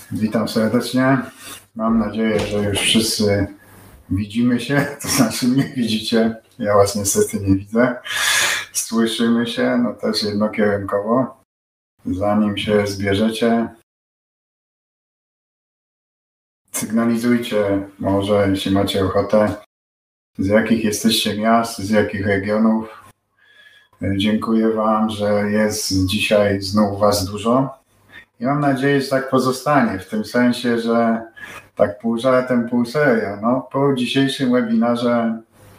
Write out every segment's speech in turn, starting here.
Witam serdecznie. Mam nadzieję, że już wszyscy widzimy się, to znaczy mnie widzicie. Ja was niestety nie widzę. Słyszymy się, no też jednokierunkowo. Zanim się zbierzecie, sygnalizujcie może, jeśli macie ochotę, z jakich jesteście miast, z jakich regionów. Dziękuję wam, że jest dzisiaj znów was dużo. I mam nadzieję, że tak pozostanie, w tym sensie, że tak pół żartem, pół serio. No, po dzisiejszym webinarze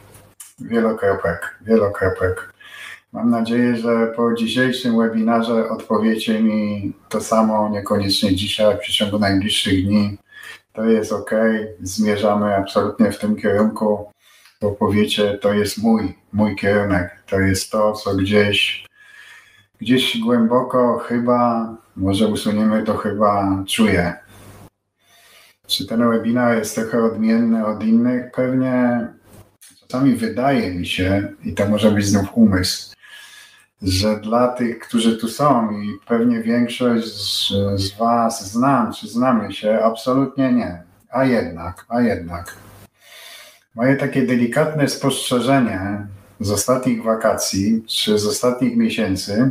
wielokropek. Mam nadzieję, że po dzisiejszym webinarze odpowiecie mi to samo, niekoniecznie dzisiaj, w przeciągu najbliższych dni. To jest ok, zmierzamy absolutnie w tym kierunku, bo powiecie, to jest mój kierunek, to jest to, co gdzieś głęboko chyba, może usuniemy to chyba, czuję. Czy ten webinar jest trochę odmienny od innych? Pewnie czasami wydaje mi się, i to może być znów umysł, że dla tych, którzy tu są i pewnie większość z was znam, czy znamy się, absolutnie nie. A jednak. Moje takie delikatne spostrzeżenie z ostatnich wakacji, czy z ostatnich miesięcy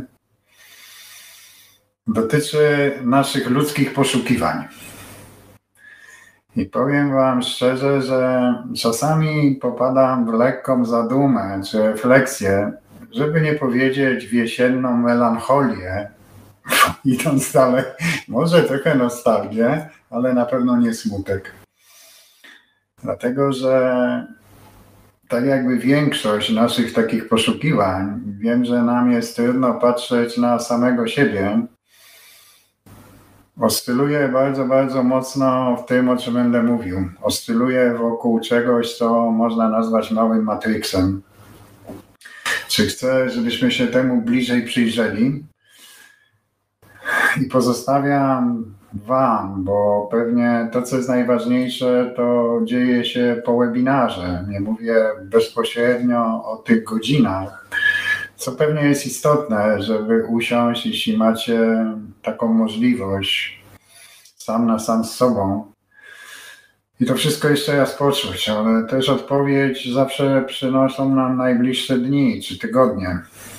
dotyczy naszych ludzkich poszukiwań. I powiem wam szczerze, że czasami popadam w lekką zadumę czy refleksję, żeby nie powiedzieć w jesienną melancholię, idąc dalej, może trochę nostalgię, ale na pewno nie smutek. Dlatego, że tak jakby większość naszych takich poszukiwań, wiem, że nam jest trudno patrzeć na samego siebie, oscyluje bardzo, bardzo mocno w tym, o czym będę mówił. Oscyluje wokół czegoś, co można nazwać małym matrixem. Czy chcę, żebyśmy się temu bliżej przyjrzeli? I pozostawiam wam, bo pewnie to, co jest najważniejsze, to dzieje się po webinarze. Nie mówię bezpośrednio o tych godzinach, co pewnie jest istotne, żeby usiąść, jeśli macie taką możliwość, sam na sam z sobą. I to wszystko jeszcze raz poczuć, ale też odpowiedź zawsze przynoszą nam najbliższe dni czy tygodnie.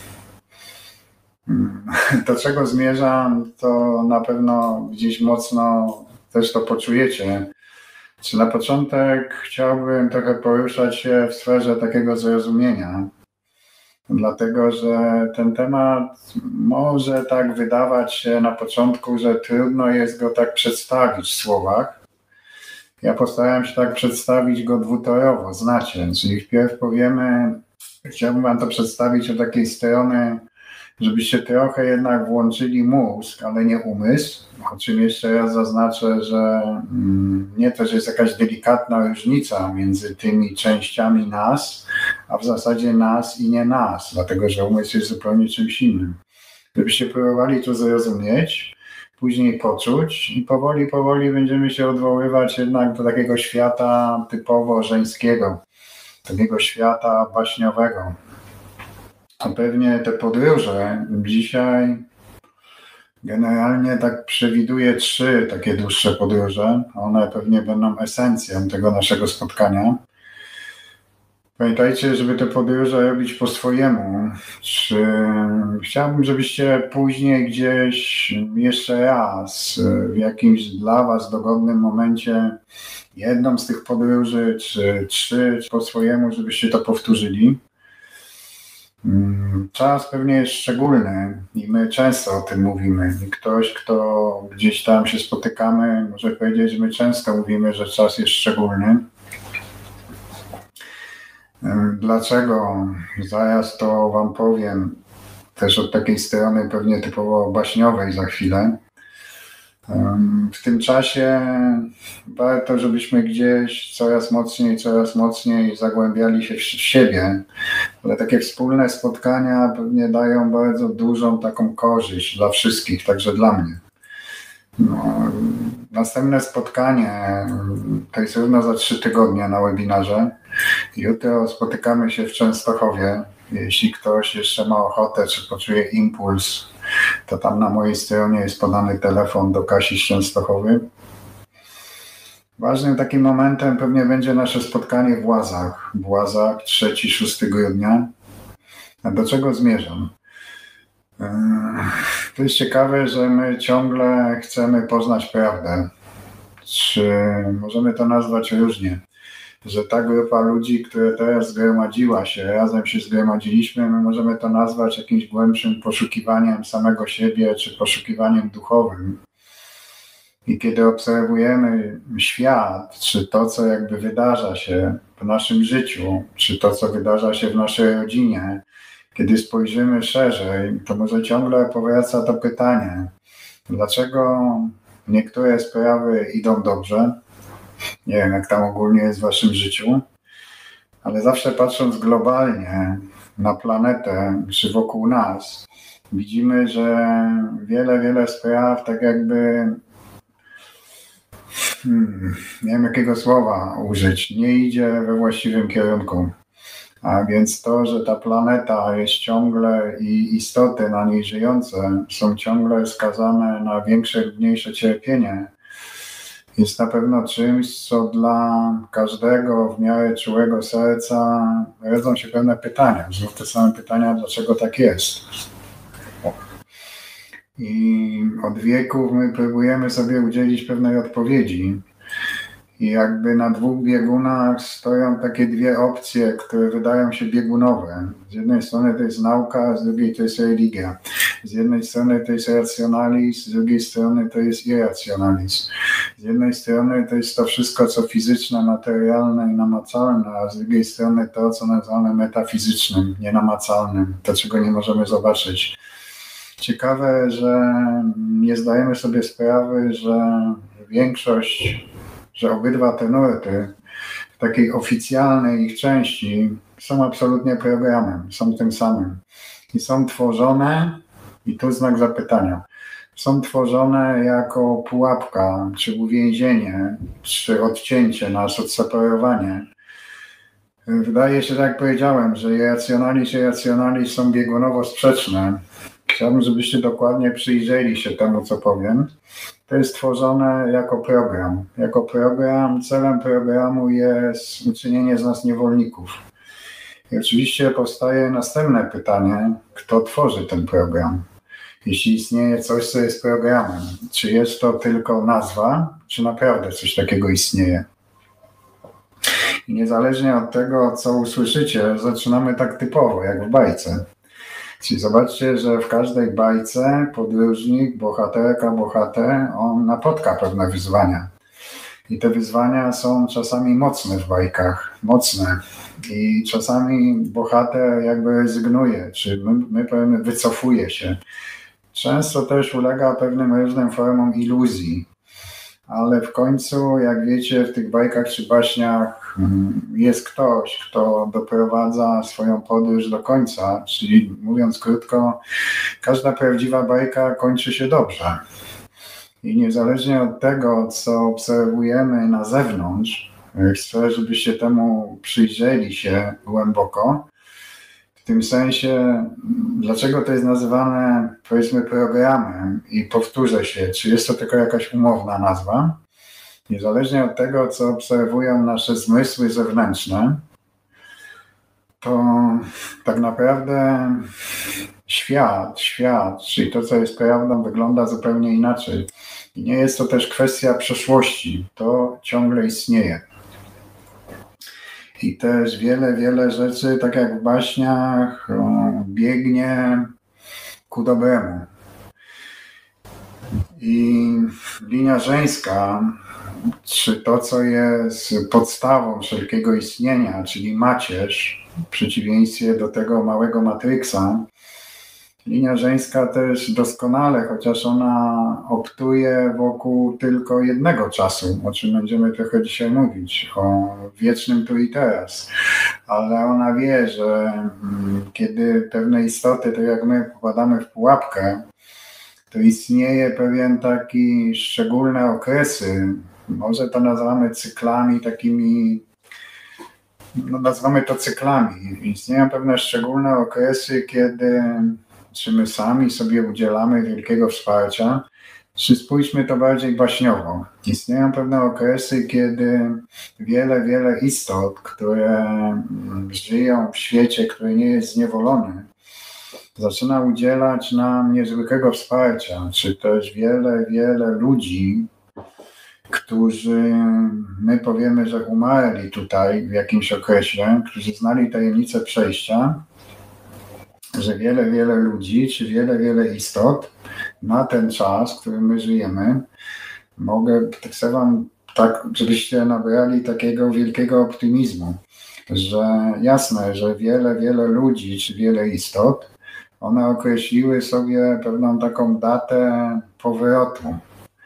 Do czego zmierzam, to na pewno gdzieś mocno też to poczujecie. Czy na początek chciałbym trochę poruszać się w sferze takiego zrozumienia, dlatego że ten temat może tak wydawać się na początku, że trudno jest go tak przedstawić w słowach. Ja postarałem się tak przedstawić go dwutorowo, znacie, czyli wpierw powiemy, chciałbym wam to przedstawić od takiej strony, żebyście trochę jednak włączyli mózg, ale nie umysł, o czym jeszcze raz zaznaczę, że nie też jest jakaś delikatna różnica między tymi częściami nas, a w zasadzie nas i nie nas, dlatego że umysł jest zupełnie czymś innym. Żebyście próbowali to zrozumieć, później poczuć i powoli będziemy się odwoływać jednak do takiego świata typowo żeńskiego, takiego świata baśniowego. A pewnie te podróże dzisiaj generalnie tak przewiduję 3 takie dłuższe podróże. One pewnie będą esencją tego naszego spotkania. Pamiętajcie, żeby te podróże robić po swojemu. Chciałbym, żebyście później gdzieś jeszcze raz w jakimś dla was dogodnym momencie jedną z tych podróży, czy 3 po swojemu, żebyście to powtórzyli. Czas pewnie jest szczególny i my często o tym mówimy. I ktoś, kto gdzieś tam się spotykamy, może powiedzieć, że my często mówimy, że czas jest szczególny. Dlaczego? Zaraz to wam powiem. Też od takiej strony pewnie typowo baśniowej za chwilę. W tym czasie warto, żebyśmy gdzieś coraz mocniej zagłębiali się w siebie, ale takie wspólne spotkania pewnie dają bardzo dużą taką korzyść dla wszystkich, także dla mnie. Następne spotkanie to jest równo za 3 tygodnie na webinarze. Jutro spotykamy się w Częstochowie. Jeśli ktoś jeszcze ma ochotę, czy poczuje impuls, to tam na mojej stronie jest podany telefon do Kasi z Częstochowy. Ważnym takim momentem pewnie będzie nasze spotkanie w Łazach. W Łazach 3-6 grudnia. A do czego zmierzam? To jest ciekawe, że my ciągle chcemy poznać prawdę. Czy możemy to nazwać różnie? Że ta grupa ludzi, która teraz zgromadziła się, razem się zgromadziliśmy, my możemy to nazwać jakimś głębszym poszukiwaniem samego siebie, czy poszukiwaniem duchowym. I kiedy obserwujemy świat, czy to, co jakby wydarza się w naszym życiu, czy to, co wydarza się w naszej rodzinie, kiedy spojrzymy szerzej, to może ciągle powraca to pytanie, dlaczego niektóre sprawy idą dobrze? Nie wiem, jak tam ogólnie jest w waszym życiu, ale zawsze patrząc globalnie na planetę, czy wokół nas, widzimy, że wiele spraw tak jakby nie wiem jakiego słowa użyć, nie idzie we właściwym kierunku. A więc to, że ta planeta jest ciągle i istoty na niej żyjące są ciągle skazane na większe lub mniejsze cierpienie, jest na pewno czymś, co dla każdego w miarę czułego serca rodzą się pewne pytania. Znów te same pytania, dlaczego tak jest. I od wieków my próbujemy sobie udzielić pewnej odpowiedzi. I jakby na dwóch biegunach stoją takie dwie opcje, które wydają się biegunowe. Z jednej strony to jest nauka, z drugiej to jest religia. Z jednej strony to jest racjonalizm, z drugiej strony to jest irracjonalizm. Z jednej strony to jest to wszystko, co fizyczne, materialne i namacalne, a z drugiej strony to, co nazywamy metafizycznym, nienamacalnym, to, czego nie możemy zobaczyć. Ciekawe, że nie zdajemy sobie sprawy, że obydwa te nurty w takiej oficjalnej ich części są absolutnie programem, są tym samym. I są tworzone, i tu znak zapytania, są tworzone jako pułapka, czy uwięzienie, czy odcięcie nas, odseparowanie. Wydaje się, tak jak powiedziałem, że irracjonalizm i racjonalizm są biegunowo sprzeczne. Chciałbym, żebyście dokładnie przyjrzeli się temu, co powiem. To jest tworzone jako program. Jako program, celem programu jest uczynienie z nas niewolników. I oczywiście powstaje następne pytanie, kto tworzy ten program? Jeśli istnieje coś, co jest programem, czy jest to tylko nazwa, czy naprawdę coś takiego istnieje? I niezależnie od tego, co usłyszycie, zaczynamy tak typowo, jak w bajce. Czyli zobaczcie, że w każdej bajce podróżnik, bohaterka, bohater, on napotka pewne wyzwania. I te wyzwania są czasami mocne w bajkach, mocne. I czasami bohater jakby rezygnuje, czy my powiemy wycofuje się. Często też ulega pewnym różnym formom iluzji. Ale w końcu, jak wiecie, w tych bajkach czy baśniach jest ktoś, kto doprowadza swoją podróż do końca, czyli mówiąc krótko, każda prawdziwa bajka kończy się dobrze. I niezależnie od tego, co obserwujemy na zewnątrz, chcę, żebyście temu przyjrzeli się głęboko, w tym sensie, dlaczego to jest nazywane, powiedzmy, programem i powtórzę się, czy jest to tylko jakaś umowna nazwa, niezależnie od tego, co obserwują nasze zmysły zewnętrzne, to tak naprawdę świat, czyli to, co jest prawdą, wygląda zupełnie inaczej. I nie jest to też kwestia przeszłości, to ciągle istnieje. I też wiele rzeczy, tak jak w baśniach, biegnie ku dobremu. I linia żeńska, czy to, co jest podstawą wszelkiego istnienia, czyli macierz, w przeciwieństwie do tego małego Matryksa, linia żeńska też doskonale, chociaż ona optuje wokół tylko jednego czasu, o czym będziemy trochę dzisiaj mówić, o wiecznym tu i teraz. Ale ona wie, że kiedy pewne istoty, tak jak my, popadamy w pułapkę, to istnieje pewien taki szczególne okresy, może to nazywamy cyklami takimi, nazywamy to cyklami. Istnieją pewne szczególne okresy, kiedy czy my sami sobie udzielamy wielkiego wsparcia, czy spójrzmy to bardziej baśniowo. Istnieją pewne okresy, kiedy wiele istot, które żyją w świecie, który nie jest zniewolony, zaczyna udzielać nam niezwykłego wsparcia, czy też wiele ludzi, którzy, my powiemy, że umarli tutaj w jakimś okresie, którzy znali tajemnicę przejścia, że wiele ludzi, czy wiele istot na ten czas, w którym my żyjemy, chcę wam tak, żebyście nabrali takiego wielkiego optymizmu, że jasne, że wiele ludzi, czy wiele istot, one określiły sobie pewną taką datę powrotu.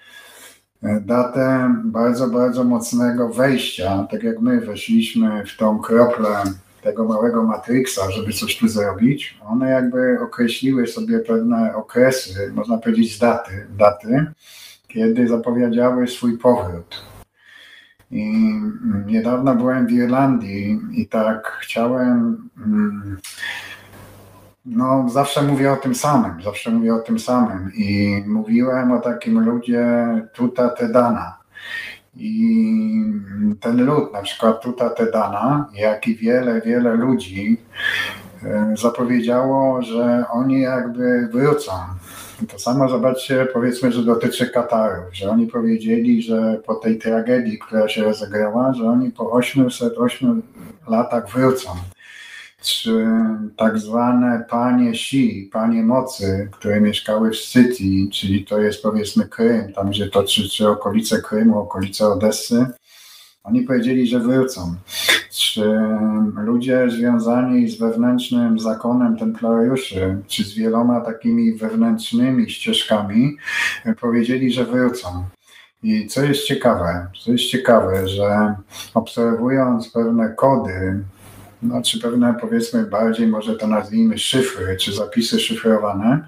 Datę bardzo mocnego wejścia, tak jak my weszliśmy w tą kroplę tego małego Matrixa, żeby coś tu zrobić, one jakby określiły sobie pewne okresy, można powiedzieć daty, kiedy zapowiedziały swój powrót. I niedawno byłem w Irlandii i tak chciałem, zawsze mówię o tym samym i mówiłem o takim ludzie Tuta Te Dana. I ten lud, na przykład Tuta Te Dana, jak i wiele ludzi zapowiedziało, że oni jakby wrócą. To samo zobaczcie, powiedzmy, że dotyczy Katarów, że oni powiedzieli, że po tej tragedii, która się rozegrała, że oni po 808 latach wrócą. Czy tak zwane panie si, panie mocy, które mieszkały w Scytii, czyli to jest powiedzmy Krym, tam gdzie to czy okolice Krymu, okolice Odessy, oni powiedzieli, że wrócą. Czy ludzie związani z wewnętrznym zakonem templariuszy, czy z wieloma takimi wewnętrznymi ścieżkami, powiedzieli, że wrócą. I co jest ciekawe, że obserwując pewne kody, czy pewne, powiedzmy, bardziej może to nazwijmy szyfry, czy zapisy szyfrowane,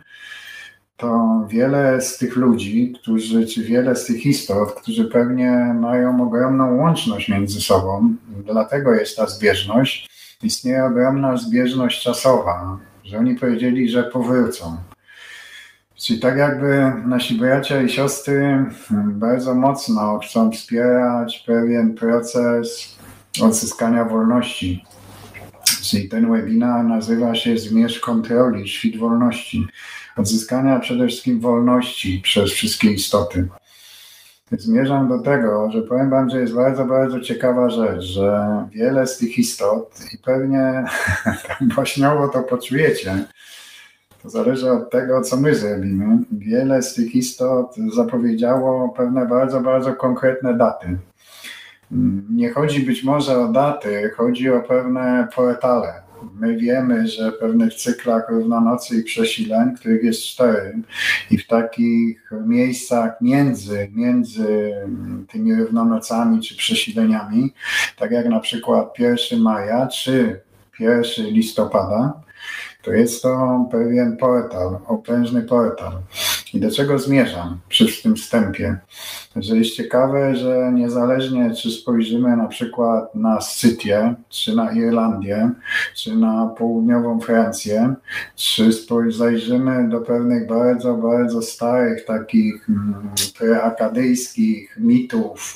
to wiele z tych ludzi, czy wiele z tych istot, którzy pewnie mają ogromną łączność między sobą, dlatego jest ta zbieżność, istnieje ogromna zbieżność czasowa, że oni powiedzieli, że powrócą. Czyli tak jakby nasi bracia i siostry bardzo mocno chcą wspierać pewien proces odzyskania wolności. Czyli ten webinar nazywa się Zmierz kontroli, świt wolności. Odzyskania przede wszystkim wolności przez wszystkie istoty. Zmierzam do tego, że powiem wam, że jest bardzo ciekawa rzecz, że wiele z tych istot, i pewnie tak baśniowo to poczujecie, to zależy od tego, co my zrobimy, wiele z tych istot zapowiedziało pewne bardzo konkretne daty. Nie chodzi być może o daty, chodzi o pewne portale. My wiemy, że w pewnych cyklach równonocy i przesileń, których jest 4, i w takich miejscach między tymi równonocami czy przesileniami, tak jak na przykład 1 maja czy 1 listopada, to jest to pewien portal, oprężny portal. I do czego zmierzam przy tym wstępie? Że jest ciekawe, że niezależnie czy spojrzymy na przykład na Scytię, czy na Irlandię, czy na południową Francję, czy zajrzymy do pewnych bardzo starych takich preakadyjskich mitów,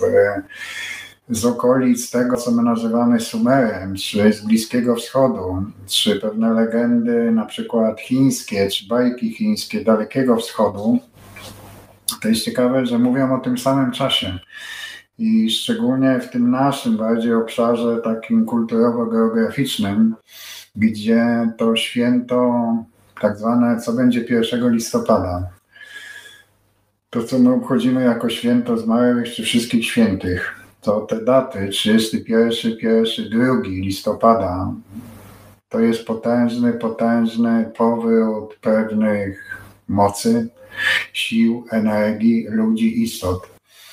z okolic tego, co my nazywamy Sumerem, czy z Bliskiego Wschodu, czy pewne legendy na przykład chińskie, czy bajki chińskie Dalekiego Wschodu, to jest ciekawe, że mówią o tym samym czasie. I szczególnie w tym naszym bardziej obszarze takim kulturowo-geograficznym, gdzie to święto tak zwane, co będzie 1 listopada. To, co my obchodzimy jako święto zmarłych czy wszystkich świętych, to te daty 31, 2 listopada to jest potężny powrót pewnych mocy, sił, energii, ludzi, istot.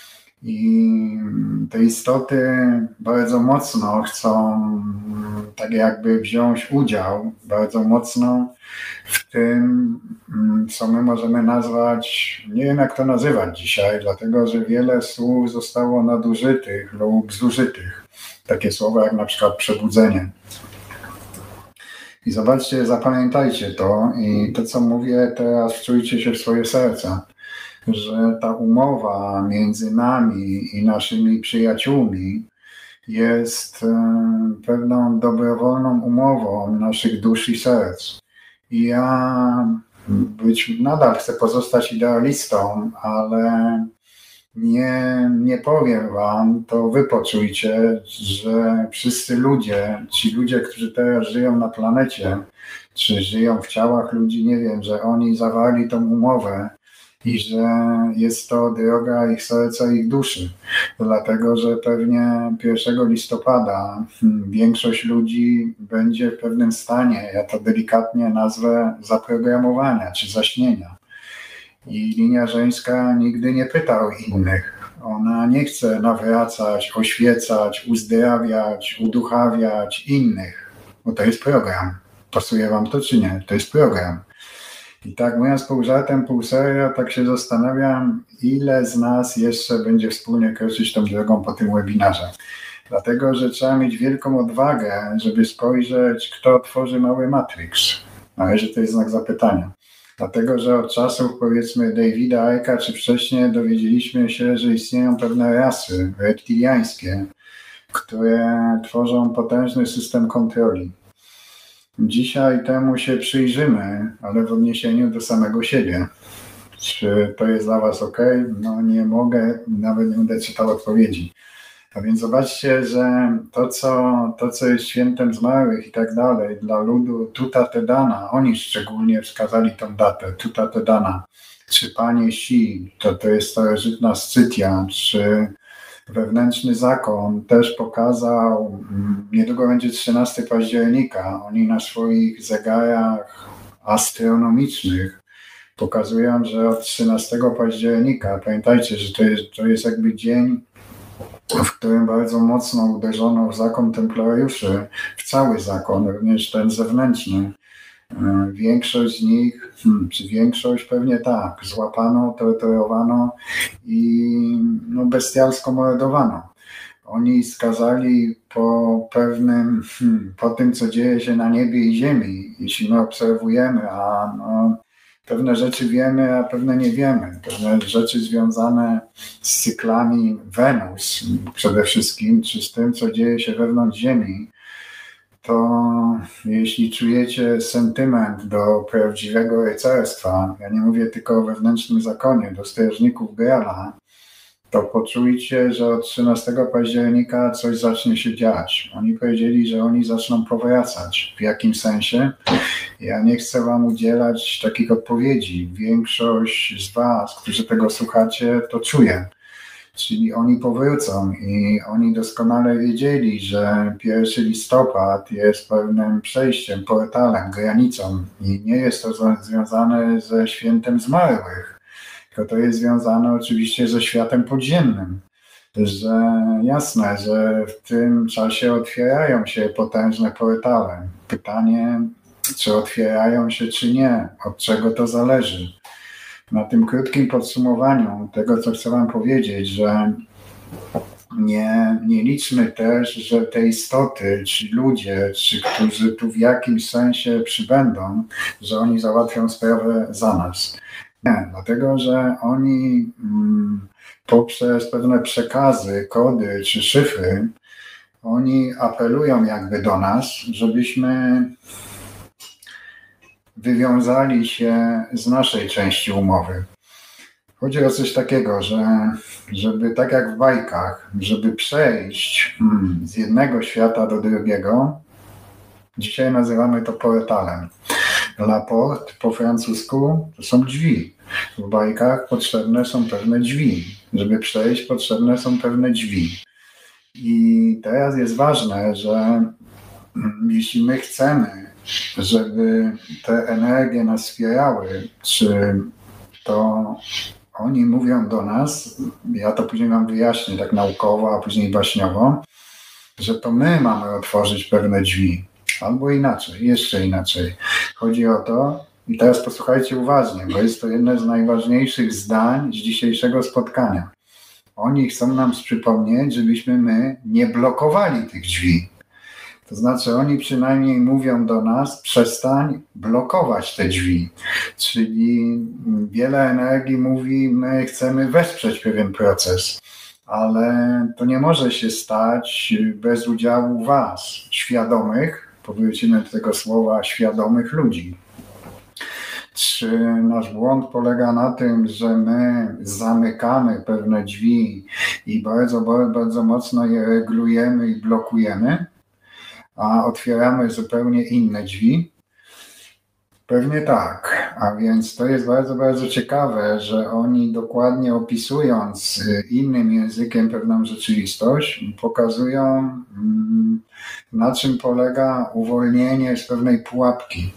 I te istoty bardzo mocno chcą tak jakby wziąć udział bardzo mocno w tym, co my możemy nazwać, nie wiem jak to nazywać dzisiaj, dlatego że wiele słów zostało nadużytych lub zużytych. Takie słowa jak na przykład przebudzenie. I zobaczcie, zapamiętajcie to i to, co mówię teraz, wczujcie się w swoje serca, że ta umowa między nami i naszymi przyjaciółmi jest pewną dobrowolną umową naszych dusz i serc. I ja nadal chcę pozostać idealistą, ale nie powiem wam, to wy poczujcie, że wszyscy ludzie, ci ludzie, którzy teraz żyją na planecie, czy żyją w ciałach ludzi, nie wiem, że oni zawarli tą umowę i że jest to droga ich serca, ich duszy. Dlatego, że pewnie 1 listopada większość ludzi będzie w pewnym stanie, ja to delikatnie nazwę, zaprogramowania czy zaśnienia. I linia żeńska nigdy nie pyta o innych. Ona nie chce nawracać, oświecać, uzdrawiać, uduchawiać innych, bo to jest program. Pasuje wam to czy nie? To jest program. I tak mówiąc pół żartem, pół serio, tak się zastanawiam, ile z nas jeszcze będzie wspólnie kroczyć tą drogą po tym webinarze. Dlatego, że trzeba mieć wielką odwagę, żeby spojrzeć, kto tworzy mały Matrix. Na razie to jest znak zapytania. Dlatego, że od czasów, powiedzmy, Davida Icka, czy wcześniej dowiedzieliśmy się, że istnieją pewne rasy reptiliańskie, które tworzą potężny system kontroli. Dzisiaj temu się przyjrzymy, ale w odniesieniu do samego siebie. Czy to jest dla was ok? No nie mogę, nawet nie będę czytał odpowiedzi. A więc zobaczcie, że to, co jest świętem zmarłych i tak dalej, dla ludu Tuta Te Dana, oni szczególnie wskazali tą datę, Tuta Te Dana, czy Panie Si, to jest starożytna Scytia, czy wewnętrzny zakon też pokazał, niedługo będzie 13 października, oni na swoich zegarach astronomicznych pokazują, że od 13 października, pamiętajcie, że to jest jakby dzień, w którym bardzo mocno uderzono w zakon templariuszy, w cały zakon, również ten zewnętrzny. Większość z nich, czy większość pewnie tak, złapano, torturowano i bestialsko mordowano. Oni skazali po tym, co dzieje się na niebie i ziemi, jeśli my obserwujemy, pewne rzeczy wiemy, a pewne nie wiemy. Pewne rzeczy związane z cyklami Wenus przede wszystkim, czy z tym, co dzieje się wewnątrz Ziemi, to jeśli czujecie sentyment do prawdziwego rycerstwa, ja nie mówię tylko o wewnętrznym zakonie, do strażników Grala, to poczujcie, że od 13 października coś zacznie się dziać. Oni powiedzieli, że oni zaczną powracać. W jakim sensie? Ja nie chcę wam udzielać takich odpowiedzi. Większość z was, którzy tego słuchacie, to czuje. Czyli oni powrócą i oni doskonale wiedzieli, że 1 listopad jest pewnym przejściem, portalem, granicą i nie jest to związane ze świętem zmarłych, tylko to jest związane oczywiście ze światem podziemnym. Że jasne, że w tym czasie otwierają się potężne portale. Pytanie, czy otwierają się, czy nie, od czego to zależy. Na tym krótkim podsumowaniu tego, co chcę wam powiedzieć, że nie liczmy też, że te istoty, czy ludzie, czy którzy tu w jakimś sensie przybędą, że oni załatwią sprawę za nas. Nie, dlatego, że oni poprzez pewne przekazy, kody czy szyfry, oni apelują jakby do nas, żebyśmy wywiązali się z naszej części umowy. Chodzi o coś takiego, że żeby tak jak w bajkach, żeby przejść z jednego świata do drugiego, dzisiaj nazywamy to portalem. La porte po francusku to są drzwi. W bajkach potrzebne są pewne drzwi. Żeby przejść, potrzebne są pewne drzwi. I teraz jest ważne, że jeśli my chcemy, żeby te energie nas wspierały, czy to oni mówią do nas, ja to później wam wyjaśnię tak naukowo, a później baśniowo, że to my mamy otworzyć pewne drzwi. Albo inaczej, jeszcze inaczej. Chodzi o to, i teraz posłuchajcie uważnie, bo jest to jedno z najważniejszych zdań z dzisiejszego spotkania. Oni chcą nam przypomnieć, żebyśmy my nie blokowali tych drzwi. To znaczy oni przynajmniej mówią do nas, przestań blokować te drzwi. Czyli wiele energii mówi, my chcemy wesprzeć pewien proces, ale to nie może się stać bez udziału was, świadomych, powrócimy do tego słowa, świadomych ludzi. Czy nasz błąd polega na tym, że my zamykamy pewne drzwi i bardzo, bardzo mocno je regulujemy i blokujemy, a otwieramy zupełnie inne drzwi? Pewnie tak, a więc to jest bardzo, bardzo ciekawe, że oni dokładnie opisując innym językiem pewną rzeczywistość, pokazują, na czym polega uwolnienie z pewnej pułapki.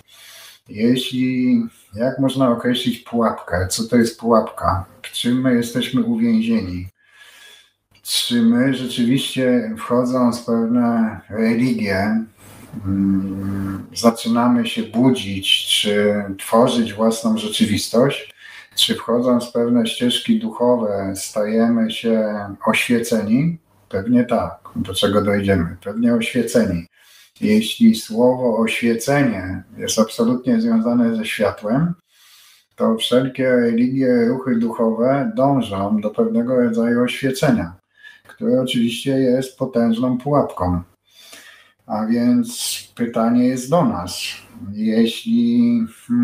Jak można określić pułapkę? Co to jest pułapka? W czym my jesteśmy uwięzieni? Czy my rzeczywiście, wchodząc w pewne religie, zaczynamy się budzić, czy tworzyć własną rzeczywistość, czy wchodząc w pewne ścieżki duchowe stajemy się oświeceni? Pewnie tak. Do czego dojdziemy? Pewnie oświeceni. Jeśli słowo oświecenie jest absolutnie związane ze światłem, to wszelkie religie, ruchy duchowe dążą do pewnego rodzaju oświecenia, które oczywiście jest potężną pułapką. A więc pytanie jest do nas. Jeśli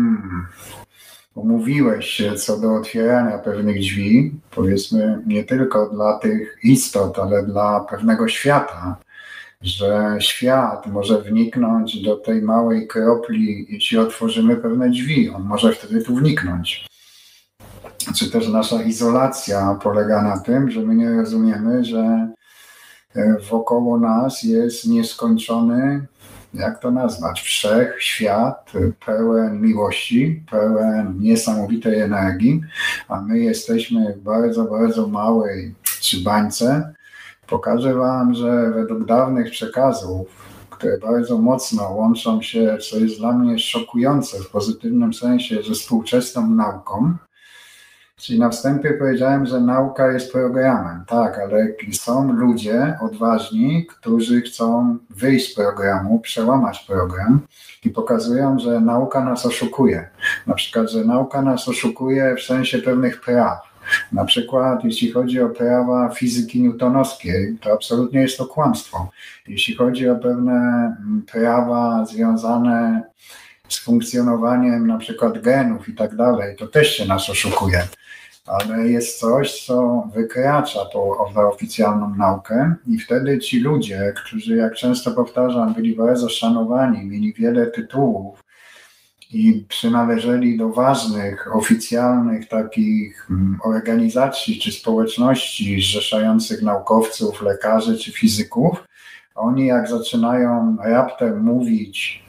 umówiłeś się co do otwierania pewnych drzwi, powiedzmy nie tylko dla tych istot, ale dla pewnego świata, że świat może wniknąć do tej małej kropli, jeśli otworzymy pewne drzwi, on może wtedy tu wniknąć. Czy też nasza izolacja polega na tym, że my nie rozumiemy, że wokoło nas jest nieskończony, jak to nazwać, wszechświat pełen miłości, pełen niesamowitej energii, a my jesteśmy w bardzo, bardzo małej bańce. Pokażę wam, że według dawnych przekazów, które bardzo mocno łączą się, co jest dla mnie szokujące w pozytywnym sensie, ze współczesną nauką. Czyli na wstępie powiedziałem, że nauka jest programem. Tak, ale są ludzie odważni, którzy chcą wyjść z programu, przełamać program i pokazują, że nauka nas oszukuje. Na przykład, że nauka nas oszukuje w sensie pewnych praw. Na przykład, jeśli chodzi o prawa fizyki newtonowskiej, to absolutnie jest to kłamstwo. Jeśli chodzi o pewne prawa związane z funkcjonowaniem na przykład genów i tak dalej, to też się nas oszukuje. Ale jest coś, co wykracza poza oficjalną naukę i wtedy ci ludzie, którzy, jak często powtarzam, byli bardzo szanowani, mieli wiele tytułów i przynależeli do ważnych, oficjalnych takich organizacji czy społeczności zrzeszających naukowców, lekarzy czy fizyków, oni jak zaczynają raptem mówić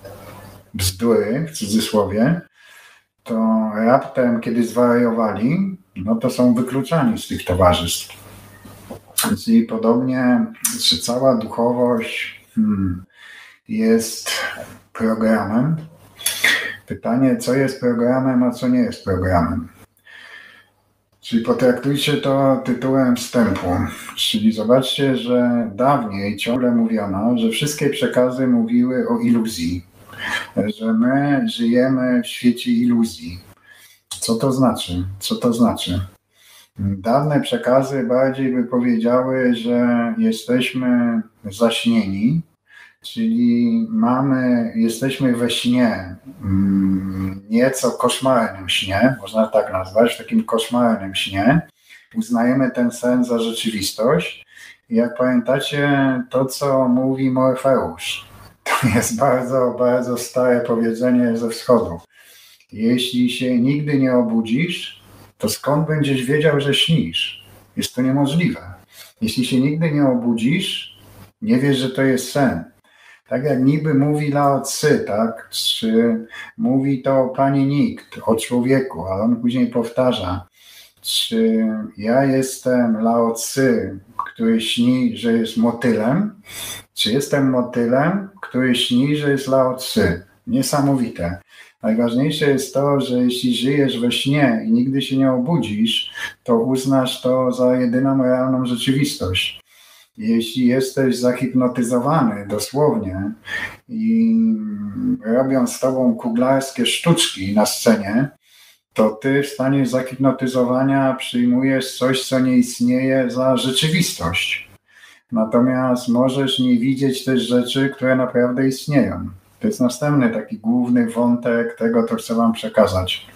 bzdury, w cudzysłowie, to raptem, kiedy zwariowali, no to są wykluczani z tych towarzystw. Czyli podobnie, czy cała duchowość jest programem. Pytanie, co jest programem, a co nie jest programem. Czyli potraktujcie to tytułem wstępu. Czyli zobaczcie, że dawniej ciągle mówiono, że wszystkie przekazy mówiły o iluzji. Że my żyjemy w świecie iluzji. Co to znaczy? Co to znaczy? Dawne przekazy bardziej by powiedziały, że jesteśmy zaśnieni, czyli jesteśmy we śnie, nieco koszmarnym śnie, można tak nazwać, w takim koszmarnym śnie. Uznajemy ten sen za rzeczywistość. I jak pamiętacie, to co mówi Morfeusz, to jest bardzo, bardzo stare powiedzenie ze wschodu. Jeśli się nigdy nie obudzisz, to skąd będziesz wiedział, że śnisz? Jest to niemożliwe. Jeśli się nigdy nie obudzisz, nie wiesz, że to jest sen. Tak jak niby mówi Lao Tzu, tak? Czy mówi to pani nikt o człowieku, ale on później powtarza, czy ja jestem Lao Tzu, który śni, że jest motylem, czy jestem motylem, który śni, że jest Lao Tzu. Niesamowite. Najważniejsze jest to, że jeśli żyjesz we śnie i nigdy się nie obudzisz, to uznasz to za jedyną realną rzeczywistość. Jeśli jesteś zahipnotyzowany dosłownie i robią z tobą kuglarskie sztuczki na scenie, to ty w stanie zahipnotyzowania przyjmujesz coś, co nie istnieje za rzeczywistość. Natomiast możesz nie widzieć też rzeczy, które naprawdę istnieją. To jest następny taki główny wątek tego, co chcę wam przekazać.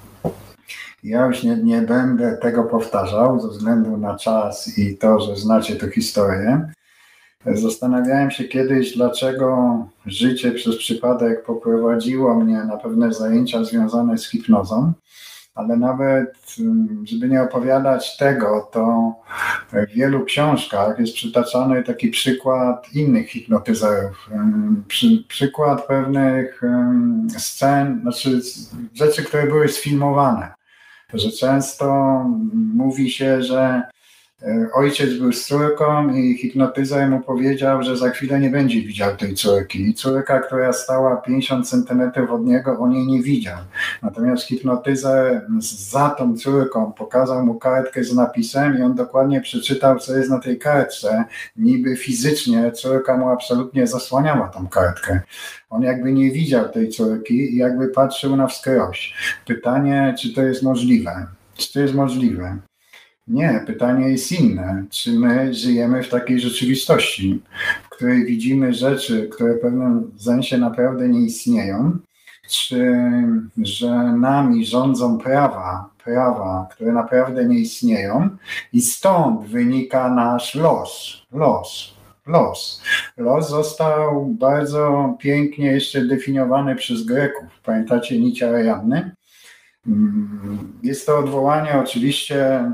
Ja już nie będę tego powtarzał ze względu na czas i to, że znacie tę historię. Zastanawiałem się kiedyś, dlaczego życie przez przypadek poprowadziło mnie na pewne zajęcia związane z hipnozą, ale nawet, żeby nie opowiadać tego, to w wielu książkach jest przytaczany taki przykład innych hipnotyzerów. Przykład pewnych scen, znaczy rzeczy, które były sfilmowane. Że często mówi się, że ojciec był z córką i hipnotyzer mu powiedział, że za chwilę nie będzie widział tej córki. I córka, która stała 50 centymetrów od niego, on jej nie widział. Natomiast hipnotyzer za tą córką pokazał mu kartkę z napisem i on dokładnie przeczytał, co jest na tej kartce. Niby fizycznie córka mu absolutnie zasłaniała tą kartkę. On jakby nie widział tej córki i jakby patrzył na wskroś. Pytanie, czy to jest możliwe? Czy to jest możliwe? Nie, pytanie jest inne. Czy my żyjemy w takiej rzeczywistości, w której widzimy rzeczy, które w pewnym sensie naprawdę nie istnieją, czy że nami rządzą prawa, które naprawdę nie istnieją i stąd wynika nasz los. Los został bardzo pięknie jeszcze definiowany przez Greków. Pamiętacie nić Ariadny? Jest to odwołanie oczywiście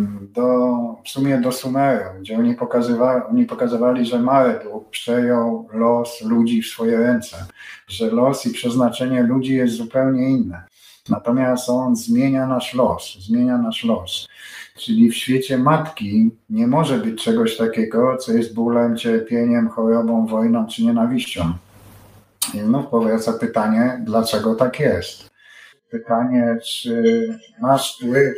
w sumie do Sumeru, gdzie oni pokazywali, że Marduk przejął los ludzi w swoje ręce, że los i przeznaczenie ludzi jest zupełnie inne. Natomiast on zmienia nasz los. Czyli w świecie matki nie może być czegoś takiego, co jest bólem, cierpieniem, chorobą, wojną czy nienawiścią. I znów powraca pytanie, dlaczego tak jest? Pytanie, czy masz wpływ?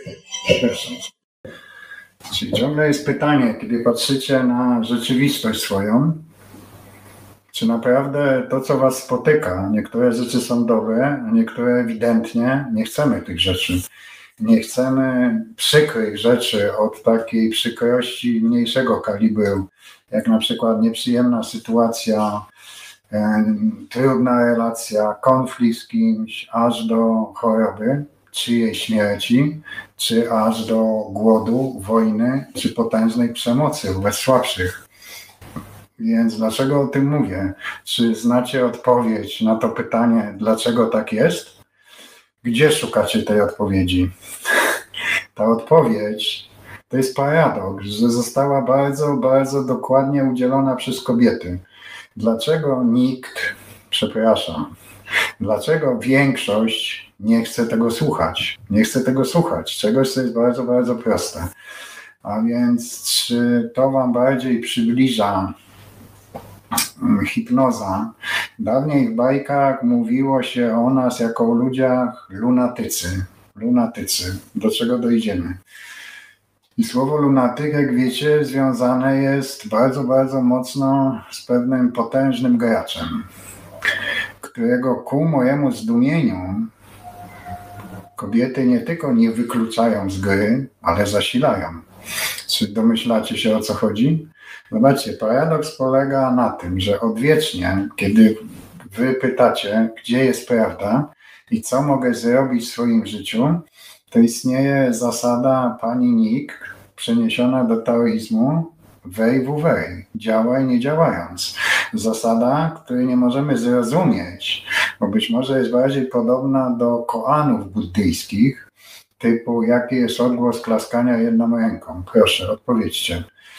Czyli ciągle jest pytanie, kiedy patrzycie na rzeczywistość swoją, czy naprawdę to, co was spotyka, niektóre rzeczy są dobre, a niektóre ewidentnie nie chcemy tych rzeczy. Nie chcemy przykrych rzeczy od takiej przykrości mniejszego kalibru, jak na przykład nieprzyjemna sytuacja, trudna relacja, konflikt z kimś, aż do choroby, czy jej śmierci, czy aż do głodu, wojny, czy potężnej przemocy wobec słabszych. Więc dlaczego o tym mówię? Czy znacie odpowiedź na to pytanie, dlaczego tak jest? Gdzie szukacie tej odpowiedzi? Ta odpowiedź to jest paradoks, że została bardzo, bardzo dokładnie udzielona przez kobiety. Dlaczego większość nie chce tego słuchać? Nie chce tego słuchać, czegoś, co jest bardzo, bardzo proste. A więc czy to wam bardziej przybliża hipnoza? Dawniej w bajkach mówiło się o nas jako o ludziach lunatycy. Do czego dojdziemy? I słowo lunatyk, jak wiecie, związane jest bardzo, bardzo mocno z pewnym potężnym graczem, którego ku mojemu zdumieniu kobiety nie tylko nie wykluczają z gry, ale zasilają. Czy domyślacie się, o co chodzi? Zobaczcie, paradoks polega na tym, że odwiecznie, kiedy wy pytacie, gdzie jest prawda i co mogę zrobić w swoim życiu, to istnieje zasada pani Nick, przeniesiona do taoizmu, wej wu wej, działaj nie działając. Zasada, której nie możemy zrozumieć, bo być może jest bardziej podobna do koanów buddyjskich, typu jaki jest odgłos klaskania jedną ręką. Proszę, odpowiedzcie.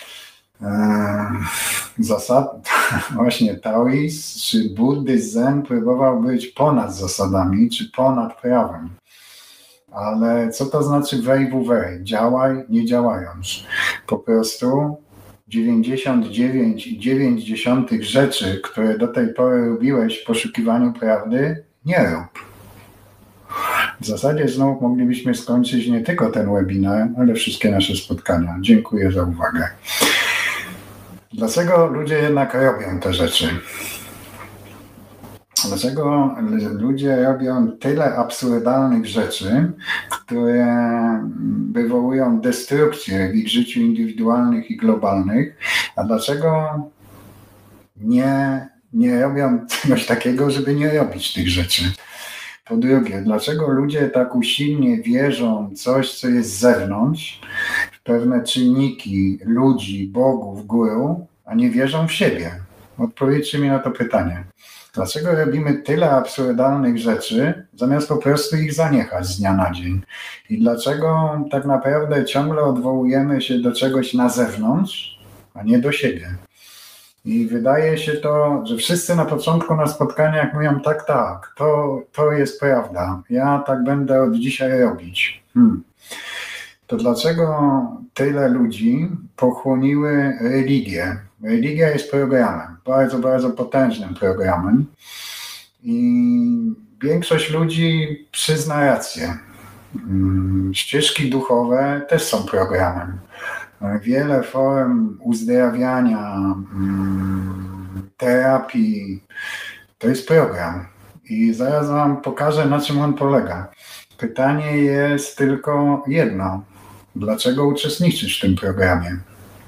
Właśnie taoizm czy buddyzm zen próbował być ponad zasadami, czy ponad prawem. Ale co to znaczy wej wu wej? Działaj, nie działając. Po prostu 99,9 rzeczy, które do tej pory robiłeś w poszukiwaniu prawdy, nie rób. W zasadzie znowu moglibyśmy skończyć nie tylko ten webinar, ale wszystkie nasze spotkania. Dziękuję za uwagę. Dlaczego ludzie jednak robią te rzeczy? Dlaczego ludzie robią tyle absurdalnych rzeczy, które wywołują destrukcję w ich życiu indywidualnych i globalnych, a dlaczego nie robią czegoś takiego, żeby nie robić tych rzeczy? Po drugie, dlaczego ludzie tak usilnie wierzą w coś, co jest z zewnątrz, w pewne czynniki ludzi, bogów, guru, a nie wierzą w siebie? Odpowiedzcie mi na to pytanie. Dlaczego robimy tyle absurdalnych rzeczy, zamiast po prostu ich zaniechać z dnia na dzień? I dlaczego tak naprawdę ciągle odwołujemy się do czegoś na zewnątrz, a nie do siebie? I wydaje się to, że wszyscy na początku na spotkaniach mówią tak, to jest prawda, ja tak będę od dzisiaj robić. To dlaczego tyle ludzi pochłoniły religię? Religia jest programem, bardzo, bardzo potężnym programem i większość ludzi przyzna rację. Ścieżki duchowe też są programem. Wiele form uzdrawiania, terapii, to jest program. I zaraz wam pokażę, na czym on polega. Pytanie jest tylko jedno. Dlaczego uczestniczysz w tym programie?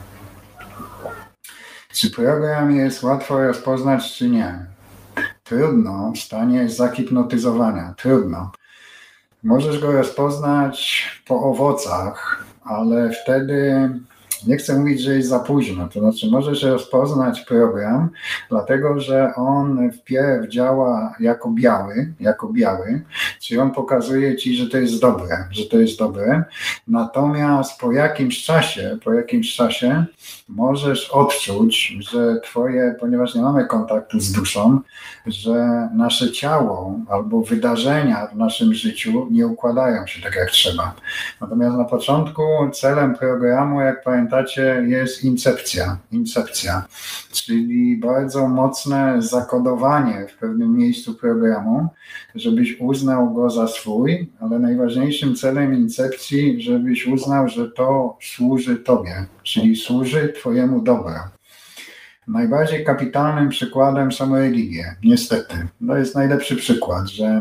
Czy program jest łatwo rozpoznać, czy nie? Trudno w stanie zahipnotyzowania. Trudno. Możesz go rozpoznać po owocach, ale wtedy nie chcę mówić, że jest za późno. To znaczy możesz rozpoznać program, dlatego że on wpierw działa jako biały, czyli on pokazuje ci, że to jest dobre, natomiast po jakimś czasie możesz odczuć, że ponieważ nie mamy kontaktu z duszą, że nasze ciało albo wydarzenia w naszym życiu nie układają się tak jak trzeba. Natomiast na początku celem programu, jak pamiętacie, jest incepcja, czyli bardzo mocne zakodowanie w pewnym miejscu programu, żebyś uznał go za swój, ale najważniejszym celem incepcji, żebyś uznał, że to służy tobie, czyli służy twojemu dobru. Najbardziej kapitalnym przykładem są religie, niestety. To jest najlepszy przykład, że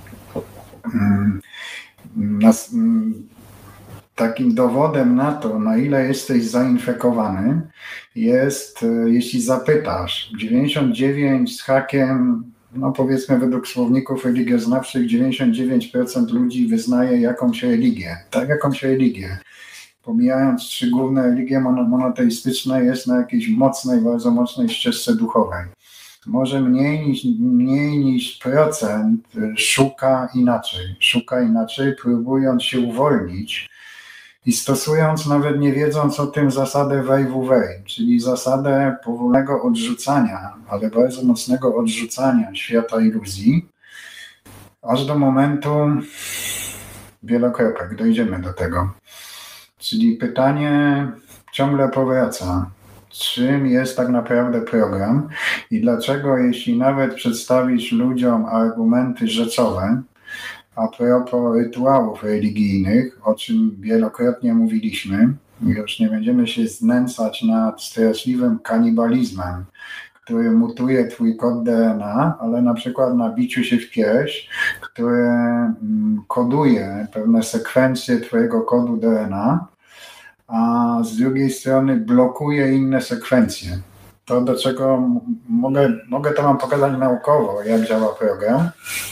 takim dowodem na to, na ile jesteś zainfekowany, jest, jeśli zapytasz, 99 z hakiem, no powiedzmy według słowników religioznawczych, 99% ludzi wyznaje jakąś religię. Pomijając 3 główne religie monoteistyczne, jest na jakiejś bardzo mocnej ścieżce duchowej. Może mniej niż procent szuka inaczej, próbując się uwolnić i stosując, nawet nie wiedząc o tym, zasadę wej, czyli zasadę powolnego odrzucania, ale bardzo mocnego odrzucania świata iluzji, aż do momentu wielokropek, dojdziemy do tego. Czyli pytanie ciągle powraca. Czym jest tak naprawdę program i dlaczego, jeśli nawet przedstawisz ludziom argumenty rzeczowe a propos rytuałów religijnych, o czym wielokrotnie mówiliśmy, już nie będziemy się znęcać nad straszliwym kanibalizmem, który mutuje twój kod DNA, ale na przykład na biciu się w pierś, które koduje pewne sekwencje twojego kodu DNA, a z drugiej strony blokuje inne sekwencje. To, do czego mogę to wam pokazać naukowo, jak działa program,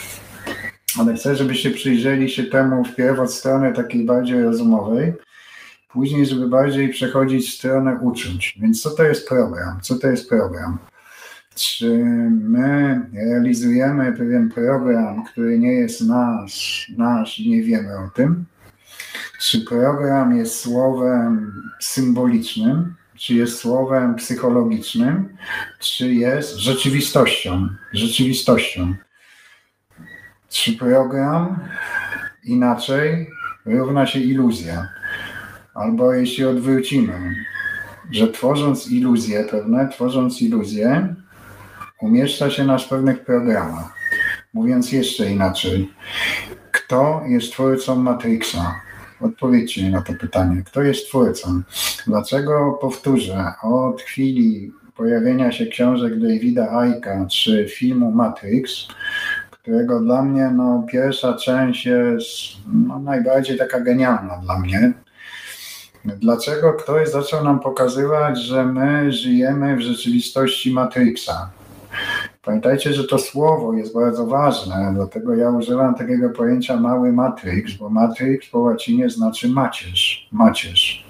ale chcę, żebyście przyjrzeli się temu wpierw od strony takiej bardziej rozumowej, później, żeby bardziej przechodzić w stronę uczuć. Więc co to jest program? Czy my realizujemy pewien program, który nie jest nasz i nie wiemy o tym? Czy program jest słowem symbolicznym, czy jest słowem psychologicznym, czy jest rzeczywistością? Czy program inaczej równa się iluzja? Albo jeśli odwrócimy, że tworząc iluzję, umieszcza się nas w pewnych programach. Mówiąc jeszcze inaczej, kto jest twórcą Matrixa? Odpowiedzcie mi na to pytanie. Kto jest twórcą? Dlaczego, powtórzę, od chwili pojawienia się książek Davida Icka czy filmu Matrix, którego dla mnie pierwsza część jest najbardziej taka genialna dla mnie. Dlaczego ktoś zaczął nam pokazywać, że my żyjemy w rzeczywistości Matrixa? Pamiętajcie, że to słowo jest bardzo ważne, dlatego ja używam takiego pojęcia mały matrix, bo matrix po łacinie znaczy macierz.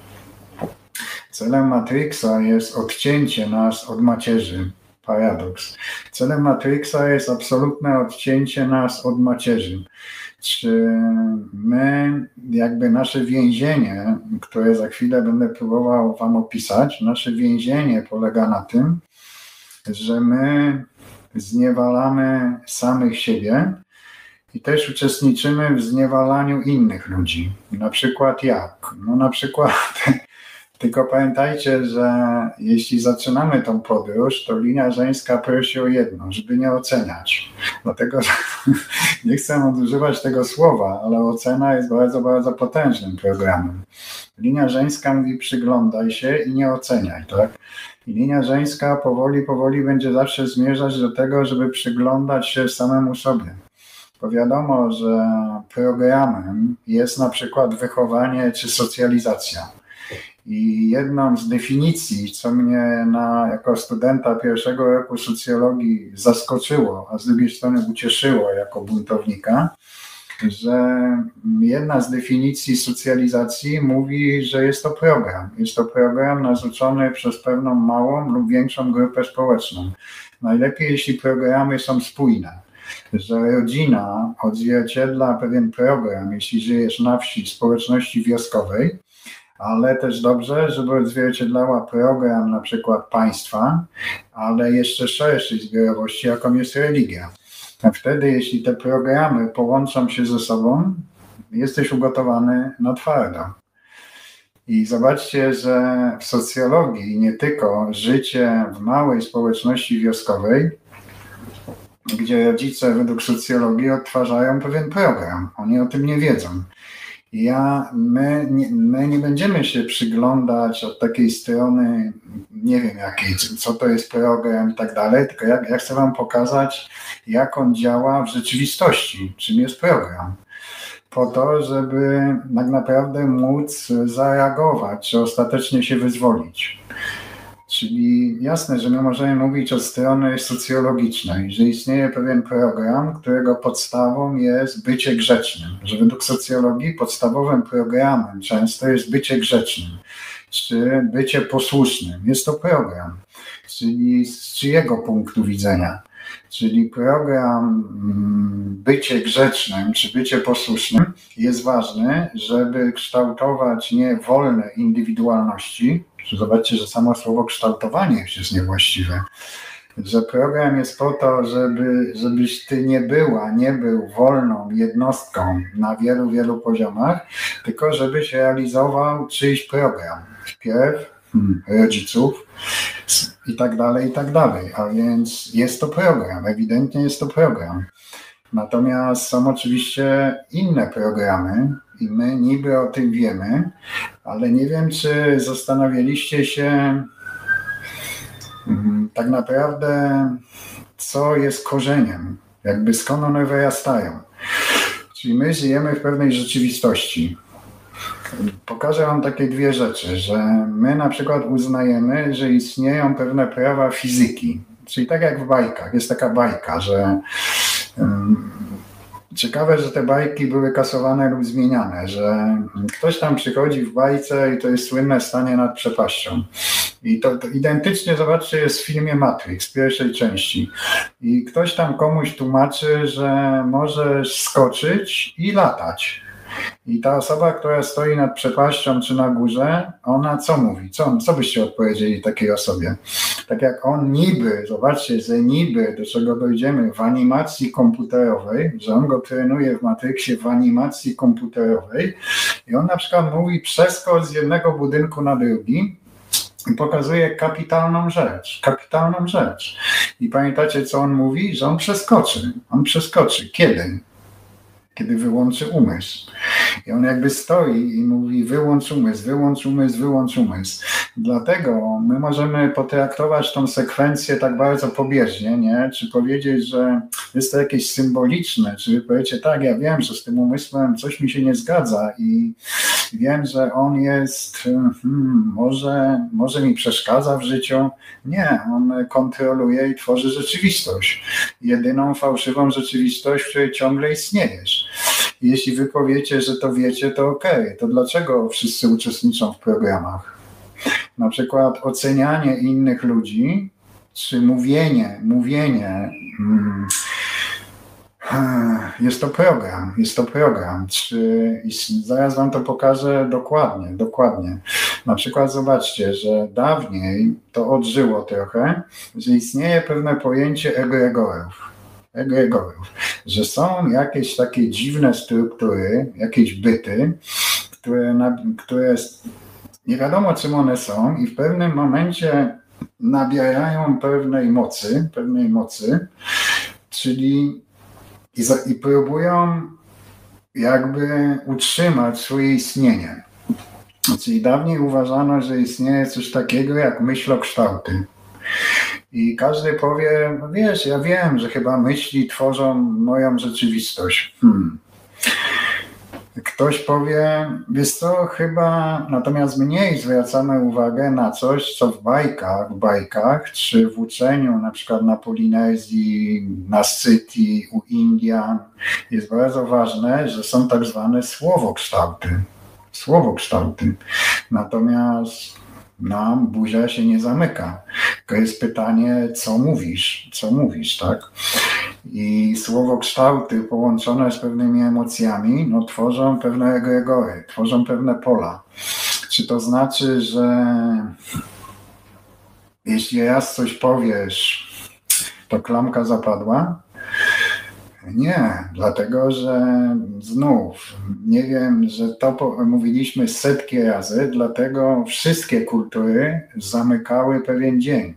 Celem Matrixa jest odcięcie nas od macierzy. Paradoks. Celem Matrixa jest absolutne odcięcie nas od macierzy. Czy my, jakby nasze więzienie, które za chwilę będę próbował wam opisać, nasze więzienie polega na tym, że my zniewalamy samych siebie i też uczestniczymy w zniewalaniu innych ludzi. Na przykład jak? Na przykład, tylko pamiętajcie, że jeśli zaczynamy tą podróż, to linia żeńska prosi o jedno, żeby nie oceniać. Dlatego, że nie chcę nadużywać tego słowa, ale ocena jest bardzo, bardzo potężnym programem. Linia żeńska mówi przyglądaj się i nie oceniaj, tak? I linia żeńska powoli będzie zawsze zmierzać do tego, żeby przyglądać się samemu sobie. Bo wiadomo, że programem jest na przykład wychowanie czy socjalizacja. I jedną z definicji, co mnie jako studenta pierwszego roku socjologii zaskoczyło, a z drugiej strony ucieszyło jako buntownika, że jedna z definicji socjalizacji mówi, że jest to program. Jest to program narzucony przez pewną małą lub większą grupę społeczną. Najlepiej, jeśli programy są spójne, że rodzina odzwierciedla pewien program, jeśli żyjesz na wsi, społeczności wioskowej, ale też dobrze, żeby odzwierciedlała program na przykład państwa, ale jeszcze szerszej zbiorowości, jaką jest religia. A wtedy, jeśli te programy połączą się ze sobą, jesteś ugotowany na twardo. I zobaczcie, że w socjologii nie tylko życie w małej społeczności wioskowej, gdzie rodzice według socjologii odtwarzają pewien program. Oni o tym nie wiedzą. My nie będziemy się przyglądać od takiej strony, nie wiem jakiej, co to jest program i tak dalej, tylko ja chcę wam pokazać, jak on działa w rzeczywistości, czym jest program. Po to, żeby tak naprawdę móc zareagować, czy ostatecznie się wyzwolić. Czyli jasne, że my możemy mówić od strony socjologicznej, że istnieje pewien program, którego podstawą jest bycie grzecznym. Że według socjologii podstawowym programem często jest bycie grzecznym, czy bycie posłusznym. Jest to program, czyli z czyjego punktu widzenia? Czyli program bycie grzecznym czy bycie posłusznym jest ważny, żeby kształtować nie wolne indywidualności. Zobaczcie, że samo słowo kształtowanie już jest niewłaściwe. Że program jest po to, żebyś ty nie był wolną jednostką na wielu poziomach, tylko żebyś realizował czyjś program. Wpierw rodziców i tak dalej. A więc jest to program, ewidentnie jest to program. Natomiast są oczywiście inne programy i my niby o tym wiemy, ale nie wiem, czy zastanawialiście się tak naprawdę, co jest korzeniem, jakby skąd one wyrastają. Czyli my żyjemy w pewnej rzeczywistości. Pokażę wam takie dwie rzeczy, że my na przykład uznajemy, że istnieją pewne prawa fizyki. Czyli tak jak w bajkach, jest taka bajka, że ciekawe, że te bajki były kasowane lub zmieniane, że ktoś tam przychodzi w bajce i to jest słynne stanie nad przepaścią. I to identycznie, zobaczcie, jest w filmie Matrix, pierwszej części. I ktoś tam komuś tłumaczy, że możesz skoczyć i latać. I ta osoba, która stoi nad przepaścią czy na górze, ona co mówi? Co byście odpowiedzieli takiej osobie? Tak jak on niby, zobaczcie, że niby, do czego dojdziemy w animacji komputerowej, że on go trenuje w Matrixie w animacji komputerowej i on na przykład mówi przeskocz z jednego budynku na drugi i pokazuje kapitalną rzecz. I pamiętacie, co on mówi? Że on przeskoczy. Kiedy wyłączy umysł. I on jakby stoi i mówi wyłącz umysł, wyłącz umysł, wyłącz umysł. Dlatego my możemy potraktować tą sekwencję tak bardzo pobieżnie, nie? Czy powiedzieć, że jest to jakieś symboliczne, czy powiecie, tak, ja wiem, że z tym umysłem coś mi się nie zgadza i wiem, że on jest, może mi przeszkadza w życiu. Nie, on kontroluje i tworzy rzeczywistość. Jedyną fałszywą rzeczywistość, w której ciągle istniejesz. Jeśli wy powiecie, że to wiecie, to okej. To dlaczego wszyscy uczestniczą w programach? Na przykład ocenianie innych ludzi, czy mówienie, jest to program, zaraz wam to pokażę dokładnie. Na przykład zobaczcie, że dawniej to odżyło trochę, że istnieje pewne pojęcie egregorów, że są jakieś takie dziwne struktury, jakieś byty, które nie wiadomo czym one są i w pewnym momencie nabierają pewnej mocy, czyli i próbują jakby utrzymać swoje istnienie. Czyli dawniej uważano, że istnieje coś takiego jak myślokształty. I każdy powie, no wiesz, ja wiem, że chyba myśli tworzą moją rzeczywistość. Ktoś powie, wiesz co, chyba natomiast mniej zwracamy uwagę na coś, co w bajkach, czy w uczeniu, na przykład na Polinezji, na Scytii, u Indian, jest bardzo ważne, że są tak zwane słowokształty. Natomiast nam buzia się nie zamyka. To jest pytanie, co mówisz, tak? I słowokształty połączone z pewnymi emocjami, no tworzą pewne egregory, tworzą pewne pola. Czy to znaczy, że jeśli raz coś powiesz, to klamka zapadła? Nie, dlatego że znów, nie wiem, że to mówiliśmy setki razy, dlatego wszystkie kultury zamykały pewien dzień.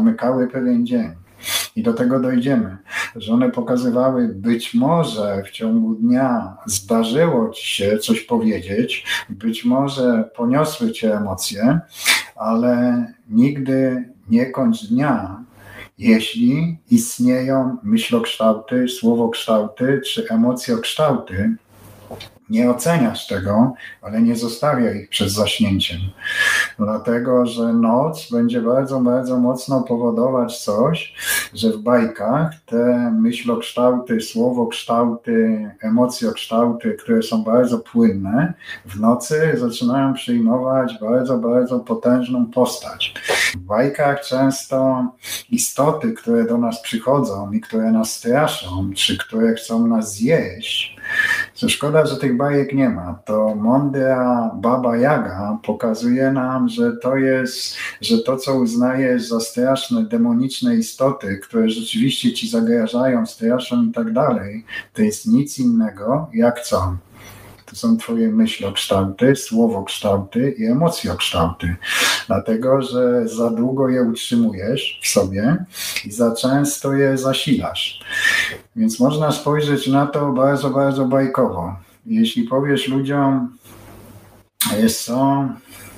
I do tego dojdziemy, że one pokazywały, być może w ciągu dnia zdarzyło ci się coś powiedzieć, być może poniosły cię emocje, ale nigdy nie kończ dnia, jeśli istnieją myślokształty, słowokształty czy emocjokształty. Nie oceniasz tego, ale nie zostawiaj ich przed zaśnięciem. Dlatego, że noc będzie bardzo, bardzo mocno powodować coś, że w bajkach te myślokształty, słowokształty, emocjokształty, które są bardzo płynne, w nocy zaczynają przyjmować bardzo, bardzo potężną postać. W bajkach często istoty, które do nas przychodzą i które nas straszą, czy które chcą nas zjeść, co szkoda, że tych bajek nie ma. To mądra Baba Jaga pokazuje nam, że to, co uznajesz za straszne, demoniczne istoty, które rzeczywiście ci zagrażają, straszą i tak dalej, to jest nic innego jak co? To są twoje myślokształty, słowokształty i emocjokształty. Dlatego, że za długo je utrzymujesz w sobie i za często je zasilasz. Więc można spojrzeć na to bardzo, bardzo bajkowo. Jeśli powiesz ludziom, jest co,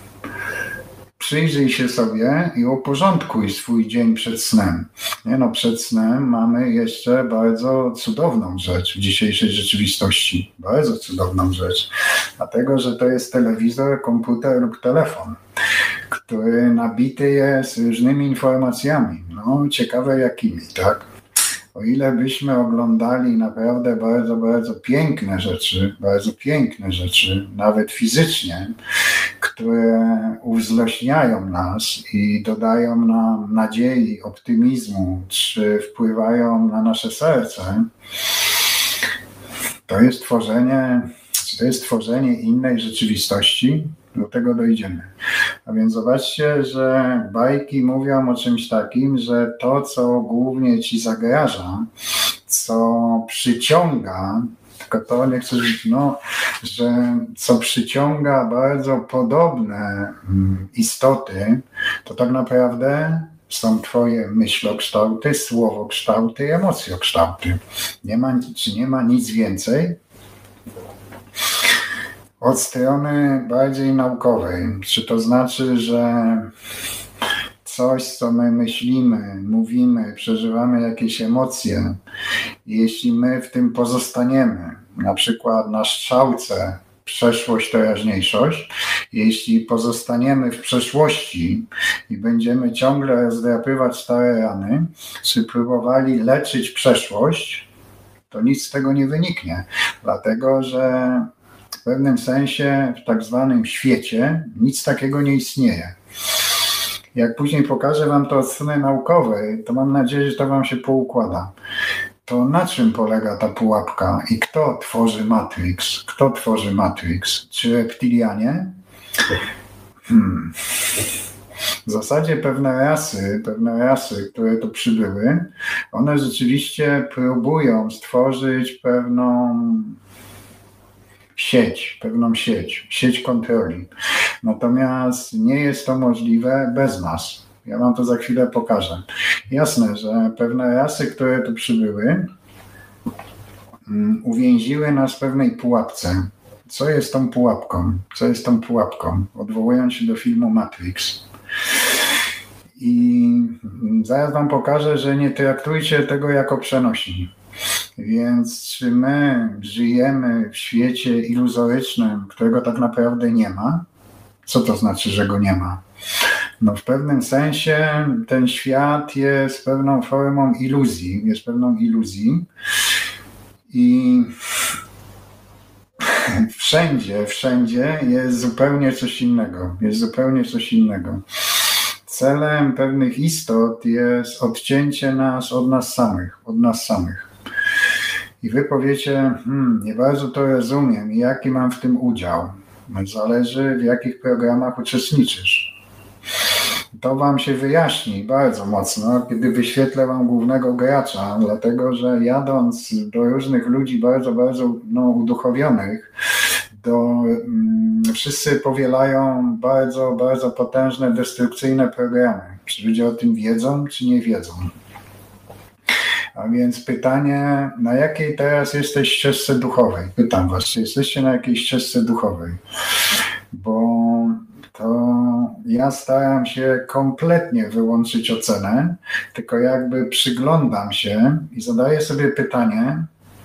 przyjrzyj się sobie i uporządkuj swój dzień przed snem. Przed snem mamy jeszcze bardzo cudowną rzecz w dzisiejszej rzeczywistości. Bardzo cudowną rzecz. Dlatego, że to jest telewizor, komputer lub telefon, który nabity jest różnymi informacjami. Ciekawe jakimi, tak? O ile byśmy oglądali naprawdę bardzo, bardzo piękne rzeczy, nawet fizycznie, które uwzleśniają nas i dodają nam nadziei, optymizmu, czy wpływają na nasze serce, to jest tworzenie innej rzeczywistości. Do tego dojdziemy. A więc zobaczcie, że bajki mówią o czymś takim, że to, co głównie ci zagraża, co przyciąga, tylko to nie chcę mówić, że co przyciąga bardzo podobne istoty, to tak naprawdę są twoje myślokształty, słowokształty, emocjokształty. Nie ma nic więcej. od strony bardziej naukowej. Czy to znaczy, że coś, co my myślimy, mówimy, przeżywamy jakieś emocje, jeśli my w tym pozostaniemy, na przykład na strzałce przeszłość, teraźniejszość, jeśli pozostaniemy w przeszłości i będziemy ciągle rozdrapywać stare rany, czy próbowali leczyć przeszłość, to nic z tego nie wyniknie, dlatego że w pewnym sensie w tak zwanym świecie nic takiego nie istnieje. Jak później pokażę wam to od strony naukowej, to mam nadzieję, że to wam się poukłada. To na czym polega ta pułapka i kto tworzy Matrix? Kto tworzy Matrix? Czy reptilianie? W zasadzie pewne rasy, które tu przybyły, one rzeczywiście próbują stworzyć pewną sieć kontroli. Natomiast nie jest to możliwe bez nas. Ja wam to za chwilę pokażę. Jasne, że pewne rasy, które tu przybyły, uwięziły nas w pewnej pułapce. Co jest tą pułapką? Odwołując się do filmu Matrix. I zaraz wam pokażę, że nie traktujcie tego jako przenośni. Więc czy my żyjemy w świecie iluzorycznym, którego tak naprawdę nie ma? Co to znaczy, że go nie ma? No w pewnym sensie ten świat jest pewną formą iluzji, i wszędzie jest zupełnie coś innego. Celem pewnych istot jest odcięcie nas od nas samych. I wy powiecie, nie bardzo to rozumiem i jaki mam w tym udział. Zależy, w jakich programach uczestniczysz. To wam się wyjaśni bardzo mocno, kiedy wyświetlę wam głównego gracza, dlatego że jadąc do różnych ludzi bardzo uduchowionych, wszyscy powielają bardzo potężne, destrukcyjne programy. Czy ludzie o tym wiedzą, czy nie wiedzą? A więc pytanie, na jakiej teraz jesteś ścieżce duchowej? Pytam was, czy jesteście na jakiejś ścieżce duchowej? Bo to ja staram się kompletnie wyłączyć ocenę, tylko jakby przyglądam się i zadaję sobie pytanie,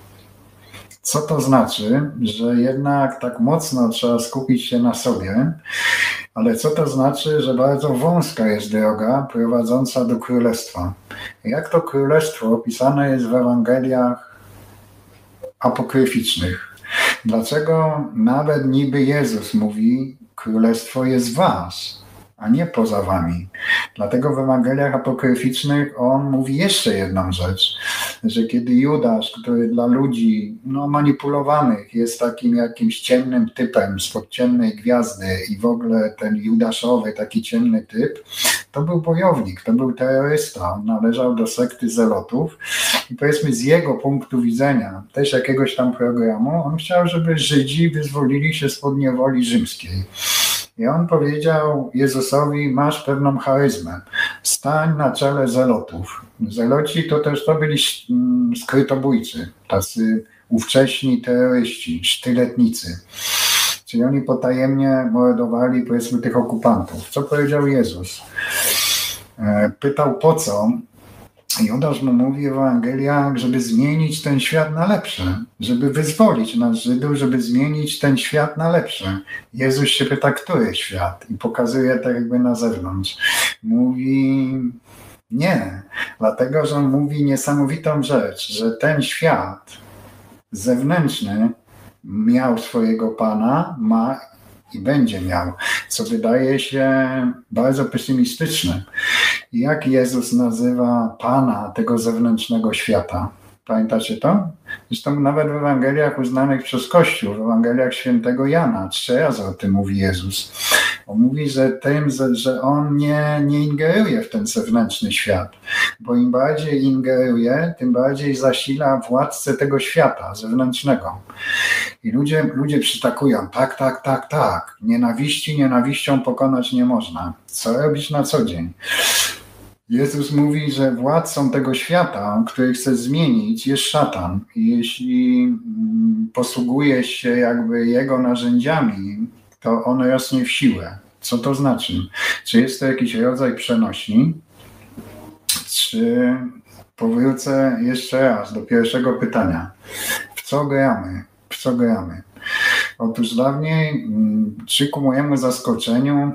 co to znaczy, że jednak tak mocno trzeba skupić się na sobie, ale co to znaczy, że bardzo wąska jest droga prowadząca do królestwa. Jak to królestwo opisane jest w Ewangeliach apokryficznych? Dlaczego nawet niby Jezus mówi, królestwo jest w was, a nie poza wami? Dlatego w Ewangeliach apokryficznych on mówi jeszcze jedną rzecz, że kiedy Judasz, który dla ludzi manipulowanych jest takim jakimś ciemnym typem spod ciemnej gwiazdy i w ogóle ten judaszowy, taki ciemny typ, to był bojownik, to był terrorysta, on należał do sekty zelotów i powiedzmy z jego punktu widzenia, też jakiegoś tam programu, on chciał, żeby Żydzi wyzwolili się spod niewoli rzymskiej. I on powiedział Jezusowi, masz pewną charyzmę, stań na czele zelotów. Zeloci to byli skrytobójcy, tacy ówcześni terroryści, sztyletnicy. Czyli oni potajemnie mordowali, powiedzmy, tych okupantów. Co powiedział Jezus? Pytał po co? Judasz mu mówi w Ewangeliach, żeby zmienić ten świat na lepsze, żeby wyzwolić nas Żydów, żeby zmienić ten świat na lepsze. Jezus się pyta, który świat? I pokazuje tak jakby na zewnątrz. Mówi nie, dlatego że on mówi niesamowitą rzecz, że ten świat zewnętrzny miał swojego Pana, ma i będzie miał, co wydaje się bardzo pesymistyczne. Jak Jezus nazywa Pana tego zewnętrznego świata? Pamiętacie to? Zresztą nawet w Ewangeliach uznanych przez Kościół, w Ewangeliach świętego Jana 3 razy o tym mówi Jezus. On mówi, że on nie ingeruje w ten zewnętrzny świat, bo im bardziej ingeruje, tym bardziej zasila władcę tego świata zewnętrznego. I ludzie przytakują, tak, nienawiścią pokonać nie można. Co robić na co dzień? Jezus mówi, że władcą tego świata, który chce zmienić, jest szatan. I jeśli posługujesz się jakby jego narzędziami, to on rośnie w siłę. Co to znaczy? Czy jest to jakiś rodzaj przenośni? Czy powrócę jeszcze raz do pierwszego pytania. W co gramy? W co gramy? Otóż dawniej, czy ku mojemu zaskoczeniu,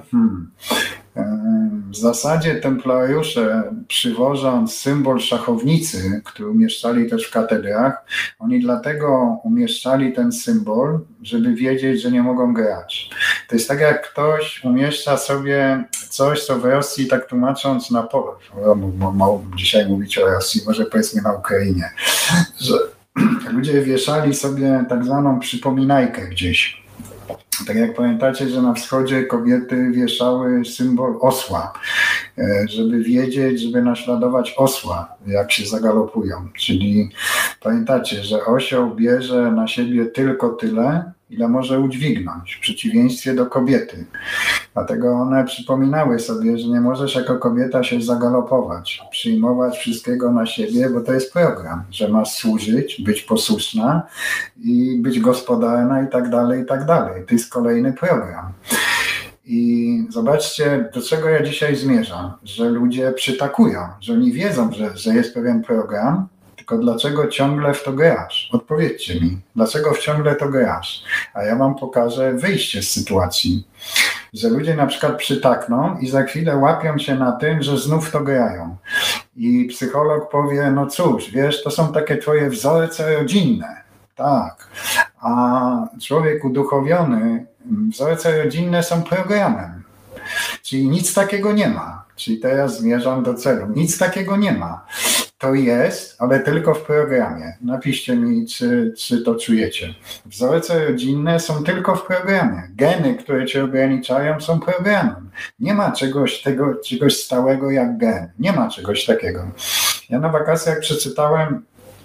w zasadzie templariusze, przywożąc symbol szachownicy, który umieszczali też w katedrach, oni dlatego umieszczali ten symbol, żeby wiedzieć, że nie mogą grać. To jest tak, jak ktoś umieszcza sobie coś, co w Rosji, tak tłumacząc na dzisiaj mówić o Rosji, może powiedzmy na Ukrainie, że ludzie wieszali sobie tak zwaną przypominajkę gdzieś. Tak jak pamiętacie, że na wschodzie kobiety wieszały symbol osła, żeby wiedzieć, żeby naśladować osła, jak się zagalopują. Czyli pamiętacie, że osioł bierze na siebie tylko tyle, ile może udźwignąć, w przeciwieństwie do kobiety. Dlatego one przypominały sobie, że nie możesz jako kobieta się zagalopować, przyjmować wszystkiego na siebie, bo to jest program, że masz służyć, być posłuszna i być gospodarna i tak dalej, i tak dalej. To jest kolejny program. I zobaczcie, do czego ja dzisiaj zmierzam, że ludzie przytakują, że oni wiedzą, że jest pewien program, tylko dlaczego ciągle w to grasz? Odpowiedzcie mi, dlaczego ciągle to grasz? A ja wam pokażę wyjście z sytuacji, że ludzie na przykład przytakną i za chwilę łapią się na tym, że znów to grają. I psycholog powie, no cóż, wiesz, to są takie twoje wzorce rodzinne. Tak, a człowiek uduchowiony, wzorce rodzinne są programem. Czyli nic takiego nie ma. Czyli teraz zmierzam do celu. Nic takiego nie ma. To jest, ale tylko w programie. Napiszcie mi, czy to czujecie. Wzorce rodzinne są tylko w programie. Geny, które cię ograniczają, są programem. Nie ma czegoś stałego jak gen. Nie ma czegoś takiego. Ja na wakacjach przeczytałem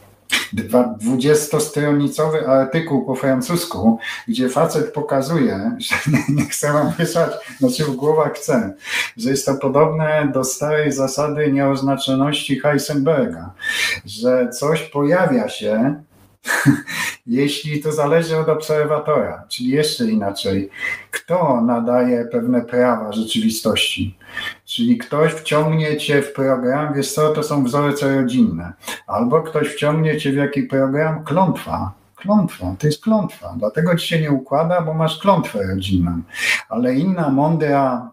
20-stronicowy artykuł po francusku, gdzie facet pokazuje, że nie chcę wam pisać, znaczy w głowach chcę, że jest to podobne do starej zasady nieoznaczoności Heisenberga, że coś pojawia się, jeśli to zależy od obserwatora, czyli jeszcze inaczej, kto nadaje pewne prawa rzeczywistości. Czyli ktoś wciągnie cię w program, wiesz co, to są wzorce rodzinne. Albo ktoś wciągnie cię w jaki program? Klątwa. Klątwa, to jest klątwa. Dlatego ci się nie układa, bo masz klątwę rodzinną. Ale inna mądra,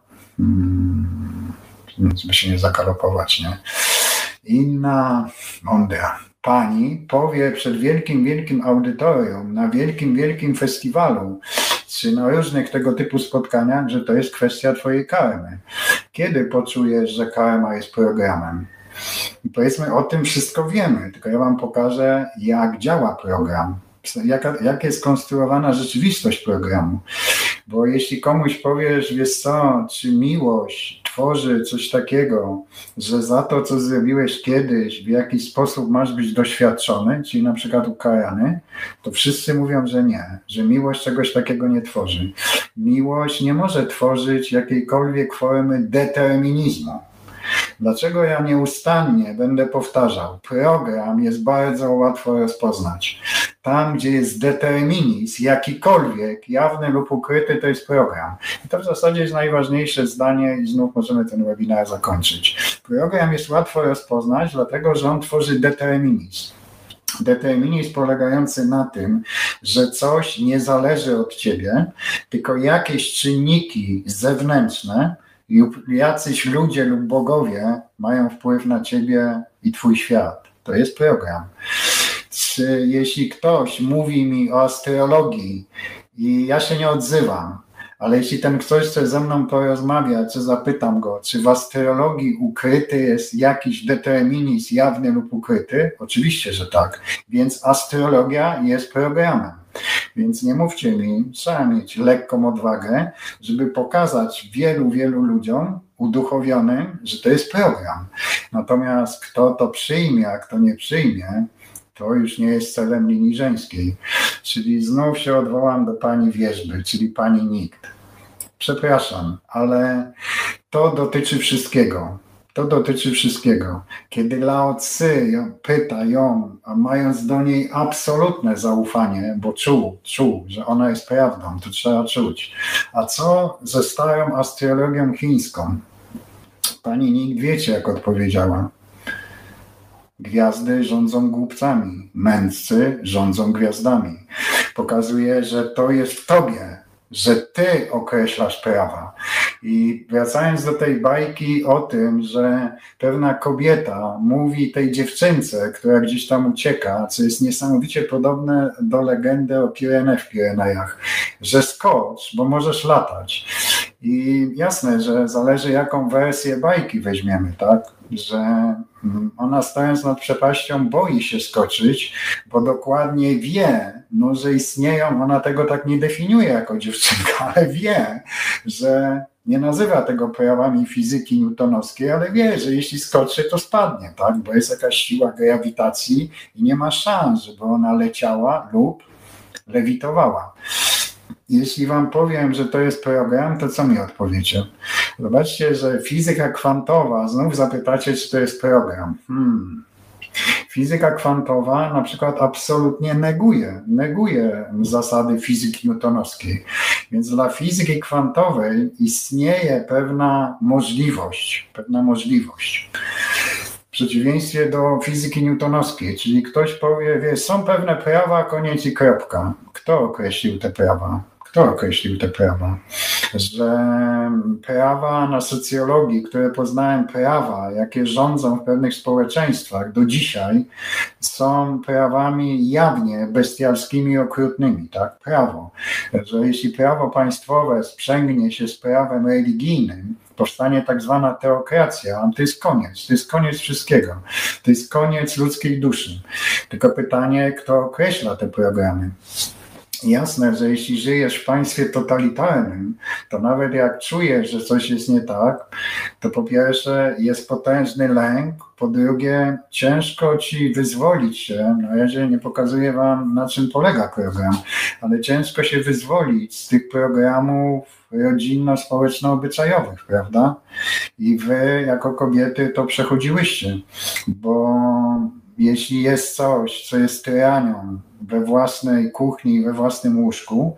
żeby się nie zakalopować, nie? Inna mądra pani powie przed wielkim audytorium, na wielkim festiwalu, czy na różnych tego typu spotkaniach, że to jest kwestia twojej karmy. Kiedy poczujesz, że karma jest programem? I powiedzmy, o tym wszystko wiemy, tylko ja wam pokażę, jak działa program, jak jest konstruowana rzeczywistość programu. Bo jeśli komuś powiesz, wiesz co, czy miłość tworzy coś takiego, że za to, co zrobiłeś kiedyś, w jakiś sposób masz być doświadczony, czyli na przykład ukarany, to wszyscy mówią, że nie, że miłość czegoś takiego nie tworzy. Miłość nie może tworzyć jakiejkolwiek formy determinizmu. Dlaczego ja nieustannie będę powtarzał? Program jest bardzo łatwo rozpoznać. Tam, gdzie jest determinizm, jakikolwiek, jawny lub ukryty, to jest program. I to w zasadzie jest najważniejsze zdanie i znów możemy ten webinar zakończyć. Program jest łatwo rozpoznać, dlatego że on tworzy determinizm. Determinizm polegający na tym, że coś nie zależy od ciebie, tylko jakieś czynniki zewnętrzne lub jacyś ludzie lub bogowie mają wpływ na ciebie i twój świat. To jest program. Jeśli ktoś mówi mi o astrologii i ja się nie odzywam, ale jeśli ten ktoś chce ze mną porozmawiać, czy zapytam go, czy w astrologii ukryty jest jakiś determinizm jawny lub ukryty? Oczywiście, że tak. Więc astrologia jest programem. Więc nie mówcie mi, trzeba mieć lekką odwagę, żeby pokazać wielu ludziom uduchowionym, że to jest program. Natomiast kto to przyjmie, a kto nie przyjmie, to już nie jest celem linii żeńskiej. Czyli znów się odwołam do pani wierzby, czyli pani nikt. Przepraszam, ale to dotyczy wszystkiego. To dotyczy wszystkiego. Kiedy Lao Tzy pyta ją, a mając do niej absolutne zaufanie, bo czuł, że ona jest prawdą, to trzeba czuć. A co ze starą astrologią chińską? Pani nikt wiecie, jak odpowiedziała. Gwiazdy rządzą głupcami, mędrcy rządzą gwiazdami. Pokazuje, że to jest w tobie, że ty określasz prawa. I wracając do tej bajki o tym, że pewna kobieta mówi tej dziewczynce, która gdzieś tam ucieka, co jest niesamowicie podobne do legendy o Pirene w Pirenejach, że skocz, bo możesz latać. I jasne, że zależy, jaką wersję bajki weźmiemy, tak? Że ona, stojąc nad przepaścią, boi się skoczyć, bo dokładnie wie, no, że istnieją, ona tego tak nie definiuje jako dziewczynka, ale wie, że nie nazywa tego prawami fizyki newtonowskiej, ale wie, że jeśli skoczy, to spadnie, tak? Bo jest jakaś siła grawitacji i nie ma szans, żeby ona leciała lub lewitowała. Jeśli wam powiem, że to jest program, to co mi odpowiecie? Zobaczcie, że fizyka kwantowa, znów zapytacie, czy to jest program. Fizyka kwantowa na przykład absolutnie neguje zasady fizyki newtonowskiej. Więc dla fizyki kwantowej istnieje pewna możliwość. W przeciwieństwie do fizyki newtonowskiej, czyli ktoś powie, wiesz, są pewne prawa, koniec i kropka. Kto określił te prawa? Że prawa na socjologii, które poznałem prawa, jakie rządzą w pewnych społeczeństwach do dzisiaj, są prawami jawnie bestialskimi, okrutnymi, tak? Prawo. Że jeśli prawo państwowe sprzęgnie się z prawem religijnym, powstanie tak zwana teokracja, to jest koniec wszystkiego. To jest koniec ludzkiej duszy. Tylko pytanie, kto określa te programy? Jasne, że jeśli żyjesz w państwie totalitarnym, to nawet jak czujesz, że coś jest nie tak, to po pierwsze jest potężny lęk, po drugie ciężko ci wyzwolić się, na razie nie pokazuję wam, na czym polega program, ale ciężko się wyzwolić z tych programów rodzinno-społeczno-obyczajowych, prawda? I wy jako kobiety to przechodziłyście, bo jeśli jest coś, co jest tyranią we własnej kuchni, we własnym łóżku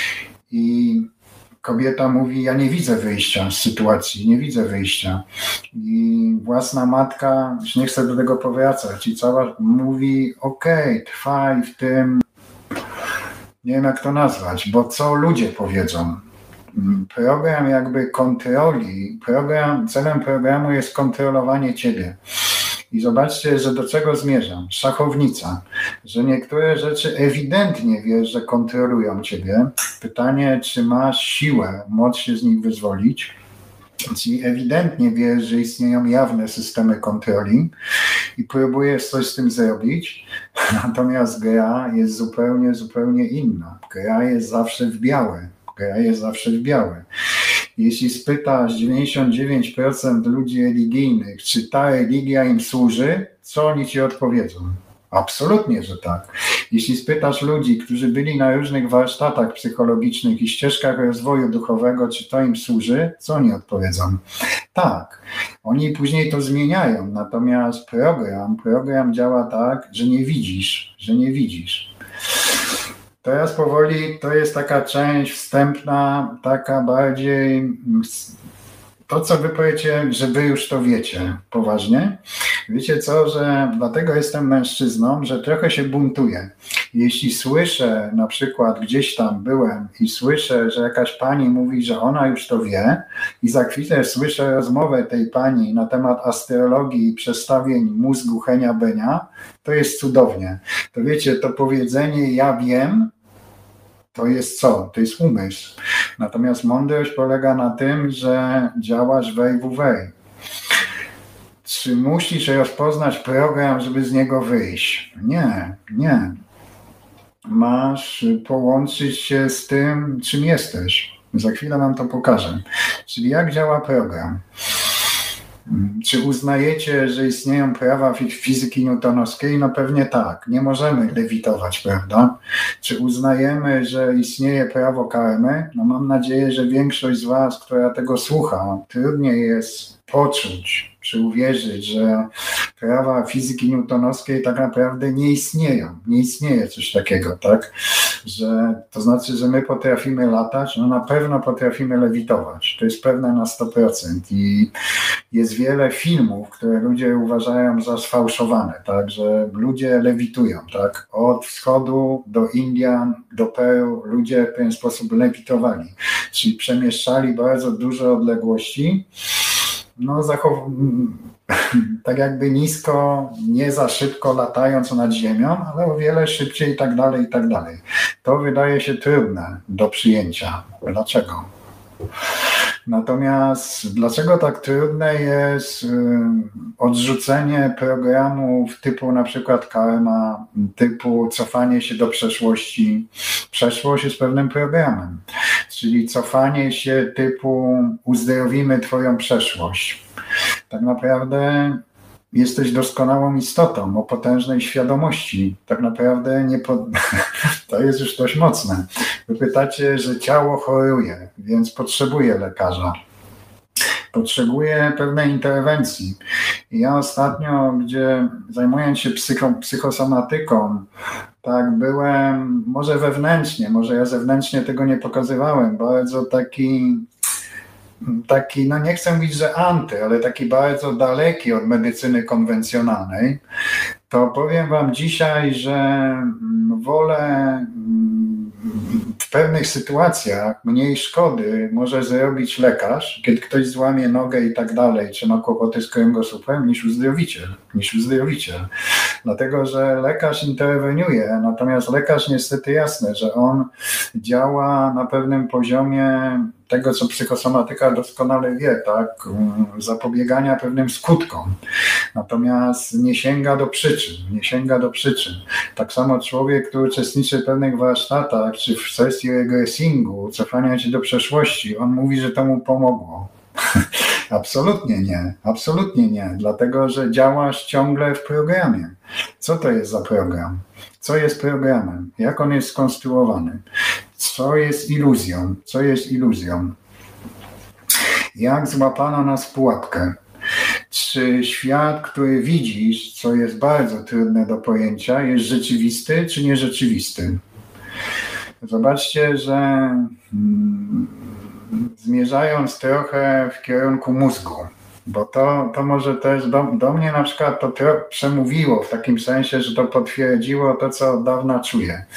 i kobieta mówi, ja nie widzę wyjścia z sytuacji, nie widzę wyjścia. I własna matka, już nie chcę do tego powracać, i cała mówi, okej, trwaj w tym, nie wiem jak to nazwać, bo co ludzie powiedzą. Program jakby kontroli, celem programu jest kontrolowanie ciebie. I zobaczcie, że do czego zmierzam. Szachownica, że niektóre rzeczy ewidentnie wiesz, że kontrolują ciebie. Pytanie, czy masz siłę, moc się z nich wyzwolić. Czyli ewidentnie wiesz, że istnieją jawne systemy kontroli i próbujesz coś z tym zrobić. Natomiast gra jest zupełnie inna. Gra jest zawsze w białe. Jeśli spytasz 99% ludzi religijnych, czy ta religia im służy, co oni ci odpowiedzą? Absolutnie, że tak. Jeśli spytasz ludzi, którzy byli na różnych warsztatach psychologicznych i ścieżkach rozwoju duchowego, czy to im służy, co oni odpowiedzą? Tak. Oni później to zmieniają, natomiast program działa tak, że nie widzisz. Teraz powoli to jest taka część wstępna, taka bardziej to, co wy powiecie, że wy już to wiecie poważnie. Wiecie co, że dlatego jestem mężczyzną, że trochę się buntuję. Jeśli słyszę, na przykład gdzieś tam byłem i słyszę, że jakaś pani mówi, że ona już to wie i za chwilę słyszę rozmowę tej pani na temat astrologii i przestawień mózgu Henia Benia, to jest cudownie. To wiecie, to powiedzenie ja wiem, to jest co? To jest umysł. Natomiast mądrość polega na tym, że działasz wej w wej. Czy musisz rozpoznać program, żeby z niego wyjść? Nie. Masz połączyć się z tym, czym jesteś. Za chwilę wam to pokażę. Czyli jak działa program? Czy uznajecie, że istnieją prawa fizyki newtonowskiej? No pewnie tak. Nie możemy lewitować, prawda? Czy uznajemy, że istnieje prawo karmy? No mam nadzieję, że większość z was, która tego słucha, trudniej jest poczuć, czy uwierzyć, że prawa fizyki newtonowskiej tak naprawdę nie istnieją. Nie istnieje coś takiego, tak? Że to znaczy, że my potrafimy latać, no na pewno potrafimy lewitować. To jest pewne na 100%. I jest wiele filmów, które ludzie uważają za sfałszowane, tak? Że ludzie lewitują, tak? Od wschodu do Indian, do Peru ludzie w ten sposób lewitowali, czyli przemieszczali bardzo duże odległości, no tak jakby nisko, nie za szybko latając nad ziemią, ale o wiele szybciej i tak dalej, i tak dalej. To wydaje się trudne do przyjęcia. Dlaczego? Natomiast dlaczego tak trudne jest odrzucenie programów typu na przykład karma, typu cofanie się do przeszłości? Przeszłość jest pewnym programem, czyli cofanie się typu uzdrowimy twoją przeszłość. Tak naprawdę jesteś doskonałą istotą o potężnej świadomości. Tak naprawdę to jest już dość mocne. Wy pytacie, że ciało choruje, więc potrzebuje lekarza. Potrzebuje pewnej interwencji. I ja ostatnio, gdzie zajmując się psychosomatyką, tak byłem, może wewnętrznie, może ja zewnętrznie tego nie pokazywałem, bardzo taki, no nie chcę mówić, że ale taki bardzo daleki od medycyny konwencjonalnej, to powiem wam dzisiaj, że wolę w pewnych sytuacjach mniej szkody może zrobić lekarz, kiedy ktoś złamie nogę i tak dalej, czy ma kłopoty z kręgosłupem, niż uzdrowiciel. Dlatego, że lekarz interweniuje, natomiast lekarz niestety jasne, że on działa na pewnym poziomie tego, co psychosomatyka doskonale wie, tak, zapobiegania pewnym skutkom. Natomiast nie sięga do przyczyn. Tak samo człowiek, który uczestniczy w pewnych warsztatach, czy w sesji regresingu, cofania się do przeszłości, on mówi, że to mu pomogło. Absolutnie nie, dlatego, że działasz ciągle w programie. Co to jest za program? Co jest programem? Jak on jest skonstruowany? Co jest iluzją? Jak złapano nas w pułapkę? Czy świat, który widzisz, co jest bardzo trudne do pojęcia, jest rzeczywisty czy nierzeczywisty? Zobaczcie, że zmierzając trochę w kierunku mózgu, bo to może też do mnie na przykład to przemówiło w takim sensie, że to potwierdziło to, co od dawna czuję.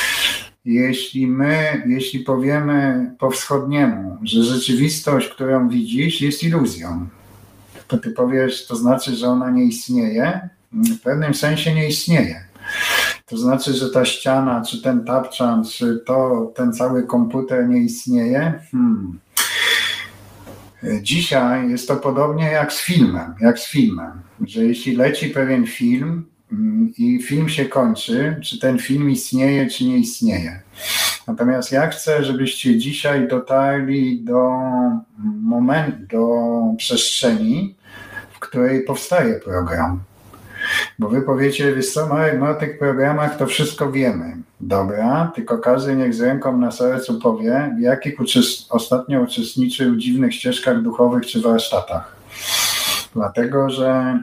Jeśli powiemy po wschodniemu, że rzeczywistość, którą widzisz, jest iluzją, to ty powiesz, to znaczy, że ona nie istnieje? W pewnym sensie nie istnieje. To znaczy, że ta ściana, czy ten tapczan, czy ten cały komputer nie istnieje? Dzisiaj jest to podobnie jak z filmem, że jeśli leci pewien film i film się kończy, czy ten film istnieje, czy nie istnieje. Natomiast ja chcę, żebyście dzisiaj dotarli do przestrzeni, w której powstaje program. Bo wy powiecie, wiesz co, Marek, o tych programach to wszystko wiemy. Dobra, tylko każdy niech z ręką na sercu powie, w jakich ostatnio uczestniczył w dziwnych ścieżkach duchowych czy warsztatach. Dlatego, że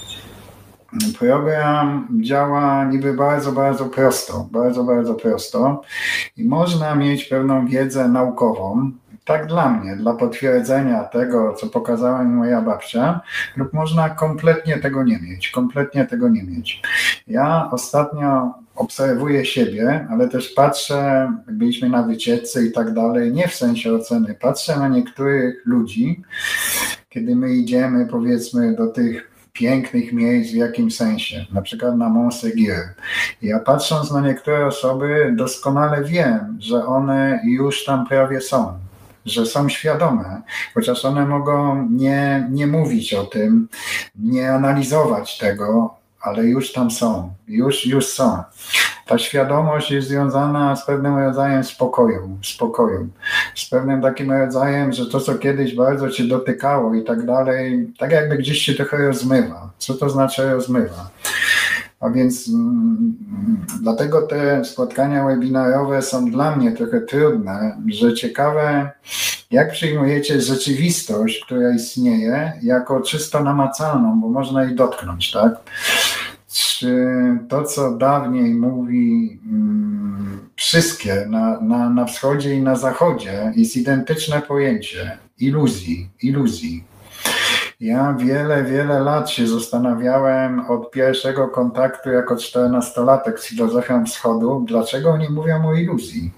program działa niby bardzo, bardzo prosto i można mieć pewną wiedzę naukową, tak dla mnie, dla potwierdzenia tego, co pokazała mi moja babcia, lub można kompletnie tego nie mieć. Ja ostatnio obserwuję siebie, ale też patrzę, jak byliśmy na wycieczce i tak dalej, nie w sensie oceny, patrzę na niektórych ludzi, kiedy my idziemy, powiedzmy, do tych pięknych miejsc w jakimś sensie, na przykład na Mont Seguier. Ja patrząc na niektóre osoby doskonale wiem, że one już tam prawie są, że są świadome, chociaż one mogą nie mówić o tym, nie analizować tego, ale już tam są, już są. Ta świadomość jest związana z pewnym rodzajem spokoju, z pewnym takim rodzajem, że to, co kiedyś bardzo cię dotykało i tak dalej, tak jakby gdzieś się trochę rozmywa. Co to znaczy rozmywa? A więc dlatego te spotkania webinarowe są dla mnie trochę trudne, że ciekawe, jak przyjmujecie rzeczywistość, która istnieje, jako czysto namacalną, bo można jej dotknąć, tak? Czy to, co dawniej mówi wszystkie na wschodzie i na zachodzie, jest identyczne pojęcie iluzji. Ja wiele lat się zastanawiałem od pierwszego kontaktu jako 14-latek z filozofią wschodu, dlaczego oni mówią o iluzji.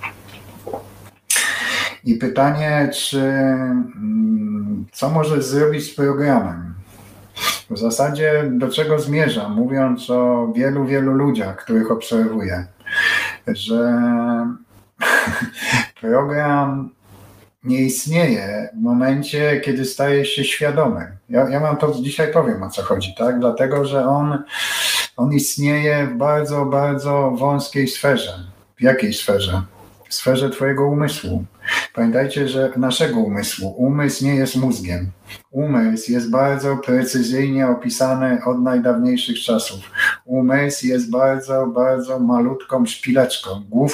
I pytanie, co możesz zrobić z programem? W zasadzie do czego zmierzam, mówiąc o wielu ludziach, których obserwuję, że program nie istnieje w momencie, kiedy stajesz się świadomy. Ja wam to dzisiaj powiem, o co chodzi, tak? Dlatego, że on istnieje w bardzo wąskiej sferze. W jakiej sferze? W sferze twojego umysłu. Pamiętajcie, że naszego umysłu. Umysł nie jest mózgiem. Umysł jest bardzo precyzyjnie opisany od najdawniejszych czasów. Umysł jest bardzo malutką szpileczką,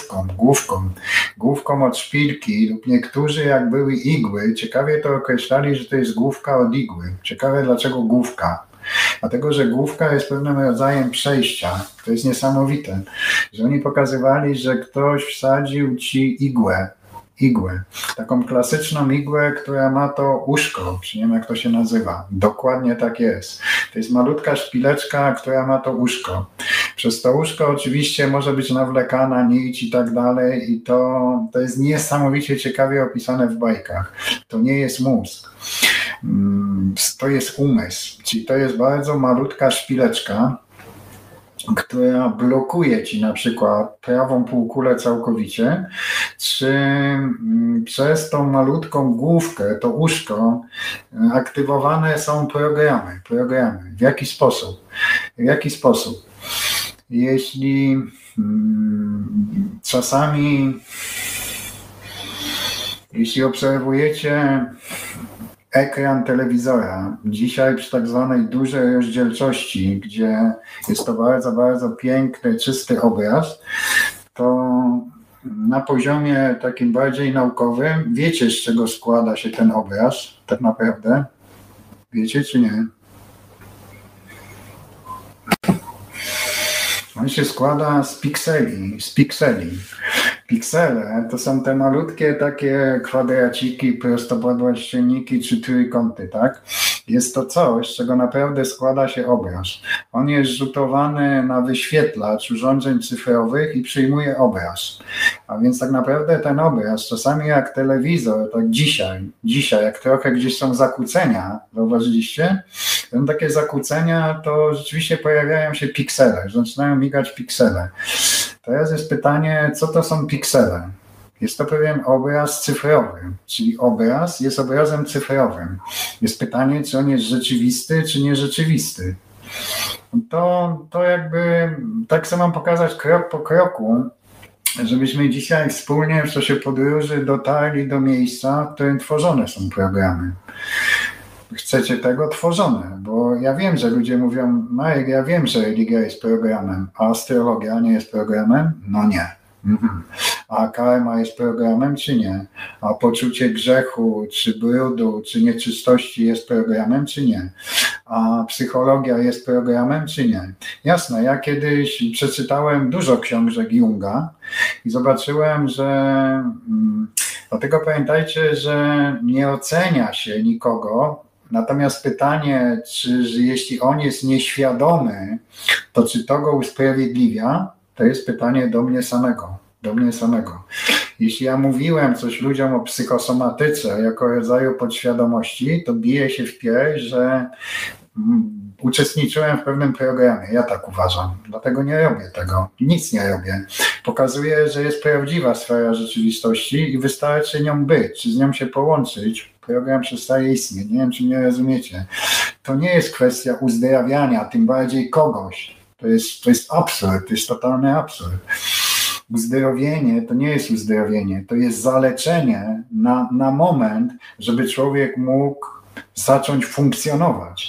główką od szpilki lub niektórzy jak były igły, ciekawie to określali, że to jest główka od igły. Ciekawe dlaczego główka. Dlatego, że główka jest pewnym rodzajem przejścia. To jest niesamowite, że oni pokazywali, że ktoś wsadził ci igłę, taką klasyczną igłę, która ma to uszko, czy nie wiem jak to się nazywa. Dokładnie tak jest. To jest malutka szpileczka, która ma to uszko. Przez to uszko oczywiście może być nawlekana nić i tak dalej i to jest niesamowicie ciekawie opisane w bajkach. To nie jest mózg. To jest umysł, czyli to jest bardzo malutka szpileczka, która blokuje ci na przykład prawą półkulę całkowicie, czy przez tą malutką główkę, to uszko, aktywowane są programy. W jaki sposób? Jeśli czasami, jeśli obserwujecie ekran telewizora, dzisiaj przy tak zwanej dużej rozdzielczości, gdzie jest to bardzo piękny, czysty obraz, to na poziomie takim bardziej naukowym wiecie, z czego składa się ten obraz, tak naprawdę? Wiecie czy nie? On się składa z pikseli. Piksele to są te malutkie takie kwadraciki, prostopadłościenniki czy trójkąty, tak? Jest to coś, z czego naprawdę składa się obraz. On jest rzutowany na wyświetlacz urządzeń cyfrowych i przyjmuje obraz. A więc tak naprawdę ten obraz, czasami jak telewizor, tak dzisiaj jak trochę gdzieś są zakłócenia, zauważyliście? Są takie zakłócenia, to rzeczywiście pojawiają się piksele, zaczynają migać piksele. Teraz jest pytanie, co to są piksele? Jest to pewien obraz cyfrowy, czyli obraz jest obrazem cyfrowym. Jest pytanie, czy on jest rzeczywisty, czy nierzeczywisty. To jakby, tak chcę wam pokazać krok po kroku, żebyśmy dzisiaj wspólnie w czasie podróży dotarli do miejsca, w którym tworzone są programy. Chcecie tego tworzone, bo ja wiem, że ludzie mówią, Marek, ja wiem, że religia jest programem, a astrologia nie jest programem? No nie. A karma jest programem, czy nie? A poczucie grzechu, czy brudu, czy nieczystości jest programem, czy nie? A psychologia jest programem, czy nie? Jasne, ja kiedyś przeczytałem dużo książek Junga i zobaczyłem, że dlatego pamiętajcie, że nie ocenia się nikogo. Natomiast pytanie, czy jeśli on jest nieświadomy, to czy to go usprawiedliwia, to jest pytanie do mnie samego. Jeśli ja mówiłem coś ludziom o psychosomatyce jako rodzaju podświadomości, to bije się w pierś, że uczestniczyłem w pewnym programie. Ja tak uważam. Dlatego nie robię tego. Nic nie robię. Pokazuję, że jest prawdziwa sfera rzeczywistości i wystarczy nią być, czy z nią się połączyć. Program przestaje istnieć. Nie wiem, czy mnie rozumiecie. To nie jest kwestia uzdrawiania, tym bardziej kogoś. To jest absurd, to jest totalny absurd. Uzdrowienie to nie jest uzdrowienie, to jest zaleczenie na moment, żeby człowiek mógł zacząć funkcjonować.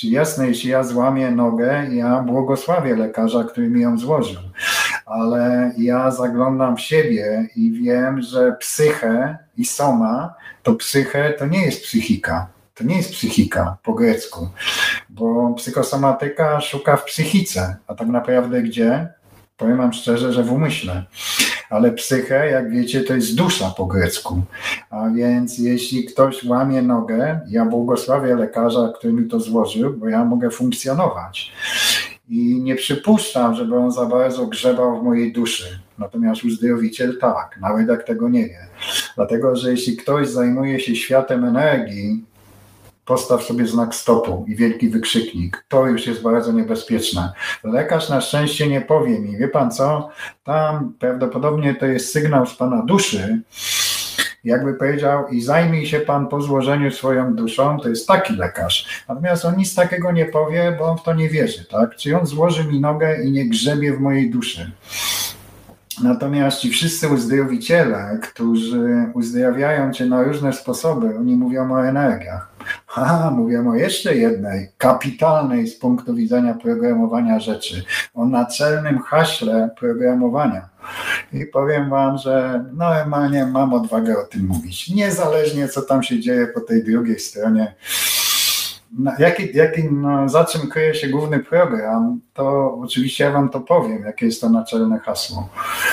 Czyli jasne, jeśli ja złamię nogę, ja błogosławię lekarza, który mi ją złożył. Ale ja zaglądam w siebie i wiem, że psyche i soma, to psyche to nie jest psychika. To nie jest psychika po grecku, bo psychosomatyka szuka w psychice, a tak naprawdę gdzie? Powiem wam szczerze, że w umyśle. Ale psyche, jak wiecie, to jest dusza po grecku. A więc jeśli ktoś łamie nogę, ja błogosławię lekarza, który mi to złożył, bo ja mogę funkcjonować. I nie przypuszczam, żeby on za bardzo grzebał w mojej duszy. Natomiast uzdrowiciel tak, nawet jak tego nie wie. Dlatego, że jeśli ktoś zajmuje się światem energii, postaw sobie znak stopu i wielki wykrzyknik. To już jest bardzo niebezpieczne. Lekarz na szczęście nie powie mi, wie pan co, tam prawdopodobnie to jest sygnał z pana duszy, jakby powiedział i zajmij się pan po złożeniu swoją duszą, to jest taki lekarz. Natomiast on nic takiego nie powie, bo on w to nie wierzy, tak? Czyli on złoży mi nogę i nie grzebie w mojej duszy. Natomiast ci wszyscy uzdrowiciele, którzy uzdrawiają cię na różne sposoby, oni mówią o energiach. Mówią o jeszcze jednej, kapitalnej z punktu widzenia programowania rzeczy, o naczelnym haśle programowania. I powiem wam, że normalnie mam odwagę o tym mówić. Niezależnie co tam się dzieje po tej drugiej stronie. Za czym kryje się główny program, to oczywiście ja wam to powiem, jakie jest to naczelne hasło.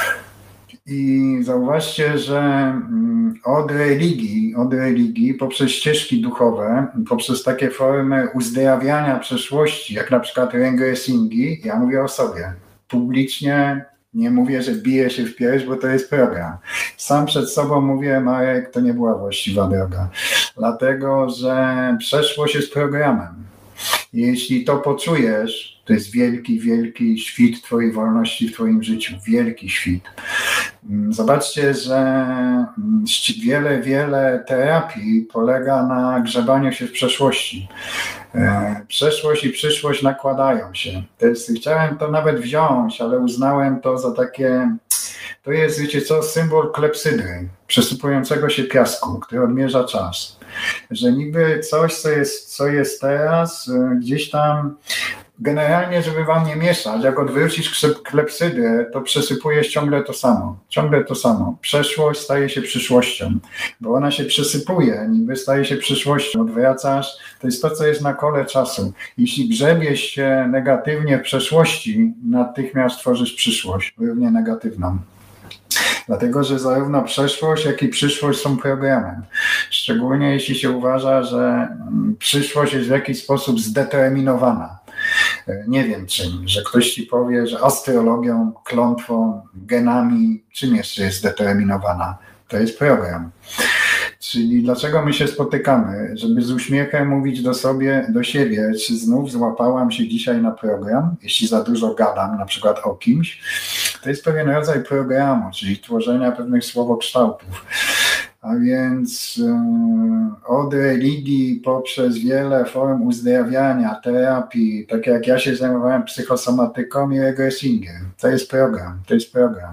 I zauważcie, że od religii poprzez ścieżki duchowe, poprzez takie formy uzdrawiania przeszłości, jak na przykład regresingi, ja mówię o sobie. Publicznie nie mówię, że biję się w pierś, bo to jest program. Sam przed sobą mówię, Marek, to nie była właściwa droga. Dlatego, że przeszłość jest programem. Jeśli to poczujesz, to jest wielki, wielki świt twojej wolności w twoim życiu. Wielki świt. Zobaczcie, że wiele terapii polega na grzebaniu się w przeszłości. Przeszłość i przyszłość nakładają się. Chciałem to nawet wziąć, ale uznałem to za takie... To jest, wiecie co, symbol klepsydry, przesypującego się piasku, który odmierza czas. Że niby coś, co jest teraz, gdzieś tam, generalnie, żeby wam nie mieszać, jak odwrócisz klepsydrę, to przesypujesz ciągle to samo. Ciągle to samo. Przeszłość staje się przyszłością, bo ona się przesypuje, niby staje się przyszłością. Odwracasz, to jest to, co jest na kole czasu. Jeśli grzebiesz się negatywnie w przeszłości, natychmiast tworzysz przyszłość, równie negatywną. Dlatego, że zarówno przeszłość, jak i przyszłość są programem. Szczególnie jeśli się uważa, że przyszłość jest w jakiś sposób zdeterminowana. Nie wiem czym, że ktoś ci powie, że astrologią, klątwą, genami, czym jeszcze jest zdeterminowana. To jest program. Czyli dlaczego my się spotykamy? Żeby z uśmiechem mówić do siebie, czy znów złapałam się dzisiaj na program, jeśli za dużo gadam, na przykład o kimś. To jest pewien rodzaj programu, czyli tworzenia pewnych słowokształtów. A więc od religii poprzez wiele form uzdrawiania, terapii, tak jak ja się zajmowałem psychosomatyką i regresingiem. To jest program.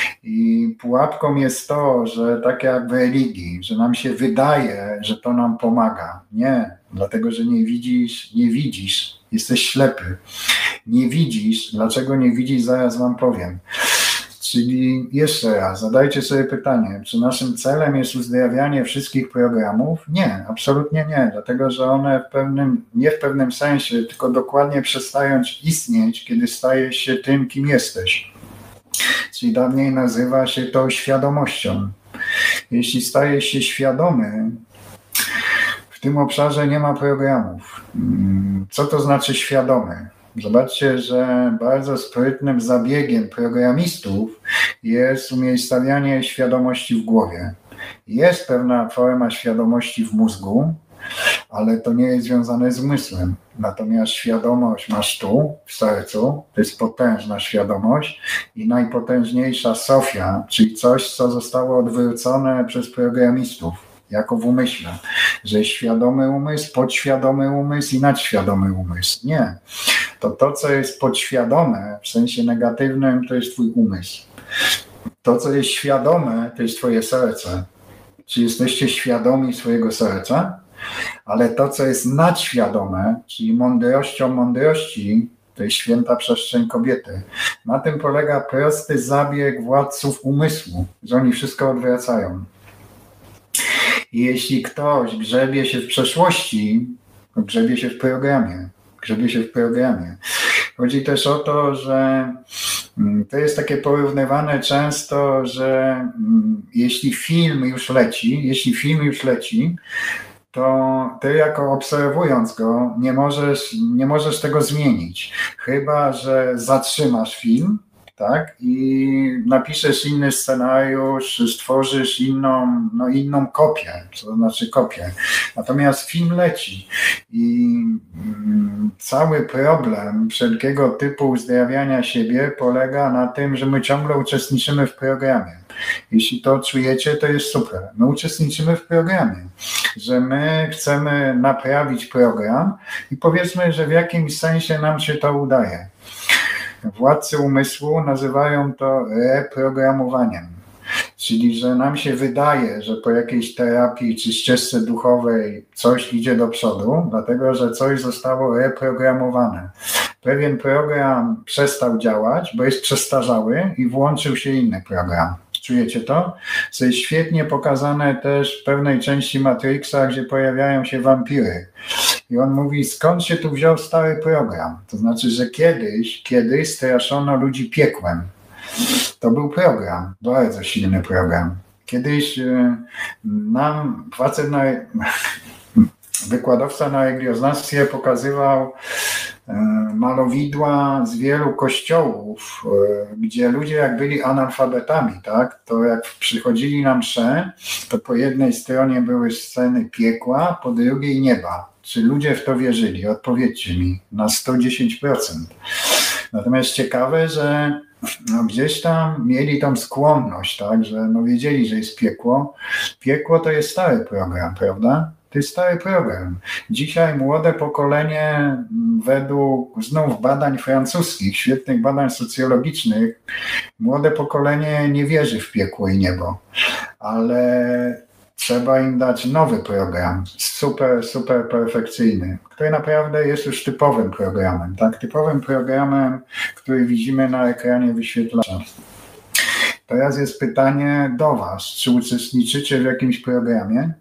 I pułapką jest to, że tak jak w religii, że nam się wydaje, że to nam pomaga. Nie, dlatego, że nie widzisz, jesteś ślepy. Nie widzisz, dlaczego nie widzisz, zaraz wam powiem. Czyli jeszcze raz, zadajcie sobie pytanie, czy naszym celem jest uzdrawianie wszystkich programów? Nie, absolutnie nie, dlatego że one nie w pewnym sensie, tylko dokładnie przestają istnieć, kiedy stajesz się tym, kim jesteś. Czyli dawniej nazywa się to świadomością. Jeśli stajesz się świadomy, w tym obszarze nie ma programów. Co to znaczy świadomy? Zobaczcie, że bardzo sprytnym zabiegiem programistów jest umiejscowianie świadomości w głowie. Jest pewna forma świadomości w mózgu, ale to nie jest związane z umysłem. Natomiast świadomość masz tu, w sercu, to jest potężna świadomość i najpotężniejsza Sofia, czyli coś, co zostało odwrócone przez programistów, jako w umyśle, że jest świadomy umysł, podświadomy umysł i nadświadomy umysł. Nie. To, co jest podświadome, w sensie negatywnym, to jest twój umysł. To, co jest świadome, to jest twoje serce. Czy jesteście świadomi swojego serca? ale to, co jest nadświadome, czyli mądrością mądrości, to jest święta przestrzeń kobiety. Na tym polega prosty zabieg władców umysłu, że oni wszystko odwracają. I jeśli ktoś grzebie się w przeszłości, to grzebie się w programie. Chodzi też o to, że to jest takie porównywane często, że jeśli film już leci, to ty jako obserwując go nie możesz tego zmienić. Chyba że zatrzymasz film, tak? I napiszesz inny scenariusz, stworzysz inną kopię, co znaczy kopię. Natomiast film leci i cały problem wszelkiego typu uzdrawiania siebie polega na tym, że my ciągle uczestniczymy w programie. Jeśli to czujecie, to jest super. My uczestniczymy w programie, że my chcemy naprawić program i powiedzmy, że w jakimś sensie nam się to udaje. Władcy umysłu nazywają to reprogramowaniem, czyli że nam się wydaje, że po jakiejś terapii czy ścieżce duchowej coś idzie do przodu, dlatego że coś zostało reprogramowane. Pewien program przestał działać, bo jest przestarzały i włączył się inny program. Czujecie to? Co jest świetnie pokazane też w pewnej części Matrixa, gdzie pojawiają się wampiry. I on mówi, skąd się tu wziął stary program? To znaczy, że kiedyś straszono ludzi piekłem. To był program, bardzo silny program. Kiedyś nam wykładowca na religioznawstwie pokazywał malowidła z wielu kościołów, gdzie ludzie jak byli analfabetami, tak, to jak przychodzili na mszę, to po jednej stronie były sceny piekła, po drugiej nieba. Czy ludzie w to wierzyli? Odpowiedzcie mi, na 110%. Natomiast ciekawe, że gdzieś tam mieli tą skłonność, tak, że wiedzieli, że jest piekło. Piekło to jest stary program, prawda? To jest stary program. Dzisiaj młode pokolenie, według znów badań francuskich, świetnych badań socjologicznych, młode pokolenie nie wierzy w piekło i niebo, ale trzeba im dać nowy program, super perfekcyjny, który naprawdę jest już typowym programem, tak? Typowym programem, który widzimy na ekranie wyświetlacza. Teraz jest pytanie do Was, czy uczestniczycie w jakimś programie?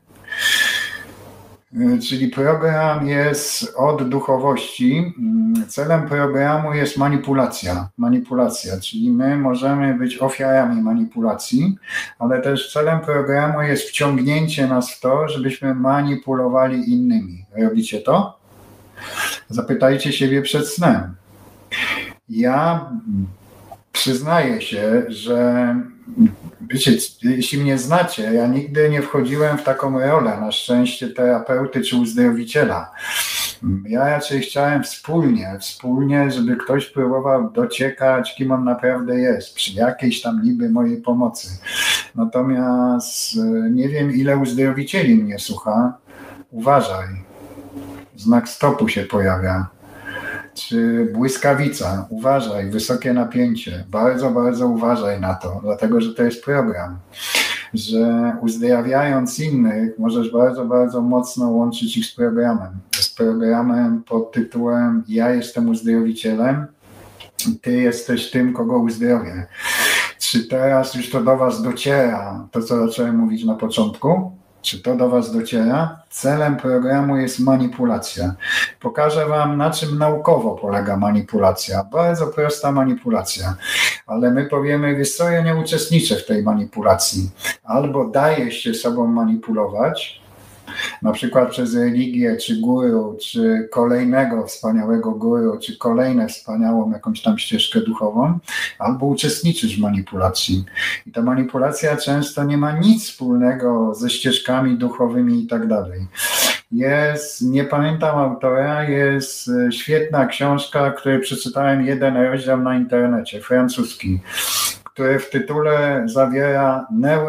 Czyli program jest od duchowości. Celem programu jest manipulacja, czyli my możemy być ofiarami manipulacji, ale też celem programu jest wciągnięcie nas w to, żebyśmy manipulowali innymi. Robicie to? Zapytajcie siebie przed snem. Ja przyznaję się, że wiecie, jeśli mnie znacie, ja nigdy nie wchodziłem w taką rolę, na szczęście, terapeuty czy uzdrowiciela. Ja raczej chciałem wspólnie, żeby ktoś próbował dociekać, kim on naprawdę jest, przy jakiejś tam niby mojej pomocy. Natomiast nie wiem, ile uzdrowicieli mnie słucha. Uważaj. Znak stopu się pojawia. Czy błyskawica, uważaj, wysokie napięcie, bardzo uważaj na to, dlatego że to jest program, że uzdrawiając innych możesz bardzo mocno łączyć ich z programem pod tytułem ja jestem uzdrowicielem, ty jesteś tym, kogo uzdrowię. Czy teraz już to do Was dociera, to co zacząłem mówić na początku? Czy to do Was dociera? Celem programu jest manipulacja. Pokażę Wam, na czym naukowo polega manipulacja. Bardzo prosta manipulacja. Ale my powiemy, wiesz co, ja nie uczestniczę w tej manipulacji. Albo dajesz się sobą manipulować, na przykład przez religię, czy guru, czy kolejnego wspaniałego guru, czy kolejną wspaniałą jakąś tam ścieżkę duchową, albo uczestniczysz w manipulacji. I ta manipulacja często nie ma nic wspólnego ze ścieżkami duchowymi i tak dalej. Jest, nie pamiętam autora, jest świetna książka, której przeczytałem jeden rozdział na internecie, francuski, który w tytule zawiera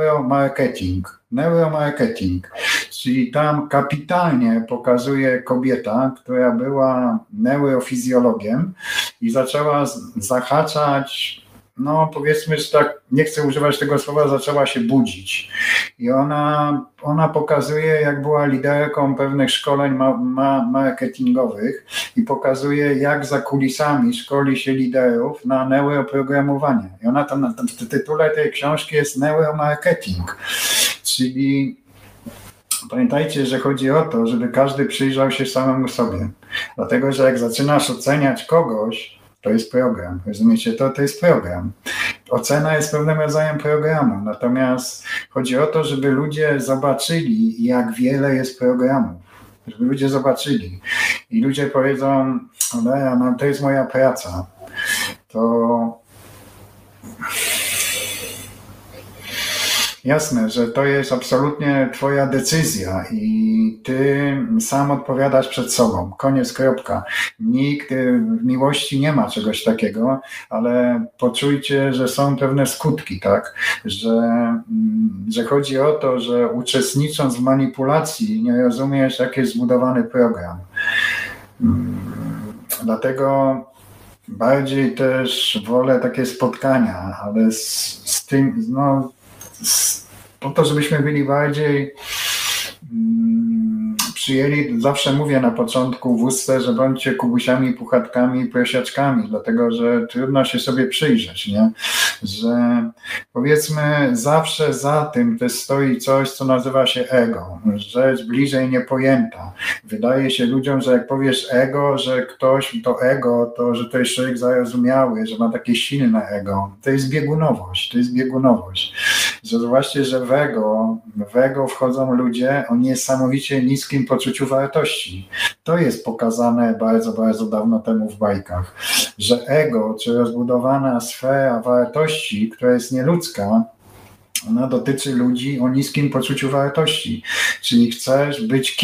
neuromarketing, czyli tam kapitalnie pokazuje kobieta, która była neurofizjologiem i zaczęła zahaczać no powiedzmy, że tak, nie chcę używać tego słowa, zaczęła się budzić. I ona pokazuje, jak była liderką pewnych szkoleń marketingowych i pokazuje, jak za kulisami szkoli się liderów na neuroprogramowanie. I ona tam, w tytule tej książki jest neuromarketing, czyli pamiętajcie, że chodzi o to, żeby każdy przyjrzał się samemu sobie. Dlatego, że jak zaczynasz oceniać kogoś, to jest program. Rozumiecie? To jest program. Ocena jest pewnym rodzajem programu. Natomiast chodzi o to, żeby ludzie zobaczyli, jak wiele jest programów. Żeby ludzie zobaczyli. I ludzie powiedzą, no to jest moja praca. To jasne, że to jest absolutnie twoja decyzja i ty sam odpowiadasz przed sobą. Koniec, kropka. Nikt w miłości nie ma czegoś takiego, ale poczujcie, że są pewne skutki, tak? Że chodzi o to, że uczestnicząc w manipulacji nie rozumiesz, jak jest zbudowany program. Dlatego bardziej też wolę takie spotkania, ale z tym, no po to, żebyśmy byli bardziej przyjęli, zawsze mówię na początku w ustę, że bądźcie kubusiami, puchatkami, prosiaczkami, dlatego, że trudno się sobie przyjrzeć, nie? Że powiedzmy zawsze za tym też stoi coś, co nazywa się ego, rzecz bliżej niepojęta. Wydaje się ludziom, że jak powiesz ego, że ktoś to ego, to że to jest człowiek zarozumiały, że ma takie silne ego. To jest biegunowość, Że właśnie, że w ego wchodzą ludzie o niesamowicie niskim poczuciu wartości. To jest pokazane bardzo, bardzo dawno temu w bajkach, że ego, czy rozbudowana sfera wartości, która jest nieludzka, ona dotyczy ludzi o niskim poczuciu wartości. Czyli chcesz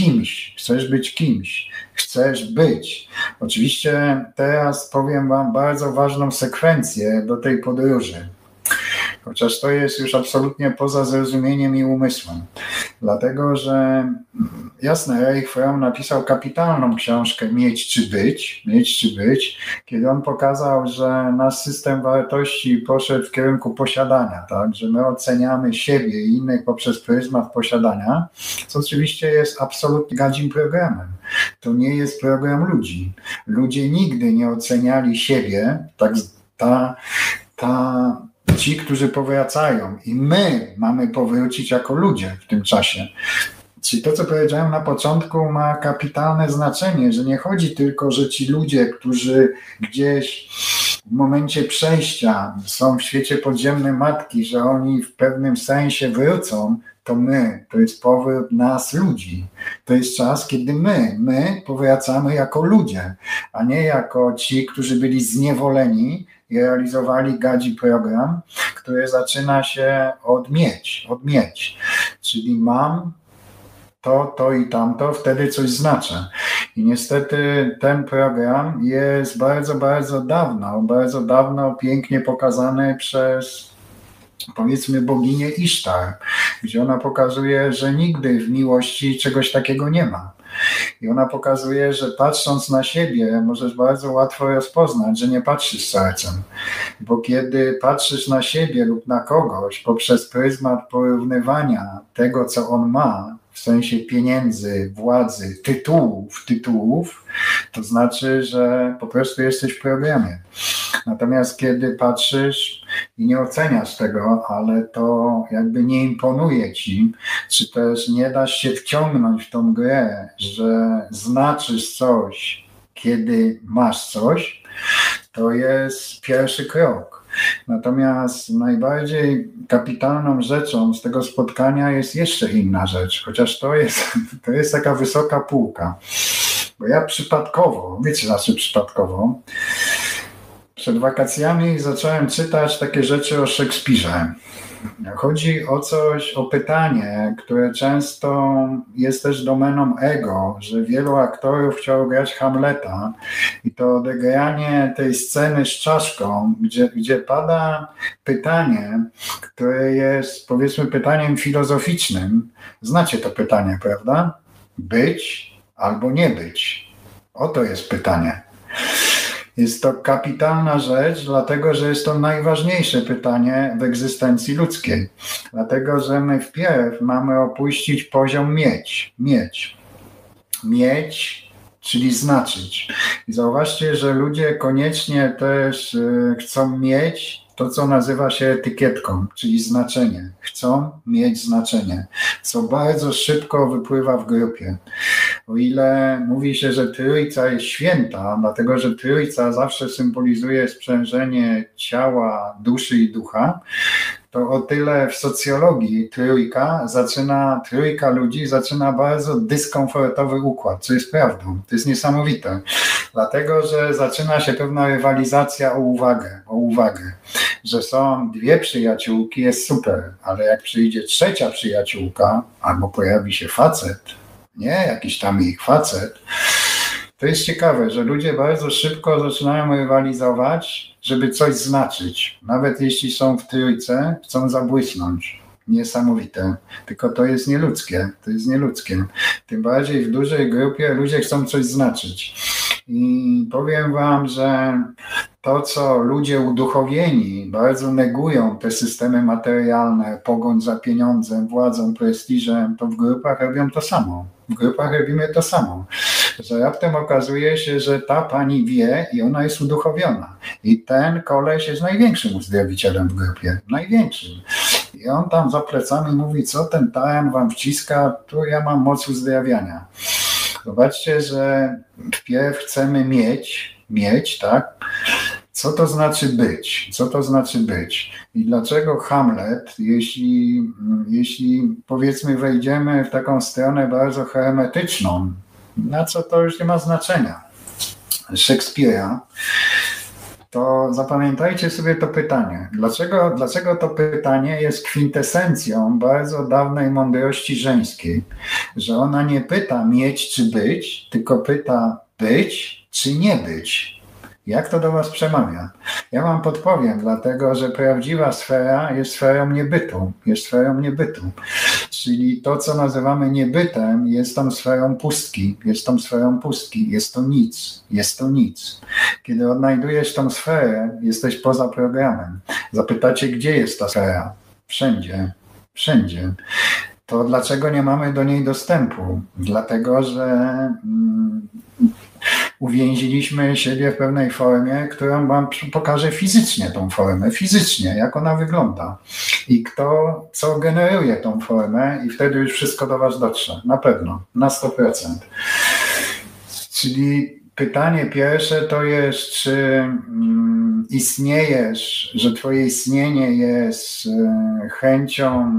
być. Oczywiście teraz powiem wam bardzo ważną sekwencję do tej podróży. Chociaż to jest już absolutnie poza zrozumieniem i umysłem. Dlatego, że jasne, Erich Fromm napisał kapitalną książkę Mieć czy być, kiedy on pokazał, że nasz system wartości poszedł w kierunku posiadania, tak? Że my oceniamy siebie i innych poprzez pryzmat posiadania, co oczywiście jest absolutnie gadzim programem. To nie jest program ludzi. Ludzie nigdy nie oceniali siebie, tak ci, którzy powracają i my mamy powrócić jako ludzie w tym czasie. Czyli to, co powiedziałem na początku, ma kapitalne znaczenie, że nie chodzi tylko, że ci ludzie, którzy gdzieś w momencie przejścia są w świecie podziemnej matki, że oni w pewnym sensie wrócą, to jest powrót nas ludzi. To jest czas, kiedy my powracamy jako ludzie, a nie jako ci, którzy byli zniewoleni i realizowali gadzi program, który zaczyna się od mieć. Czyli mam to i tamto, wtedy coś znaczę. I niestety ten program jest bardzo dawno pięknie pokazany przez, powiedzmy, boginię Isztar, gdzie ona pokazuje, że nigdy w miłości czegoś takiego nie ma. I ona pokazuje, że patrząc na siebie możesz bardzo łatwo rozpoznać, że nie patrzysz sercem. Bo kiedy patrzysz na siebie lub na kogoś poprzez pryzmat porównywania tego, co on ma, w sensie pieniędzy, władzy, tytułów, to znaczy, że po prostu jesteś w programie. Natomiast kiedy patrzysz i nie oceniasz tego, ale to jakby nie imponuje ci, czy też nie dasz się wciągnąć w tą grę, że znaczysz coś, kiedy masz coś, to jest pierwszy krok. Natomiast najbardziej kapitalną rzeczą z tego spotkania jest jeszcze inna rzecz, chociaż to jest taka wysoka półka. Bo ja przypadkowo, przed wakacjami zacząłem czytać takie rzeczy o Szekspirze. Chodzi o pytanie, które często jest też domeną ego, że wielu aktorów chciało grać Hamleta i to odegranie tej sceny z czaszką, gdzie pada pytanie, które jest, powiedzmy, pytaniem filozoficznym. Znacie to pytanie, prawda? Być albo nie być. Oto jest pytanie. Jest to kapitalna rzecz, dlatego że jest to najważniejsze pytanie w egzystencji ludzkiej. Dlatego, że my wpierw mamy opuścić poziom mieć, czyli znaczyć. I zauważcie, że ludzie koniecznie też chcą mieć to, co nazywa się etykietką, czyli znaczenie. Chcą mieć znaczenie, co bardzo szybko wypływa w grupie. O ile mówi się, że Trójca jest święta, dlatego że Trójca zawsze symbolizuje sprzężenie ciała, duszy i ducha, to o tyle w socjologii trójka ludzi zaczyna bardzo dyskomfortowy układ, co jest prawdą. To jest niesamowite. Dlatego, że zaczyna się pewna rywalizacja o uwagę. Że są dwie przyjaciółki, jest super, ale jak przyjdzie trzecia przyjaciółka, albo pojawi się facet, nie jakiś tam ich facet, to jest ciekawe, że ludzie bardzo szybko zaczynają rywalizować, żeby coś znaczyć. Nawet jeśli są w trójce, chcą zabłysnąć. Niesamowite. Tylko to jest nieludzkie. Tym bardziej w dużej grupie ludzie chcą coś znaczyć. I powiem wam, że to, co ludzie uduchowieni bardzo negują te systemy materialne, pogoń za pieniądzem, władzą, prestiżem, to w grupach robią to samo. W grupach robimy to samo. Że raptem okazuje się, że ta pani wie i ona jest uduchowiona. I ten koleś jest największym uzdrowicielem w grupie. Największym. I on tam za plecami mówi, co ten taran wam wciska, tu ja mam moc uzdrawiania. Zobaczcie, że wpierw chcemy mieć, tak? Co to znaczy być? I dlaczego Hamlet, jeśli powiedzmy wejdziemy w taką stronę bardzo hermetyczną, na co to już nie ma znaczenia, Szekspira, to zapamiętajcie sobie to pytanie. Dlaczego to pytanie jest kwintesencją bardzo dawnej mądrości żeńskiej? Że ona nie pyta mieć czy być, tylko pyta być czy nie być. Jak to do was przemawia? Ja wam podpowiem, dlatego że prawdziwa sfera jest sferą niebytu. Czyli to, co nazywamy niebytem, jest tą sferą pustki, jest to nic. Kiedy odnajdujesz tą sferę, jesteś poza programem. Zapytacie, gdzie jest ta sfera? Wszędzie. To dlaczego nie mamy do niej dostępu? Dlatego, że uwięziliśmy siebie w pewnej formie, którą wam pokażę fizycznie, tą formę, jak ona wygląda i co generuje tą formę i wtedy już wszystko do was dotrze, na pewno, na 100%. Czyli pytanie pierwsze to jest, czy istniejesz, że twoje istnienie jest chęcią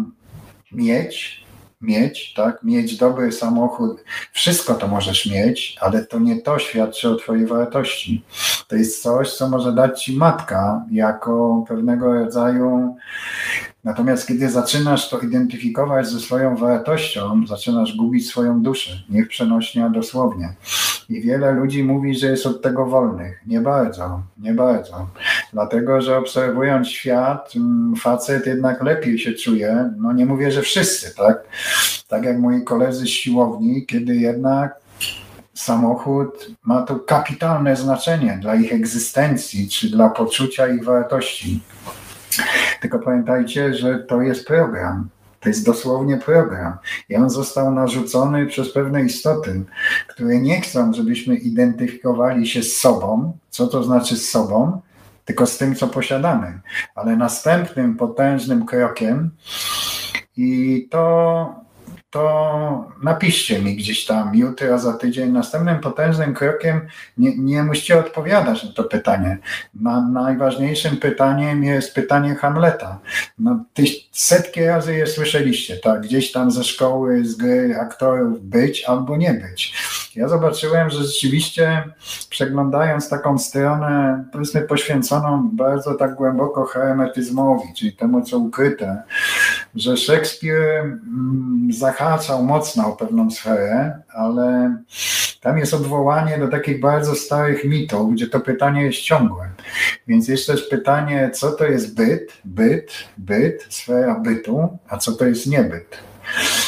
mieć dobry samochód, wszystko to możesz mieć, ale to nie to świadczy o twojej wartości. To jest coś, co może dać ci matka jako pewnego rodzaju. Natomiast kiedy zaczynasz to identyfikować ze swoją wartością, zaczynasz gubić swoją duszę, nie przenośnie, a dosłownie. I wiele ludzi mówi, że jest od tego wolnych. Nie bardzo. Dlatego, że obserwując świat, facet jednak lepiej się czuje. No nie mówię, że wszyscy, tak? Tak jak moi koledzy z siłowni, kiedy jednak samochód ma to kapitalne znaczenie dla ich egzystencji, czy dla poczucia ich wartości. Tylko pamiętajcie, że to jest program. To jest dosłownie program. I on został narzucony przez pewne istoty, które nie chcą, żebyśmy identyfikowali się z sobą. Co to znaczy z sobą? Tylko z tym, co posiadamy. Ale następnym potężnym krokiem i to napiszcie mi gdzieś tam jutro, za tydzień. Następnym potężnym krokiem nie musicie odpowiadać na to pytanie. Najważniejszym pytaniem jest pytanie Hamleta. No, setki razy je słyszeliście, tak? Gdzieś tam ze szkoły, z gry aktorów być albo nie być. Ja zobaczyłem, że rzeczywiście przeglądając taką stronę, powiedzmy poświęconą bardzo tak głęboko hermetyzmowi, czyli temu, co ukryte, że Szekspir zahaczał mocno o pewną sferę, ale tam jest odwołanie do takich bardzo starych mitów, gdzie to pytanie jest ciągłe. Więc jest też pytanie, co to jest byt, sfera bytu, a co to jest niebyt.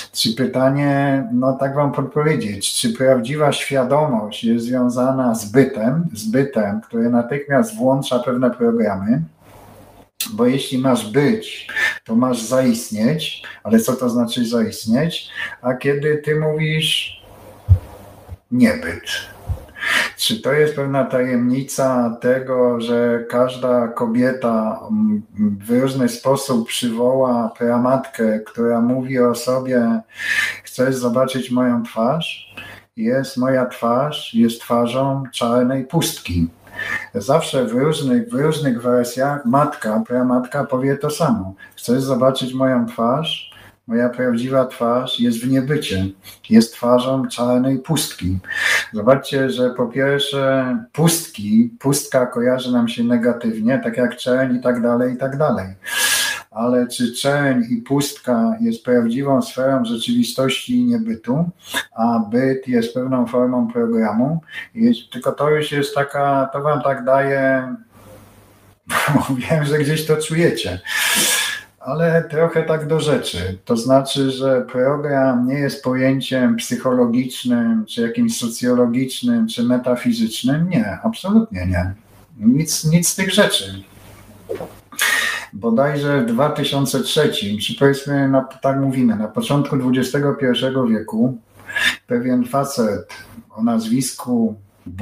Czy pytanie, no tak wam podpowiedzieć, czy prawdziwa świadomość jest związana z bytem, który natychmiast włącza pewne programy, bo jeśli masz być, to masz zaistnieć, ale co to znaczy zaistnieć? A kiedy ty mówisz niebyt. Czy to jest pewna tajemnica tego, że każda kobieta w różny sposób przywoła pramatkę, która mówi o sobie, chcesz zobaczyć moją twarz? Moja twarz jest twarzą czarnej pustki. Zawsze w różnych wersjach pramatka powie to samo. Chcesz zobaczyć moją twarz? Moja prawdziwa twarz jest w niebycie. Jest twarzą czarnej pustki. Zobaczcie, że po pierwsze pustka kojarzy nam się negatywnie, tak jak czerń i tak dalej, i tak dalej. Ale czy czerń i pustka jest prawdziwą sferą rzeczywistości i niebytu, a byt jest pewną formą programu, tylko to już jest taka, to wam tak daje, wiem, że gdzieś to czujecie, ale trochę tak do rzeczy. To znaczy, że program nie jest pojęciem psychologicznym, czy jakimś socjologicznym, czy metafizycznym. Nie, absolutnie nie. Nic z tych rzeczy. Bodajże w 2003, czy powiedzmy, tak mówimy, na początku XXI wieku, pewien facet o nazwisku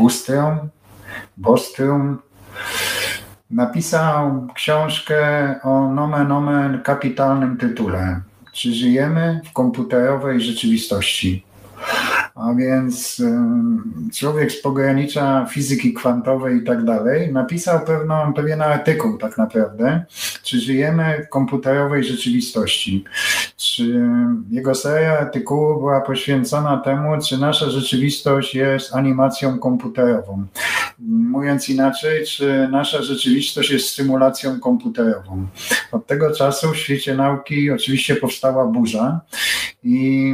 Bostrom napisał książkę o nomen omen kapitalnym tytule. Czy żyjemy w komputerowej rzeczywistości? A więc człowiek z pogranicza fizyki kwantowej i tak dalej napisał pewien artykuł tak naprawdę, czy żyjemy w komputerowej rzeczywistości. Czy jego seria artykułów była poświęcona temu, czy nasza rzeczywistość jest animacją komputerową. Mówiąc inaczej, czy nasza rzeczywistość jest symulacją komputerową. Od tego czasu w świecie nauki oczywiście powstała burza i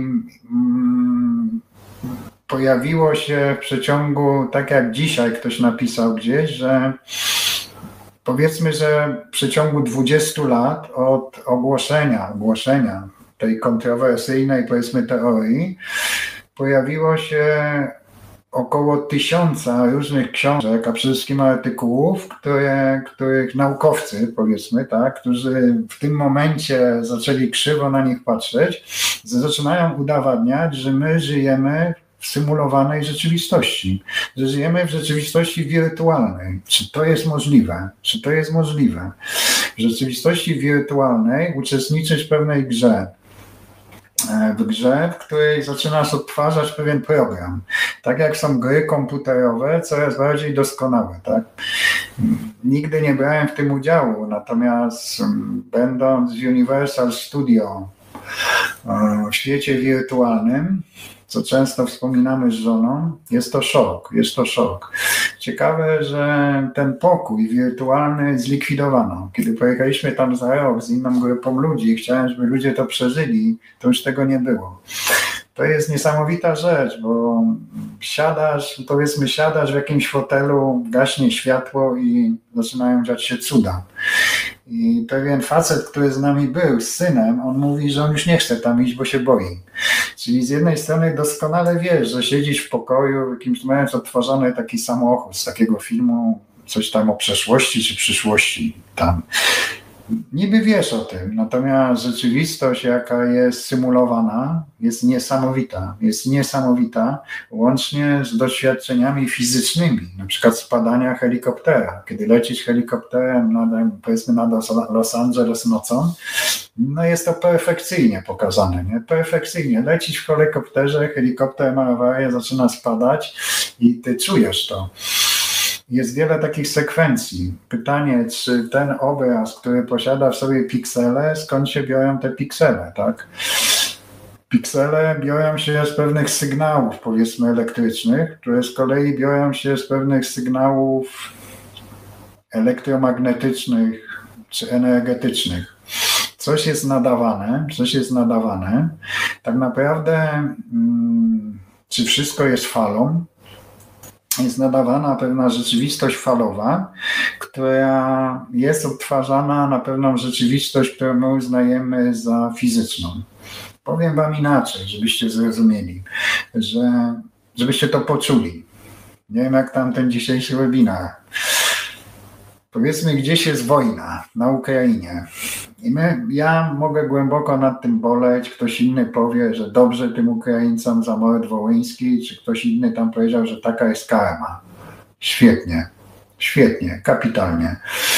pojawiło się w przeciągu, tak jak dzisiaj ktoś napisał gdzieś, że powiedzmy, że w przeciągu 20 lat od ogłoszenia tej kontrowersyjnej, powiedzmy, teorii, pojawiło się około 1000 różnych książek, a przede wszystkim artykułów, których naukowcy, powiedzmy, tak, którzy w tym momencie zaczęli krzywo na nich patrzeć, zaczynają udowadniać, że my żyjemy w symulowanej rzeczywistości, że żyjemy w rzeczywistości wirtualnej. Czy to jest możliwe? Czy to jest możliwe? W rzeczywistości wirtualnej uczestniczysz w pewnej grze, w której zaczynasz odtwarzać pewien program. Tak jak są gry komputerowe, coraz bardziej doskonałe. Tak? Nigdy nie brałem w tym udziału, natomiast będąc w Universal Studio w świecie wirtualnym, co często wspominamy z żoną, jest to szok. Ciekawe, że ten pokój wirtualny zlikwidowano. Kiedy pojechaliśmy tam za rok z inną grupą ludzi i chciałem, żeby ludzie to przeżyli, to już tego nie było. To jest niesamowita rzecz, bo siadasz w jakimś fotelu, gaśnie światło i zaczynają dziać się cuda. I pewien facet, który z nami był, z synem, on mówi, że on już nie chce tam iść, bo się boi. Czyli z jednej strony doskonale wiesz, że siedzisz w pokoju, jakimś mając odtwarzany taki samochód z takiego filmu, coś tam o przeszłości czy przyszłości tam. Niby wiesz o tym, natomiast rzeczywistość, jaka jest symulowana, jest niesamowita, łącznie z doświadczeniami fizycznymi, na przykład spadania helikoptera. Kiedy lecisz helikopterem powiedzmy nad Los Angeles nocą, no jest to perfekcyjnie pokazane, nie? Perfekcyjnie. Lecisz w helikopterze, helikopter ma awarię, zaczyna spadać i ty czujesz to. Jest wiele takich sekwencji. Pytanie, czy ten obraz, który posiada w sobie piksele, skąd się biorą te piksele, tak? Piksele biorą się z pewnych sygnałów, powiedzmy, elektrycznych, które z kolei biorą się z pewnych sygnałów elektromagnetycznych czy energetycznych. Coś jest nadawane. Tak naprawdę, czy wszystko jest falą? Jest nadawana pewna rzeczywistość falowa, która jest odtwarzana na pewną rzeczywistość, którą my uznajemy za fizyczną. Powiem wam inaczej, żebyście zrozumieli, żebyście to poczuli. Nie wiem, jak tam ten dzisiejszy webinar. Powiedzmy, gdzieś jest wojna na Ukrainie. Ja mogę głęboko nad tym boleć. Ktoś inny powie, że dobrze tym Ukraińcom za mord wołyński, czy ktoś inny tam powiedział, że taka jest karma. Świetnie, kapitalnie.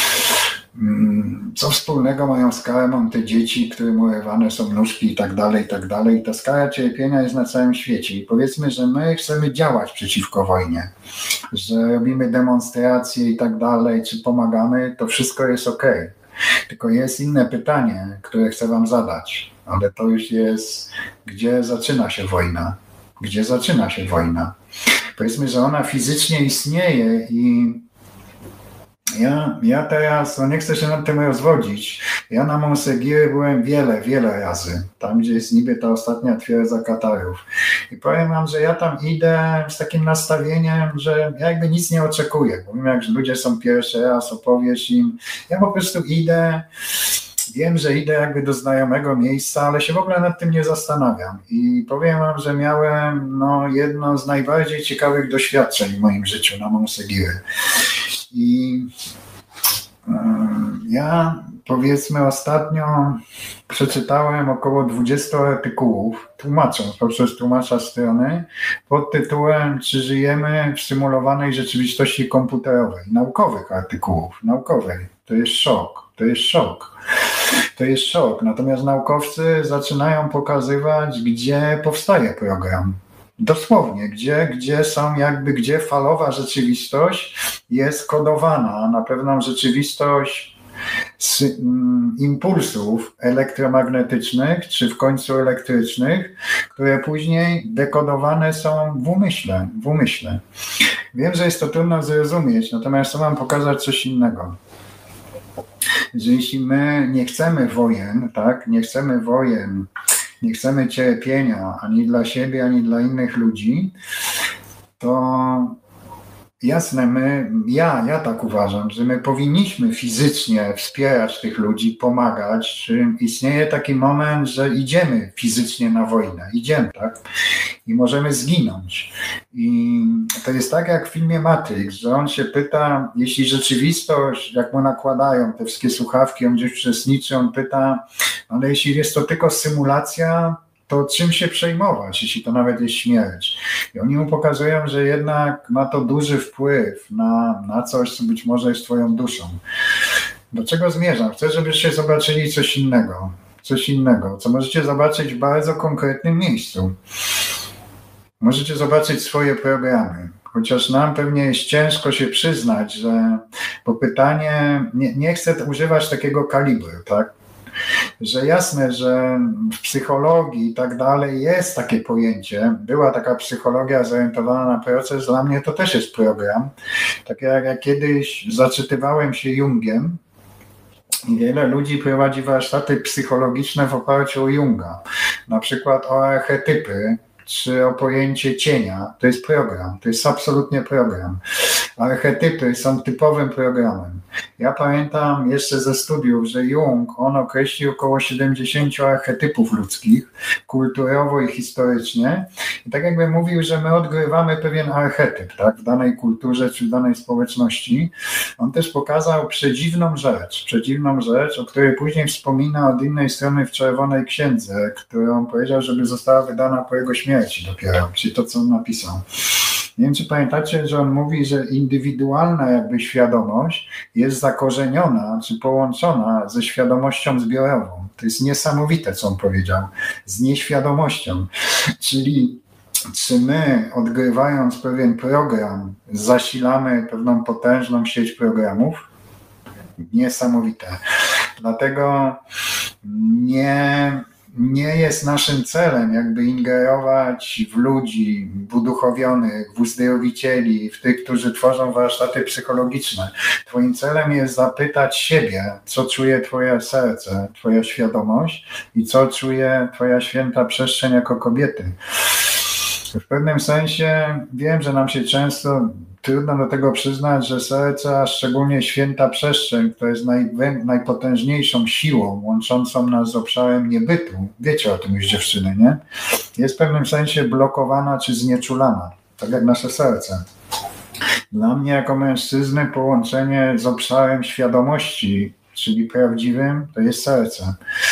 Co wspólnego mają z karmą te dzieci, którym urywane są nóżki i tak dalej, i tak dalej. Ta skala cierpienia jest na całym świecie. I powiedzmy, że my chcemy działać przeciwko wojnie, że robimy demonstracje i tak dalej, czy pomagamy, to wszystko jest okej. Tylko jest inne pytanie, które chcę wam zadać, ale to już jest, gdzie zaczyna się wojna? Gdzie zaczyna się wojna? Powiedzmy, że ona fizycznie istnieje i ja teraz, nie chcę się nad tym rozwodzić. Ja na Monseguire byłem wiele razy. Tam, gdzie jest niby ta ostatnia twierdza Katarów. I powiem wam, że ja tam idę z takim nastawieniem, że ja jakby nic nie oczekuję. Bo wiem, jak ludzie są pierwszy raz, opowiesz im. Ja po prostu idę, wiem, że idę jakby do znajomego miejsca, ale się w ogóle nad tym nie zastanawiam. I powiem wam, że miałem jedno z najbardziej ciekawych doświadczeń w moim życiu na Monseguire. I ja, powiedzmy, ostatnio przeczytałem około 20 artykułów, tłumacząc poprzez tłumacza strony, pod tytułem "Czy żyjemy w symulowanej rzeczywistości komputerowej?" Naukowych artykułów, naukowej. To jest szok. Natomiast naukowcy zaczynają pokazywać, gdzie powstaje program. Dosłownie, gdzie falowa rzeczywistość jest kodowana na pewną rzeczywistość z impulsów elektromagnetycznych, czy w końcu elektrycznych, które później dekodowane są w umyśle. Wiem, że jest to trudno zrozumieć, natomiast chcę wam pokazać coś innego. Że jeśli my nie chcemy wojen, tak, nie chcemy cierpienia ani dla siebie, ani dla innych ludzi, to jasne, ja tak uważam, że my powinniśmy fizycznie wspierać tych ludzi, pomagać. Czy istnieje taki moment, że idziemy fizycznie na wojnę, tak? I możemy zginąć. I to jest tak jak w filmie Matrix, że on się pyta, jeśli rzeczywistość, jak mu nakładają te wszystkie słuchawki, on gdzieś uczestniczy, on pyta, ale jeśli jest to tylko symulacja, to czym się przejmować, jeśli to nawet jest śmierć? I oni mu pokazują, że jednak ma to duży wpływ na coś, co być może jest twoją duszą. Do czego zmierzam? Chcę, żebyście zobaczyli coś innego, co możecie zobaczyć w bardzo konkretnym miejscu. Możecie zobaczyć swoje programy. Chociaż nam pewnie jest ciężko się przyznać, że bo pytanie, nie chcę używać takiego kalibru, tak? Że jasne, że w psychologii i tak dalej jest takie pojęcie, była taka psychologia zorientowana na proces, dla mnie to też jest program. Tak jak ja kiedyś zaczytywałem się Jungiem i wiele ludzi prowadzi warsztaty psychologiczne w oparciu o Junga, na przykład o archetypy, czy o pojęcie cienia, to jest program, to jest absolutnie program. Archetypy są typowym programem. Ja pamiętam jeszcze ze studiów, że Jung, on określił około 70 archetypów ludzkich, kulturowo i historycznie. I tak jakby mówił, że my odgrywamy pewien archetyp, tak, w danej kulturze czy w danej społeczności. On też pokazał przedziwną rzecz, o której później wspomina od innej strony w Czerwonej Księdze, którą powiedział, żeby została wydana po jego śmierci dopiero, czyli to, co on napisał. Nie wiem, czy pamiętacie, że on mówi, że indywidualna jakby świadomość jest zakorzeniona, czy połączona ze świadomością zbiorową. To jest niesamowite, co on powiedział. Z nieświadomością. Czyli czy my, odgrywając pewien program, zasilamy pewną potężną sieć programów? Niesamowite. Dlatego nie jest naszym celem jakby ingerować w ludzi, w uduchowionych, w uzdrowicieli, w tych, którzy tworzą warsztaty psychologiczne. Twoim celem jest zapytać siebie, co czuje twoje serce, twoja świadomość i co czuje twoja święta przestrzeń jako kobiety. W pewnym sensie wiem, że nam się często trudno do tego przyznać, że serce, a szczególnie święta przestrzeń, która jest najpotężniejszą siłą łączącą nas z obszarem niebytu, wiecie o tym już dziewczyny, nie? Jest w pewnym sensie blokowana czy znieczulana, tak jak nasze serce. Dla mnie jako mężczyzny połączenie z obszarem świadomości, czyli prawdziwym, to jest serce.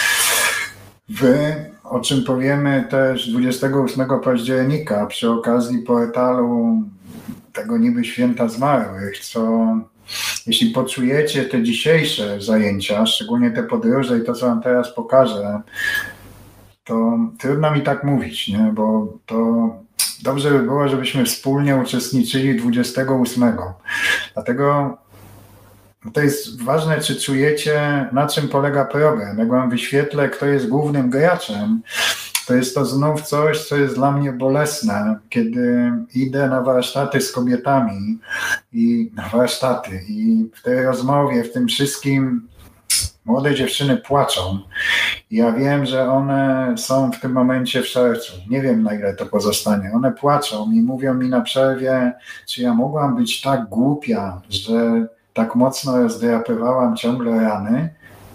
O czym powiemy też 28 października przy okazji portalu tego niby święta zmarłych, co jeśli poczujecie te dzisiejsze zajęcia, szczególnie te podróże i to, co wam teraz pokażę, to trudno mi tak mówić, nie? Bo to dobrze by było, żebyśmy wspólnie uczestniczyli 28. Dlatego to jest ważne, czy czujecie, na czym polega program. Jak wam wyświetlę, kto jest głównym graczem, to jest to znów coś, co jest dla mnie bolesne, kiedy idę na warsztaty z kobietami i w tej rozmowie, w tym wszystkim młode dziewczyny płaczą. Ja wiem, że one są w tym momencie w sercu. Nie wiem, na ile to pozostanie. One płaczą i mówią mi na przerwie, czy ja mogłam być tak głupia, że tak mocno rozdrapywałam ciągle rany.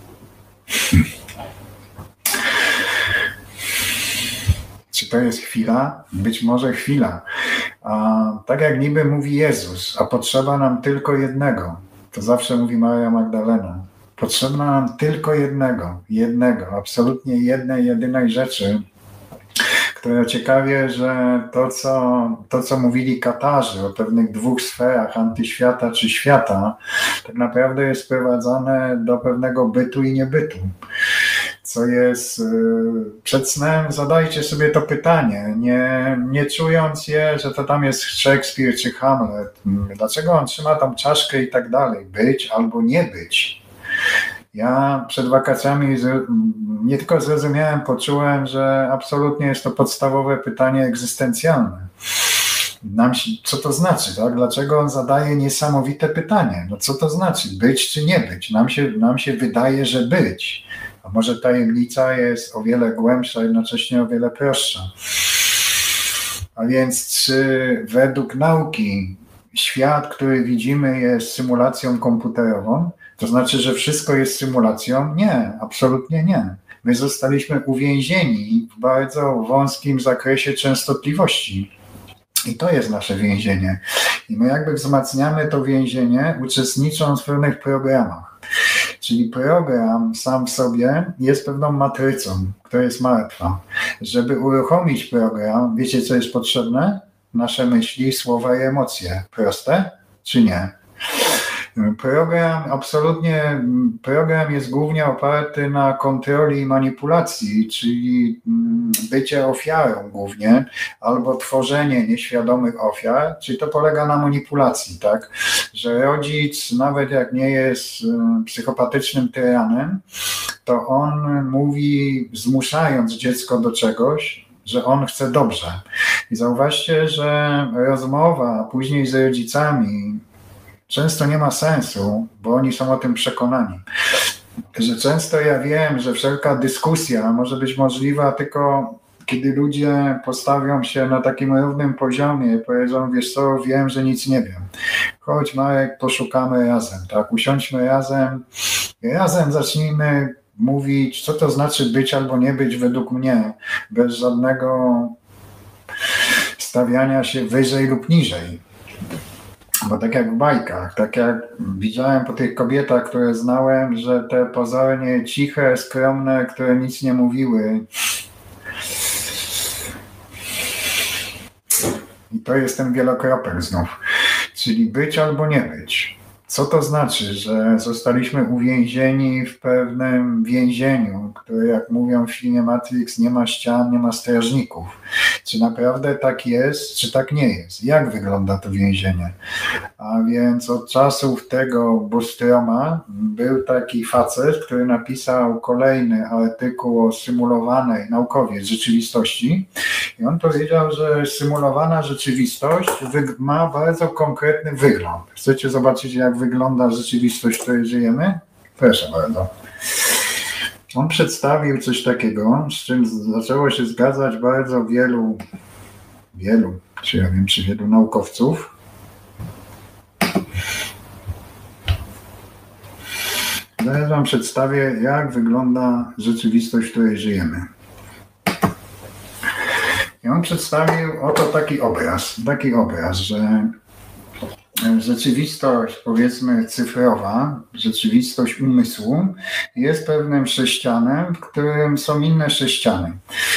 Czy to jest chwila? Być może chwila. Tak jak niby mówi Jezus, a potrzeba nam tylko jednego. To zawsze mówi Maria Magdalena. Potrzebna nam tylko jednego, absolutnie jednej, jedynej rzeczy, które ciekawie, że to, co mówili Katarzy o pewnych dwóch sferach, antyświata czy świata, tak naprawdę jest sprowadzane do pewnego bytu i niebytu. Co jest przed snem, zadajcie sobie to pytanie, nie czując je, że to tam jest Szekspir czy Hamlet. Dlaczego on trzyma tą czaszkę i tak dalej? Być albo nie być. Ja przed wakacjami nie tylko zrozumiałem, poczułem, że absolutnie jest to podstawowe pytanie egzystencjalne. Co to znaczy, tak? Dlaczego on zadaje niesamowite pytanie? No co to znaczy, być czy nie być? Nam się wydaje, że być. A może tajemnica jest o wiele głębsza, jednocześnie o wiele prostsza. A więc czy według nauki świat, który widzimy, jest symulacją komputerową? To znaczy, że wszystko jest symulacją? Nie, absolutnie nie. My zostaliśmy uwięzieni w bardzo wąskim zakresie częstotliwości. I to jest nasze więzienie. I my jakby wzmacniamy to więzienie, uczestnicząc w pewnych programach. Czyli program sam w sobie jest pewną matrycą, która jest martwa. Żeby uruchomić program, wiecie, co jest potrzebne? Nasze myśli, słowa i emocje. Proste czy nie? Program jest głównie oparty na kontroli i manipulacji, czyli bycie ofiarą głównie, albo tworzenie nieświadomych ofiar, czyli to polega na manipulacji, tak? Że rodzic, nawet jak nie jest psychopatycznym tyranem, to on mówi, zmuszając dziecko do czegoś, że on chce dobrze. I zauważcie, że rozmowa później z rodzicami często nie ma sensu, bo oni są o tym przekonani. Że często ja wiem, że wszelka dyskusja może być możliwa tylko kiedy ludzie postawią się na takim równym poziomie i powiedzą, wiesz co, wiem, że nic nie wiem. Chodź Marek, poszukamy razem, tak? Usiądźmy razem zacznijmy mówić, co to znaczy być albo nie być według mnie, bez żadnego stawiania się wyżej lub niżej. Bo tak jak w bajkach, tak jak widziałem po tych kobietach, które znałem, że te pozornie ciche, skromne, które nic nie mówiły. I to jest ten wielokropek znów. Czyli być albo nie być. Co to znaczy, że zostaliśmy uwięzieni w pewnym więzieniu, które, jak mówią w filmie Matrix, nie ma ścian, nie ma strażników? Czy naprawdę tak jest, czy tak nie jest? Jak wygląda to więzienie? A więc od czasów tego Bostroma był taki facet, który napisał kolejny artykuł o symulowanej, naukowiec, rzeczywistości. I on powiedział, że symulowana rzeczywistość ma bardzo konkretny wygląd. Chcecie zobaczyć, jak wygląda rzeczywistość, w której żyjemy? Proszę bardzo. On przedstawił coś takiego, z czym zaczęło się zgadzać bardzo wielu czy wielu naukowców. Zaraz wam przedstawię, jak wygląda rzeczywistość, w której żyjemy. Ja wam przedstawił oto taki obraz, że rzeczywistość, powiedzmy, cyfrowa, rzeczywistość umysłu jest pewnym sześcianem, w którym są inne sześciany.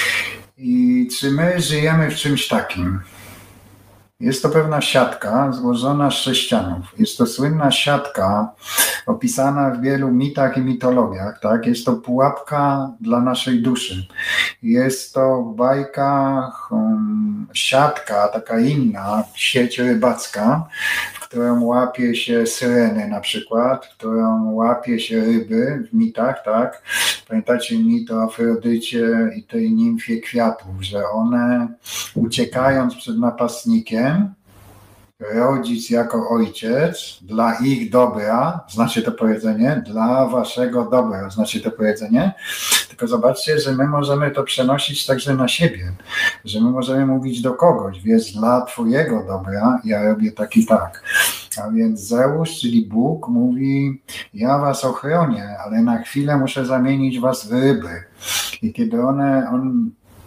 I czy my żyjemy w czymś takim? Jest to pewna siatka złożona z sześcianów. Jest to słynna siatka opisana w wielu mitach i mitologiach. Tak? Jest to pułapka dla naszej duszy. Jest to w bajkach siatka, taka inna, sieć rybacka, w którą łapie się syreny na przykład, w którą łapie się ryby w mitach, tak? Pamiętacie mit o Afrodycie i tej nimfie kwiatów, że one uciekając przed napastnikiem, rodzic jako ojciec, dla ich dobra, znacie to powiedzenie, dla waszego dobra, znacie to powiedzenie, tylko zobaczcie, że my możemy to przenosić także na siebie, że my możemy mówić do kogoś, wiesz, dla twojego dobra ja robię tak i tak. A więc Zeus, czyli Bóg, mówi, ja was ochronię, ale na chwilę muszę zamienić was w ryby. I kiedy on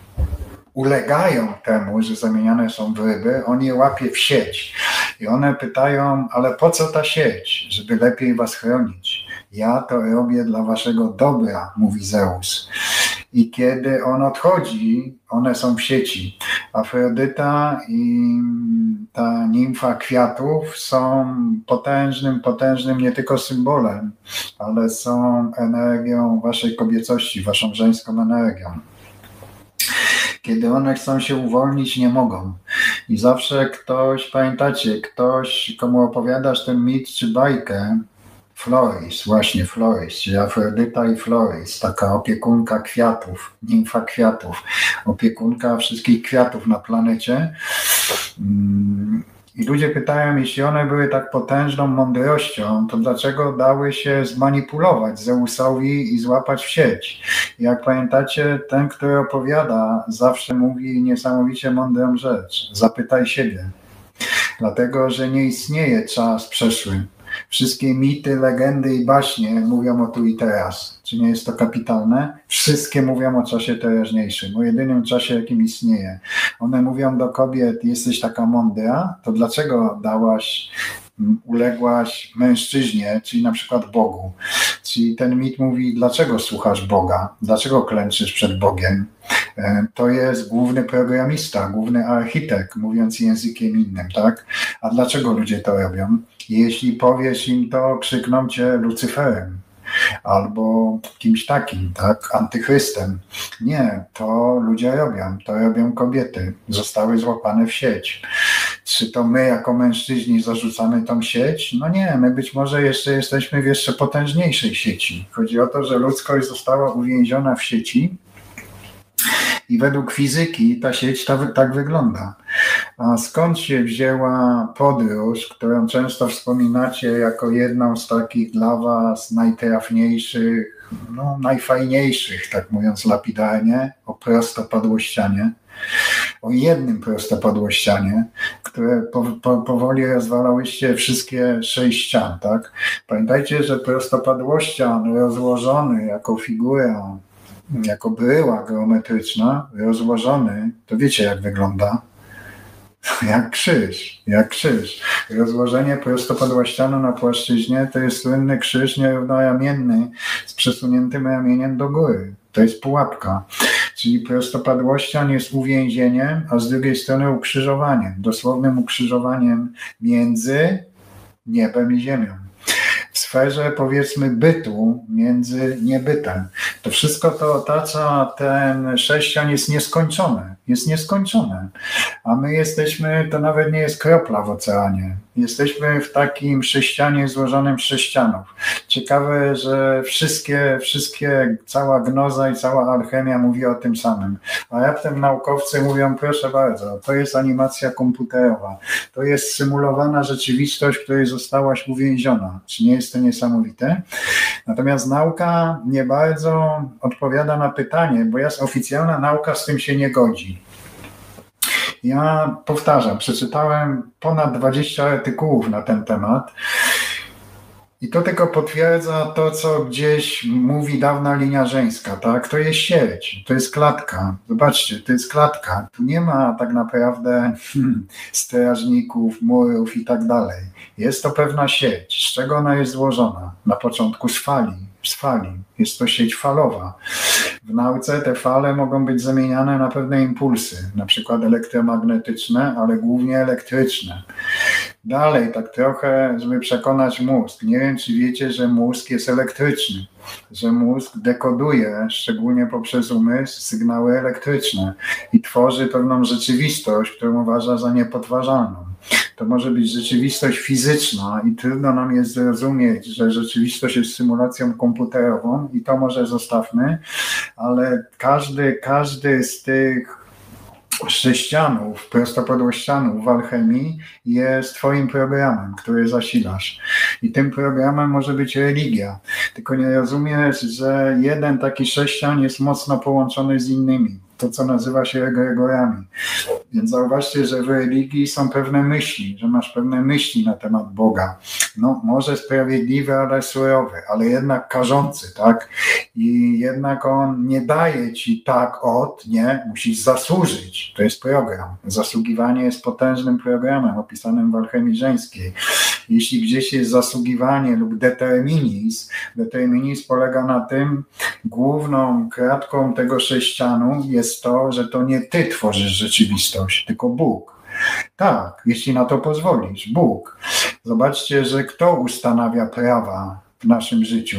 ulegają temu, że zamieniane są w ryby, on je łapie w sieć. I one pytają, ale po co ta sieć? Żeby lepiej was chronić. Ja to robię dla waszego dobra, mówi Zeus. I kiedy on odchodzi, one są w sieci. Afrodyta i ta nimfa kwiatów są potężnym nie tylko symbolem, ale są energią waszej kobiecości, waszą żeńską energią. Kiedy one chcą się uwolnić, nie mogą. I zawsze ktoś, pamiętacie, ktoś, komu opowiadasz ten mit czy bajkę, Floris, czyli Afrodyta i Floris, taka opiekunka kwiatów, nimfa kwiatów, opiekunka wszystkich kwiatów na planecie. I ludzie pytają, jeśli one były tak potężną mądrością, to dlaczego dały się zmanipulować Zeusowi i złapać w sieć? Jak pamiętacie, ten, który opowiada, zawsze mówi niesamowicie mądrą rzecz. Zapytaj siebie. Dlatego, że nie istnieje czas przeszły. Wszystkie mity, legendy i baśnie mówią o tu i teraz. Czy nie jest to kapitalne? Wszystkie mówią o czasie teraźniejszym, o jedynym czasie, jakim istnieje. One mówią do kobiet, jesteś taka mądra, to dlaczego uległaś mężczyźnie, czyli na przykład Bogu. Czyli ten mit mówi, dlaczego słuchasz Boga, dlaczego klęczysz przed Bogiem. To jest główny programista, główny architekt, mówiąc językiem innym, tak? A dlaczego ludzie to robią? Jeśli powiesz im to, krzykną cię Lucyferem albo kimś takim, tak, antychrystem. Nie, to ludzie robią, to robią kobiety, zostały złapane w sieć. Czy to my jako mężczyźni zarzucamy tą sieć? No nie, my być może jeszcze jesteśmy w jeszcze potężniejszej sieci. Chodzi o to, że ludzkość została uwięziona w sieci i według fizyki ta sieć tak wygląda. A skąd się wzięła podróż, którą często wspominacie jako jedną z takich dla was najtrafniejszych, najfajniejszych, tak mówiąc lapidarnie, o prostopadłościanie, o jednym prostopadłościanie, które powoli rozwalałyście wszystkie 6 ścian, tak? Pamiętajcie, że prostopadłościan rozłożony jako figura, jako bryła geometryczna, rozłożony, to wiecie jak wygląda? Jak krzyż. Rozłożenie prostopadłościanu na płaszczyźnie to jest słynny krzyż nierównoramienny z przesuniętym ramieniem do góry. To jest pułapka. Czyli prostopadłościan jest uwięzieniem, a z drugiej strony ukrzyżowaniem, dosłownym ukrzyżowaniem między niebem i ziemią. W sferze, powiedzmy, bytu między niebytem. To wszystko to otacza, ten sześcian jest nieskończone. A my jesteśmy, to nawet nie jest kropla w oceanie. Jesteśmy w takim sześcianie złożonym z sześcianów. Ciekawe, że wszystkie, cała gnoza i cała alchemia mówi o tym samym. A raptem naukowcy mówią, proszę bardzo, to jest animacja komputerowa. To jest symulowana rzeczywistość, w której zostałaś uwięziona. Czy nie jest to niesamowite? Natomiast nauka nie bardzo odpowiada na pytanie, bo oficjalna nauka z tym się nie godzi. Ja powtarzam, przeczytałem ponad 20 artykułów na ten temat i to tylko potwierdza to, co gdzieś mówi dawna linia żeńska, tak? To jest sieć, to jest klatka. Zobaczcie, to jest klatka. Tu nie ma tak naprawdę strażników, murów i tak dalej. Jest to pewna sieć. Z czego ona jest złożona? Na początku z fali. Jest to sieć falowa. W nauce te fale mogą być zamieniane na pewne impulsy, na przykład elektromagnetyczne, ale głównie elektryczne. Dalej, tak trochę, żeby przekonać mózg. Nie wiem, czy wiecie, że mózg jest elektryczny, że mózg dekoduje, szczególnie poprzez umysł, sygnały elektryczne i tworzy pewną rzeczywistość, którą uważa za niepodważalną. To może być rzeczywistość fizyczna i trudno nam jest zrozumieć, że rzeczywistość jest symulacją komputerową i to może zostawmy, ale każdy z tych sześcianów, prostopadłościanów w alchemii jest twoim programem, który zasilasz. I tym programem może być religia. Tylko nie rozumiesz, że jeden taki sześcian jest mocno połączony z innymi. To, co nazywa się egregorami. Więc zauważcie, że w religii są pewne myśli, że masz pewne myśli na temat Boga. No, może sprawiedliwy, ale surowy, ale jednak karzący, tak? I jednak on nie daje ci tak nie, musisz zasłużyć. To jest program. Zasługiwanie jest potężnym programem opisanym w alchemii żeńskiej. Jeśli gdzieś jest zasługiwanie lub determinizm polega na tym, główną kratką tego sześcianu jest to, że to nie ty tworzysz rzeczywistość, tylko Bóg. Tak, jeśli na to pozwolisz, Bóg. Zobaczcie, że kto ustanawia prawa w naszym życiu?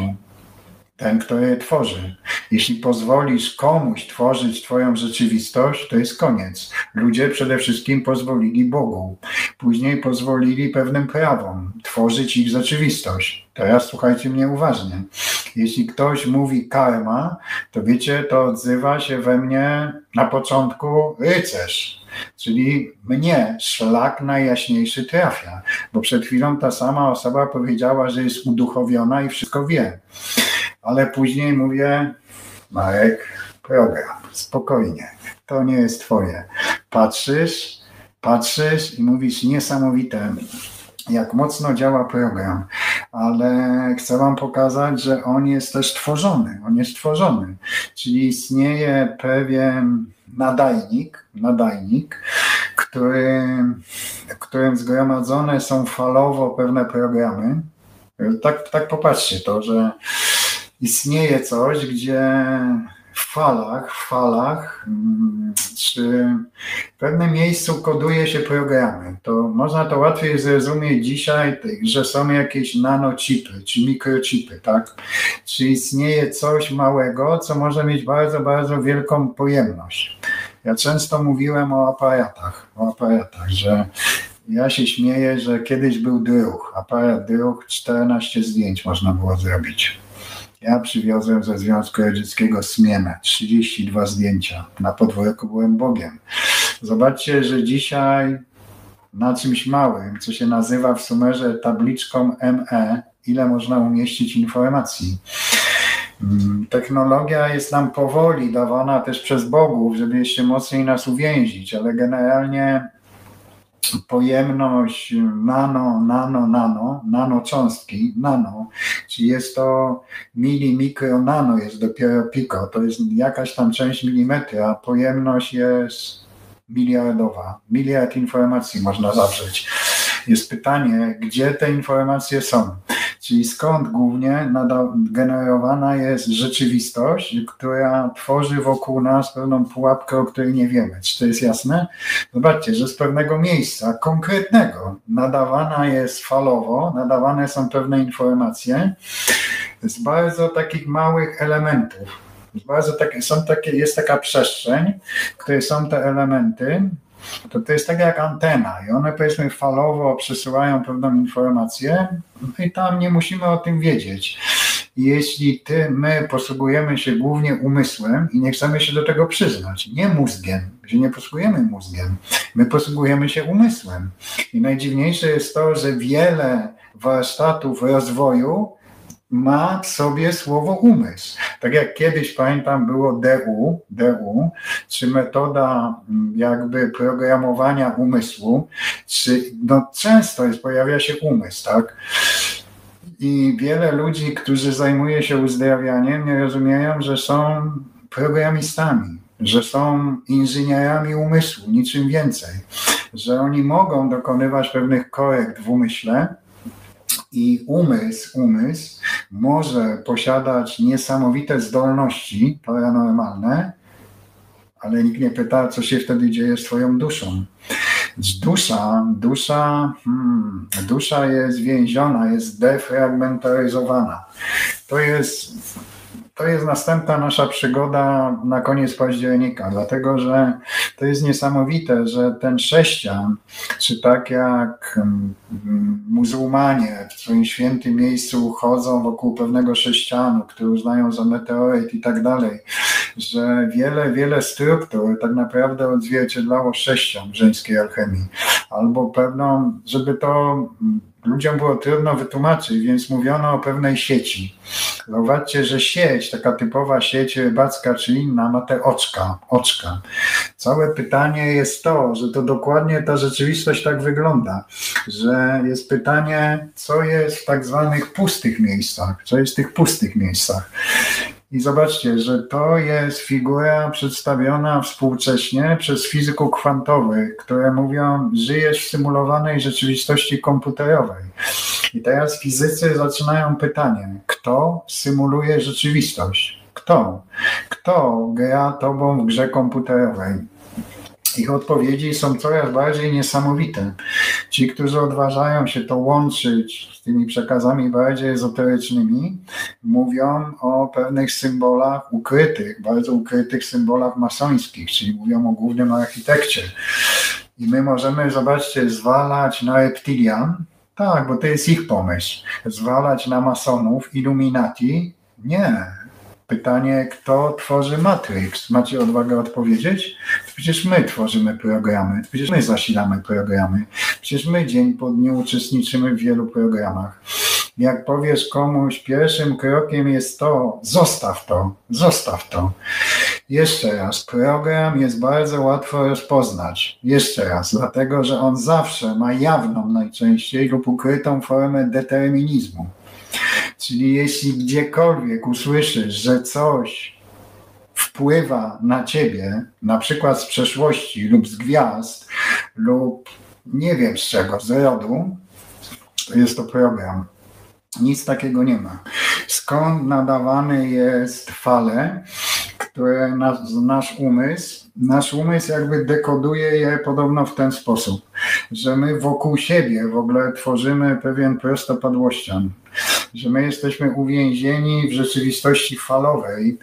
Ten, kto je tworzy. Jeśli pozwolisz komuś tworzyć twoją rzeczywistość, to jest koniec. Ludzie przede wszystkim pozwolili Bogu. Później pozwolili pewnym prawom tworzyć ich rzeczywistość. Teraz słuchajcie mnie uważnie. Jeśli ktoś mówi karma, to wiecie, to odzywa się we mnie na początku rycerz. Czyli mnie szlak najjaśniejszy trafia. Bo przed chwilą ta sama osoba powiedziała, że jest uduchowiona i wszystko wie. Ale później mówię, Marek, program, spokojnie, to nie jest twoje. Patrzysz i mówisz niesamowite, jak mocno działa program, ale chcę wam pokazać, że on jest też tworzony, czyli istnieje pewien nadajnik, w którym zgromadzone są falowo pewne programy. Tak popatrzcie to, że istnieje coś, gdzie w falach czy w pewnym miejscu koduje się programy. To można to łatwiej zrozumieć dzisiaj, że są jakieś nanochipy czy mikrochipy, tak? Czy istnieje coś małego, co może mieć bardzo, bardzo wielką pojemność. Ja często mówiłem o aparatach, że ja się śmieję, że kiedyś był aparat druh, 14 zdjęć można było zrobić. Ja przywiozłem ze Związku Radzieckiego Smiemę, 32 zdjęcia. Na podwórku byłem Bogiem. Zobaczcie, że dzisiaj na czymś małym, co się nazywa w Sumerze tabliczką ME, ile można umieścić informacji. Technologia jest nam powoli dawana też przez bogów, żeby jeszcze mocniej nas uwięzić, ale generalnie pojemność nanocząstki, czyli jest to mikro, nano jest dopiero piko, to jest jakaś tam część milimetra, pojemność jest miliardowa, miliard informacji można zawrzeć. Jest pytanie, gdzie te informacje są, czyli skąd głównie generowana jest rzeczywistość, która tworzy wokół nas pewną pułapkę, o której nie wiemy. Czy to jest jasne? Zobaczcie, że z pewnego miejsca konkretnego nadawana jest falowo, nadawane są pewne informacje z bardzo takich małych elementów. Jest taka przestrzeń, w której są te elementy, to jest tak jak antena i one powiedzmy falowo przesyłają pewną informację i tam nie musimy o tym wiedzieć. Jeśli my posługujemy się głównie umysłem i nie chcemy się do tego przyznać, nie mózgiem, że nie posługujemy mózgiem, my posługujemy się umysłem. I najdziwniejsze jest to, że wiele warsztatów rozwoju ma w sobie słowo umysł. Tak jak kiedyś, pamiętam, było DU, czy metoda jakby programowania umysłu, czy często pojawia się umysł, tak? I wiele ludzi, którzy zajmują się uzdrawianiem, nie rozumieją, że są programistami, że są inżynierami umysłu, niczym więcej, że oni mogą dokonywać pewnych korekt w umyśle i umysł może posiadać niesamowite zdolności paranormalne, ale nikt nie pyta, co się wtedy dzieje z twoją duszą. Dusza jest więziona, jest defragmentaryzowana. To jest następna nasza przygoda na koniec października, dlatego że to jest niesamowite, że ten chrześcijan, czy tak jak muzułmanie w swoim świętym miejscu chodzą wokół pewnego chrześcijanu, który uznają za meteoryt i tak dalej, że wiele struktur tak naprawdę odzwierciedlało chrześcijan w żeńskiej alchemii, albo pewną, żeby to ludziom było trudno wytłumaczyć, więc mówiono o pewnej sieci. Zauważcie, że sieć, taka typowa sieć rybacka czy inna, ma te oczka. Całe pytanie jest to, że to dokładnie ta rzeczywistość tak wygląda, że jest pytanie, co jest w tak zwanych pustych miejscach, co jest w tych pustych miejscach. I zobaczcie, że to jest figura przedstawiona współcześnie przez fizyków kwantowych, które mówią, żyjesz w symulowanej rzeczywistości komputerowej. I teraz fizycy zaczynają pytanie, kto symuluje rzeczywistość? Kto? Kto gra tobą w grze komputerowej? Ich odpowiedzi są coraz bardziej niesamowite. Ci, którzy odważają się to łączyć z tymi przekazami bardziej ezoterycznymi, mówią o pewnych symbolach ukrytych, bardzo ukrytych symbolach masońskich, czyli mówią o głównym architekcie. I my możemy, zobaczcie, zwalać na reptilian, tak, bo to jest ich pomysł, zwalać na masonów, Illuminati, nie. Pytanie, kto tworzy Matrix? Macie odwagę odpowiedzieć? Przecież my tworzymy programy, przecież my zasilamy programy, przecież my dzień po dniu uczestniczymy w wielu programach. Jak powiesz komuś, pierwszym krokiem jest to, zostaw to. Jeszcze raz, program jest bardzo łatwo rozpoznać. Jeszcze raz, dlatego, że on zawsze ma jawną najczęściej lub ukrytą formę determinizmu. Czyli jeśli gdziekolwiek usłyszysz, że coś wpływa na ciebie, na przykład z przeszłości lub z gwiazd, lub nie wiem z czego, z rodu, to jest to program. Nic takiego nie ma. Skąd nadawany jest fale, które nasz umysł jakby dekoduje je podobno w ten sposób, że my wokół siebie w ogóle tworzymy pewien prostopadłościan, że my jesteśmy uwięzieni w rzeczywistości falowej,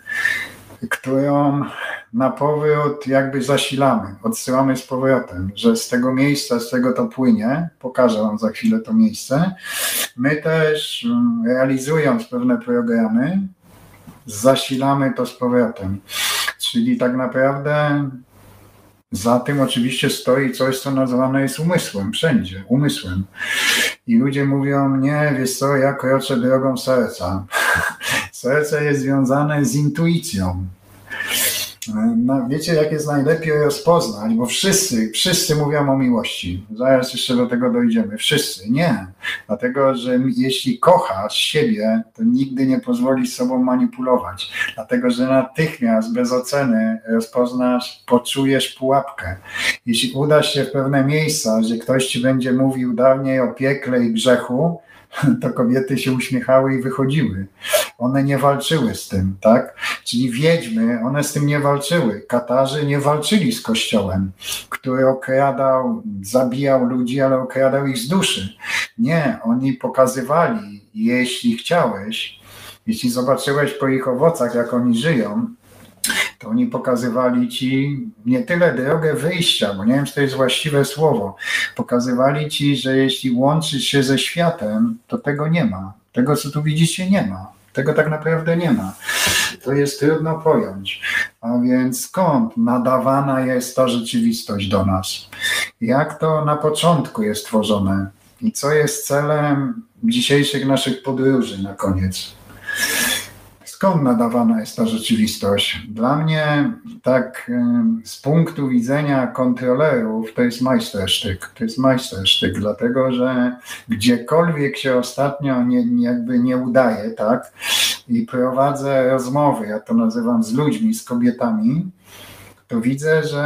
którą na powrót jakby zasilamy, odsyłamy z powrotem, że z tego miejsca, z tego to płynie, pokażę wam za chwilę to miejsce. My też realizując pewne programy, zasilamy to z powrotem. Czyli tak naprawdę za tym oczywiście stoi coś, co nazywane jest umysłem, wszędzie, umysłem. I ludzie mówią, nie, wiesz co, ja kroczę drogą serca. Serce jest związane z intuicją. No, wiecie, jak jest najlepiej rozpoznać, bo wszyscy mówią o miłości. Zaraz jeszcze do tego dojdziemy. Wszyscy. Nie. Dlatego, że jeśli kochasz siebie, to nigdy nie pozwolisz sobą manipulować. Dlatego, że natychmiast, bez oceny rozpoznasz, poczujesz pułapkę. Jeśli udasz się w pewne miejsca, gdzie ktoś ci będzie mówił dawniej o piekle i grzechu, to kobiety się uśmiechały i wychodziły. One nie walczyły z tym, tak? Czyli wiedźmy, one z tym nie walczyły. Katarzy nie walczyli z Kościołem, który okradał, zabijał ludzi, ale okradał ich z duszy. Nie, oni pokazywali, jeśli chciałeś, jeśli zobaczyłeś po ich owocach, jak oni żyją, to oni pokazywali ci nie tyle drogę wyjścia, bo nie wiem, czy to jest właściwe słowo. Pokazywali ci, że jeśli łączysz się ze światem, to tego nie ma. Tego, co tu widzicie, nie ma. Tego tak naprawdę nie ma. To jest trudno pojąć. A więc skąd nadawana jest ta rzeczywistość do nas? Jak to na początku jest tworzone? I co jest celem dzisiejszych naszych podróży na koniec? Skąd nadawana jest ta rzeczywistość? Dla mnie, tak z punktu widzenia kontrolerów, to jest majstersztyk. To jest majstersztyk, dlatego że gdziekolwiek się ostatnio jakby nie udaje, tak, i prowadzę rozmowy, ja to nazywam z ludźmi, z kobietami, to widzę, że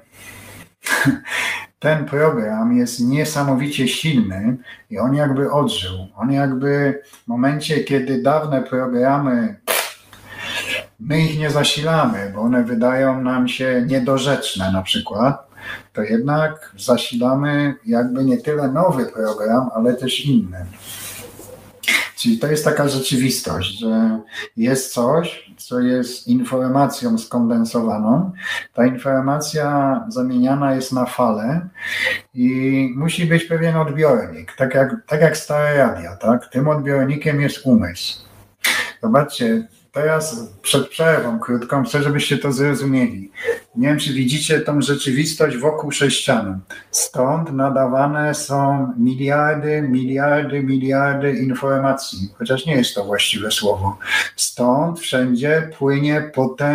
ten program jest niesamowicie silny i on jakby odżył. On jakby w momencie, kiedy dawne programy, my ich nie zasilamy, bo one wydają nam się niedorzeczne na przykład, to jednak zasilamy jakby nie tyle nowy program, ale też inny. Czyli to jest taka rzeczywistość, że jest coś, co jest informacją skondensowaną. Ta informacja zamieniana jest na falę i musi być pewien odbiornik, tak jak stare radia, tak? Tym odbiornikiem jest umysł. Zobaczcie, teraz przed przerwą krótką chcę, żebyście to zrozumieli. Nie wiem, czy widzicie tą rzeczywistość wokół sześcianu. Stąd nadawane są miliardy informacji, chociaż nie jest to właściwe słowo. Stąd wszędzie płynie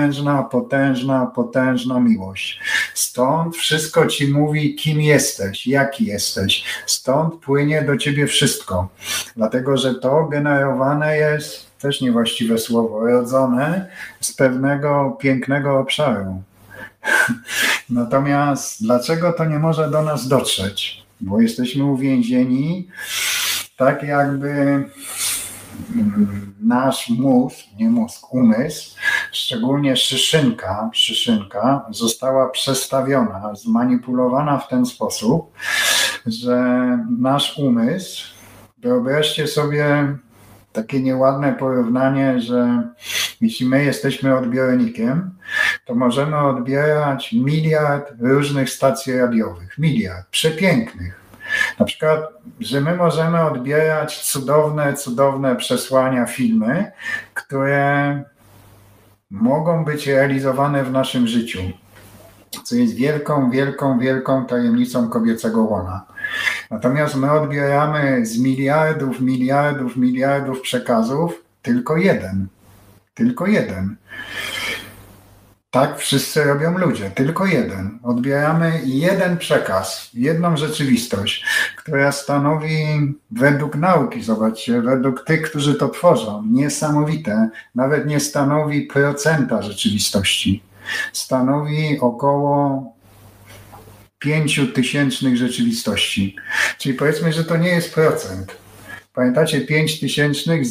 potężna miłość. Stąd wszystko ci mówi, kim jesteś, jaki jesteś. Stąd płynie do ciebie wszystko. Dlatego, że to generowane jest, też niewłaściwe słowo, rodzone z pewnego pięknego obszaru. Natomiast dlaczego to nie może do nas dotrzeć? Bo jesteśmy uwięzieni, tak jakby nasz mózg, nie mózg, umysł, szczególnie szyszynka została przestawiona, zmanipulowana w ten sposób, że nasz umysł, wyobraźcie sobie takie nieładne porównanie, że jeśli my jesteśmy odbiornikiem, to możemy odbierać miliard różnych stacji radiowych. Miliard, przepięknych. Na przykład, że my możemy odbierać cudowne przesłania, filmy, które mogą być realizowane w naszym życiu, co jest wielką tajemnicą kobiecego łona. Natomiast my odbieramy z miliardów przekazów tylko jeden. Tak wszyscy robią ludzie, tylko jeden. Odbieramy jeden przekaz, jedną rzeczywistość, która stanowi według nauki, zobaczcie, według tych, którzy to tworzą, niesamowite, nawet nie stanowi procenta rzeczywistości. Stanowi około 5/1000 rzeczywistości. Czyli powiedzmy, że to nie jest procent. Pamiętacie 5/1000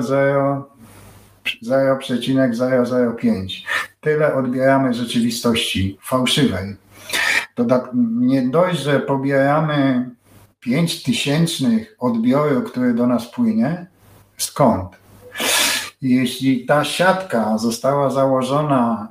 0,005. Tyle odbieramy rzeczywistości fałszywej. Nie dość, że pobieramy 5/1000 odbioru, który do nas płynie, skąd? I jeśli ta siatka została założona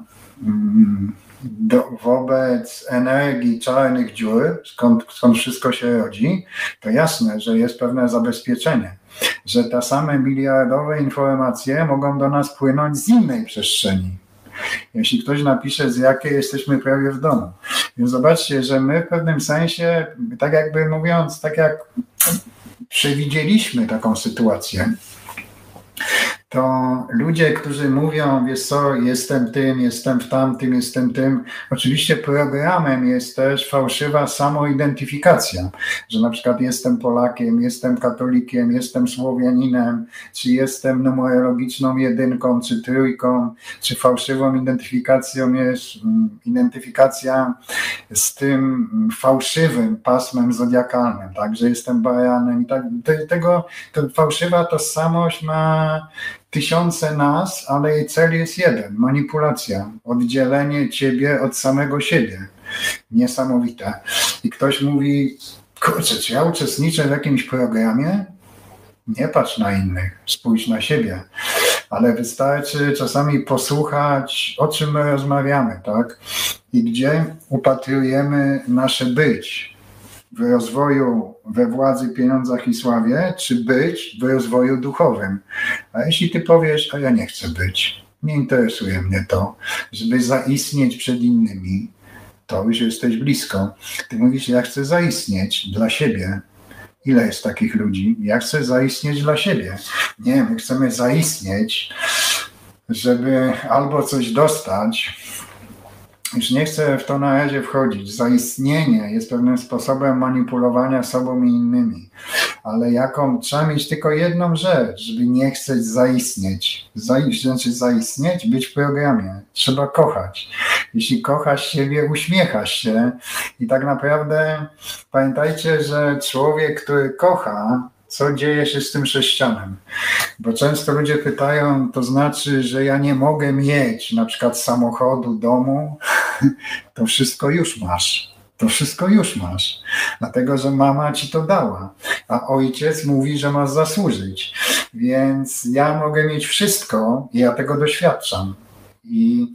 wobec energii czarnych dziur, skąd wszystko się rodzi, to jasne, że jest pewne zabezpieczenie, że te same miliardowe informacje mogą do nas płynąć z innej przestrzeni. Jeśli ktoś napisze, z jakiej, jesteśmy prawie w domu. Więc zobaczcie, że my w pewnym sensie, tak jakby mówiąc, tak jak przewidzieliśmy taką sytuację, to ludzie, którzy mówią, wiesz co, jestem tym, jestem w tamtym, jestem tym, oczywiście programem jest też fałszywa samoidentyfikacja, że na przykład jestem Polakiem, jestem katolikiem, jestem Słowianinem, czy jestem numerologiczną jedynką, czy trójką, czy fałszywą identyfikacją jest identyfikacja z tym fałszywym pasmem zodiakalnym, tak, że jestem baranem i tak, to fałszywa tożsamość ma tysiące nas, ale jej cel jest jeden, manipulacja, oddzielenie ciebie od samego siebie. Niesamowite. I ktoś mówi, kurczę, czy ja uczestniczę w jakimś programie? Nie patrz na innych, spójrz na siebie. Ale wystarczy czasami posłuchać, o czym my rozmawiamy, tak? I gdzie upatrujemy nasze być. W rozwoju, we władzy, pieniądzach i sławie, czy być w rozwoju duchowym. A jeśli ty powiesz, a ja nie chcę być, nie interesuje mnie to, żeby zaistnieć przed innymi, to już jesteś blisko. Ty mówisz, ja chcę zaistnieć dla siebie. Ile jest takich ludzi? Ja chcę zaistnieć dla siebie. Nie, my chcemy zaistnieć, żeby albo coś dostać. Już nie chcę w to na razie wchodzić. Zaistnienie jest pewnym sposobem manipulowania sobą i innymi. Ale trzeba mieć tylko jedną rzecz, żeby nie chceć zaistnieć. Znaczy zaistnieć, być w programie. Trzeba kochać. Jeśli kochasz siebie, uśmiechasz się i tak naprawdę pamiętajcie, że człowiek, który kocha, co dzieje się z tym sześcianem. Bo często ludzie pytają, to znaczy, że ja nie mogę mieć na przykład samochodu, domu, to wszystko już masz. To wszystko już masz, dlatego że mama ci to dała, a ojciec mówi, że masz zasłużyć. Więc ja mogę mieć wszystko i ja tego doświadczam. I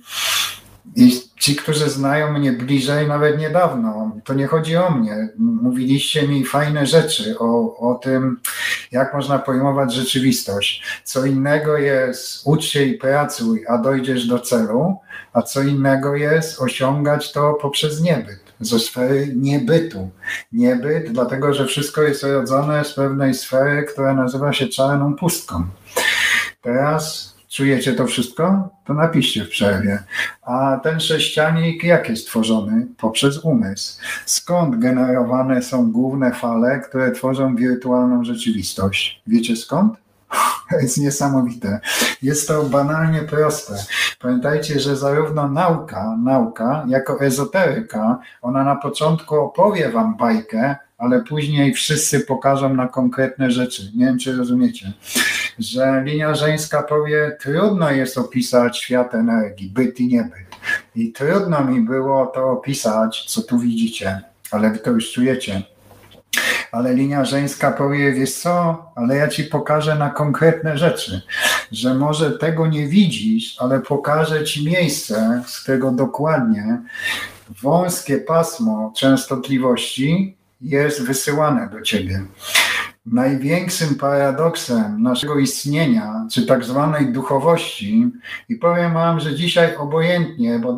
ci, którzy znają mnie bliżej, nawet niedawno, to nie chodzi o mnie. Mówiliście mi fajne rzeczy o tym, jak można pojmować rzeczywistość. Co innego jest ucz się i pracuj, a dojdziesz do celu, a co innego jest osiągać to poprzez niebyt, ze sfery niebytu. Niebyt, dlatego że wszystko jest rodzone z pewnej sfery, która nazywa się czarną pustką. Teraz czujecie to wszystko? To napiszcie w przerwie. A ten sześcianik jak jest tworzony? Poprzez umysł. Skąd generowane są główne fale, które tworzą wirtualną rzeczywistość? Wiecie skąd? To jest niesamowite. Jest to banalnie proste. Pamiętajcie, że zarówno nauka jako ezoteryka, ona na początku opowie wam bajkę, ale później wszyscy pokażą na konkretne rzeczy. Nie wiem, czy rozumiecie. Że linia żeńska powie, trudno jest opisać świat energii, byt i niebyt. I trudno mi było to opisać, co tu widzicie, ale wy to już czujecie. Ale linia żeńska powie, wiesz co, ale ja ci pokażę na konkretne rzeczy, że może tego nie widzisz, ale pokażę ci miejsce, z którego dokładnie wąskie pasmo częstotliwości jest wysyłane do ciebie. Największym paradoksem naszego istnienia, czy tak zwanej duchowości, i powiem wam, że dzisiaj obojętnie, bo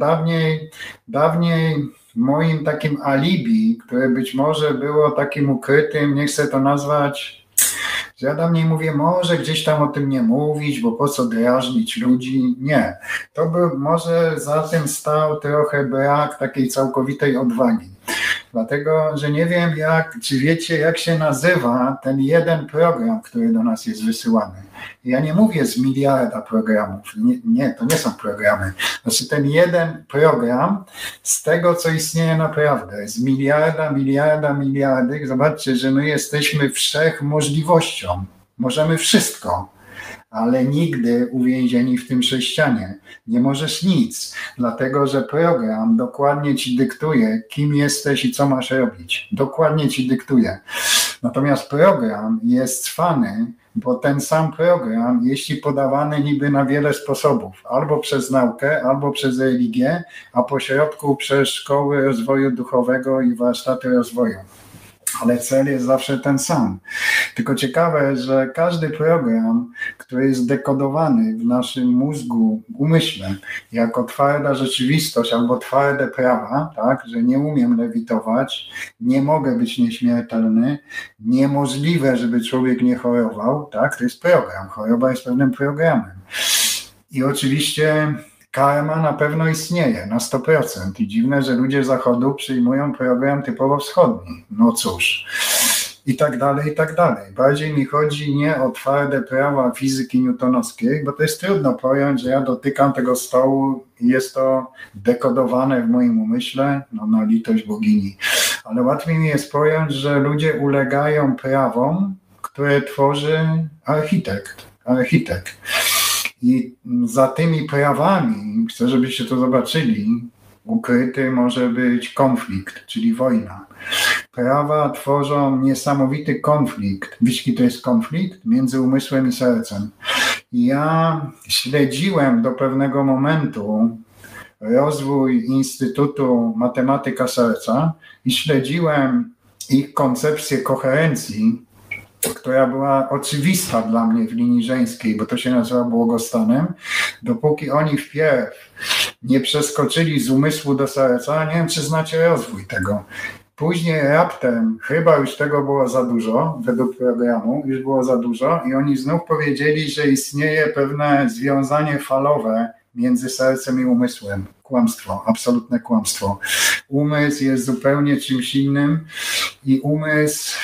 dawniej moim takim alibi, które być może było takim ukrytym, nie chcę to nazwać, że ja dawniej mówię, może gdzieś tam o tym nie mówić, bo po co drażnić ludzi. Nie. To był, może za tym stał trochę brak takiej całkowitej odwagi. Dlatego, że nie wiem, czy wiecie, jak się nazywa ten jeden program, który do nas jest wysyłany. Ja nie mówię z miliarda programów. Nie, to nie są programy. Znaczy ten jeden program z tego, co istnieje naprawdę. Z miliardy. Zobaczcie, że my jesteśmy wszechmożliwością. Możemy wszystko. Ale nigdy uwięzieni w tym sześcianie. Nie możesz nic, dlatego że program dokładnie ci dyktuje, kim jesteś i co masz robić. Dokładnie ci dyktuje. Natomiast program jest cwany, bo ten sam program, jeśli podawany niby na wiele sposobów, albo przez naukę, albo przez religię, a pośrodku przez szkoły rozwoju duchowego i warsztaty rozwoju. Ale cel jest zawsze ten sam. Tylko ciekawe, że każdy program, który jest dekodowany w naszym mózgu, umyśle, jako twarda rzeczywistość albo twarde prawa, tak, że nie umiem lewitować, nie mogę być nieśmiertelny, niemożliwe, żeby człowiek nie chorował, tak, to jest program. Choroba jest pewnym programem. I oczywiście karma na pewno istnieje na 100% i dziwne, że ludzie zachodu przyjmują program typowo wschodni. No cóż. I tak dalej, i tak dalej. Bardziej mi chodzi nie o twarde prawa fizyki newtonowskiej, bo to jest trudno pojąć, że ja dotykam tego stołu i jest to dekodowane w moim umyśle, no na litość bogini. Ale łatwiej mi jest pojąć, że ludzie ulegają prawom, które tworzy architekt. I za tymi prawami, chcę, żebyście to zobaczyli, ukryty może być konflikt, czyli wojna. Prawa tworzą niesamowity konflikt. Wiecie, jaki to jest konflikt? Między umysłem i sercem. Ja śledziłem do pewnego momentu rozwój Instytutu Matematyka Serca i śledziłem ich koncepcję koherencji, która była oczywista dla mnie w linii żeńskiej, bo to się nazywa błogostanem, dopóki oni wpierw nie przeskoczyli z umysłu do serca. Nie wiem, czy znacie rozwój tego. Później raptem, chyba już tego było za dużo, według programu, już było za dużo i oni znów powiedzieli, że istnieje pewne związanie falowe między sercem i umysłem. Kłamstwo, absolutne kłamstwo. Umysł jest zupełnie czymś innym i umysł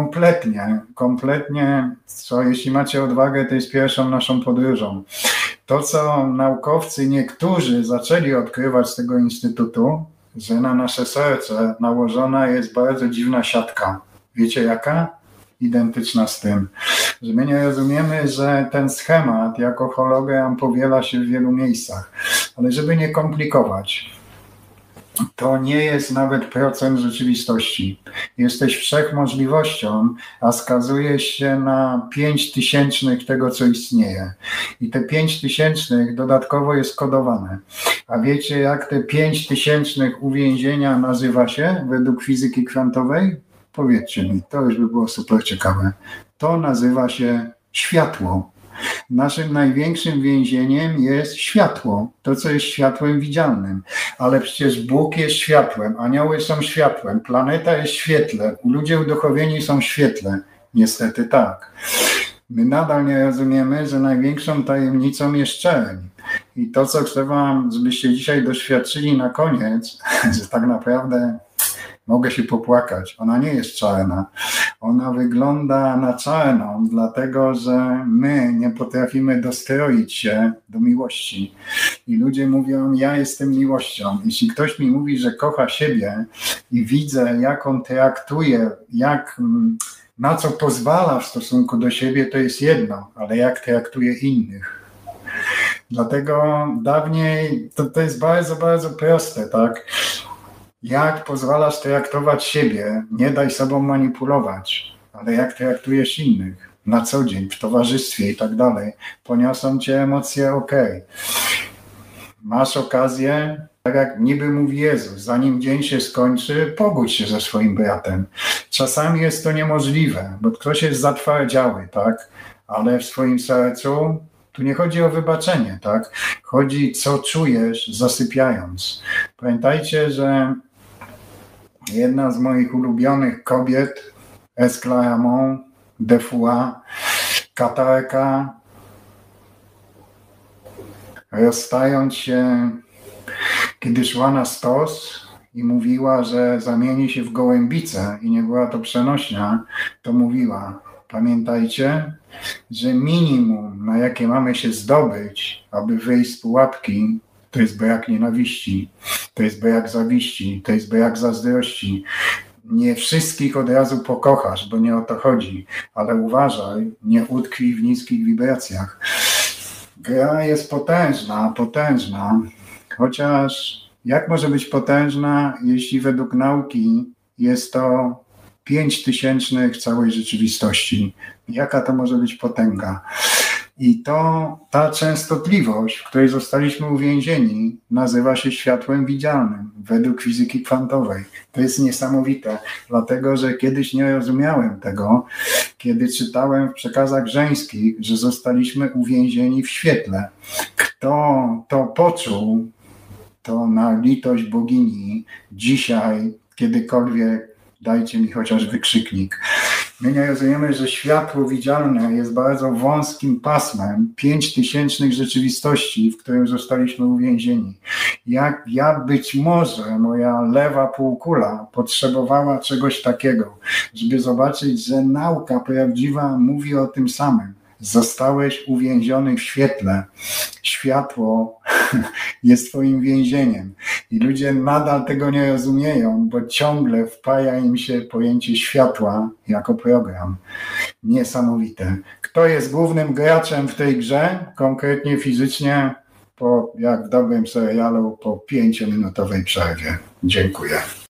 kompletnie, co jeśli macie odwagę, to jest pierwszą naszą podróżą. To, co naukowcy niektórzy zaczęli odkrywać z tego instytutu, że na nasze serce nałożona jest bardzo dziwna siatka. Wiecie jaka? Identyczna z tym. Że my nie rozumiemy, że ten schemat jako hologram powiela się w wielu miejscach. Ale żeby nie komplikować, to nie jest nawet procent rzeczywistości. Jesteś wszechmożliwością, a skazujesz się na 5/1000 tego, co istnieje. I te 5/1000 dodatkowo jest kodowane. A wiecie, jak te 5/1000 uwięzienia nazywa się według fizyki kwantowej? Powiedzcie mi, to już by było super ciekawe. To nazywa się światło. Naszym największym więzieniem jest światło, to co jest światłem widzialnym. Ale przecież Bóg jest światłem, anioły są światłem, planeta jest świetle, ludzie uduchowieni są w świetle. Niestety tak. My nadal nie rozumiemy, że największą tajemnicą jest czerń. I to, co chcę wam, żebyście dzisiaj doświadczyli na koniec, że tak naprawdę mogę się popłakać. Ona nie jest czarna. Ona wygląda na czarną, dlatego że my nie potrafimy dostroić się do miłości. I ludzie mówią, ja jestem miłością. Jeśli ktoś mi mówi, że kocha siebie i widzę, jak on traktuje, na co pozwala w stosunku do siebie, to jest jedno, ale jak traktuje innych. Dlatego dawniej to jest bardzo, bardzo proste, tak? Jak pozwalasz traktować siebie, nie daj sobą manipulować, ale jak traktujesz innych na co dzień, w towarzystwie i tak dalej, poniosą cię emocje, okej. Masz okazję, tak jak niby mówi Jezus, zanim dzień się skończy, pogódź się ze swoim bratem. Czasami jest to niemożliwe, bo ktoś jest zatwardziały, tak? Ale w swoim sercu tu nie chodzi o wybaczenie, tak? Chodzi, co czujesz zasypiając. Pamiętajcie, że jedna z moich ulubionych kobiet, Esclaramont, Defoe, Katarka, rozstając się, kiedy szła na stos i mówiła, że zamieni się w gołębicę i nie była to przenośnia, to mówiła, pamiętajcie, że minimum, na jakie mamy się zdobyć, aby wyjść z pułapki, to jest brak nienawiści, to jest brak zawiści, to jest brak zazdrości. Nie wszystkich od razu pokochasz, bo nie o to chodzi, ale uważaj, nie utkwij w niskich wibracjach. Gra jest potężna, chociaż jak może być potężna, jeśli według nauki jest to 5/1000 całej rzeczywistości. Jaka to może być potęga? I to ta częstotliwość, w której zostaliśmy uwięzieni, nazywa się światłem widzialnym według fizyki kwantowej. To jest niesamowite, dlatego że kiedyś nie rozumiałem tego, kiedy czytałem w przekazach żeńskich, że zostaliśmy uwięzieni w świetle. Kto to poczuł, to na litość bogini dzisiaj, kiedykolwiek dajcie mi chociaż wykrzyknik. My nie rozumiemy, że światło widzialne jest bardzo wąskim pasmem 5/1000 rzeczywistości, w którym zostaliśmy uwięzieni. Jak być może moja lewa półkula potrzebowała czegoś takiego, żeby zobaczyć, że nauka prawdziwa mówi o tym samym. Zostałeś uwięziony w świetle. Światło jest twoim więzieniem. I ludzie nadal tego nie rozumieją, bo ciągle wpaja im się pojęcie światła jako program. Niesamowite. Kto jest głównym graczem w tej grze? Konkretnie fizycznie, jak w dobrym serialu, po 5-minutowej przerwie. Dziękuję.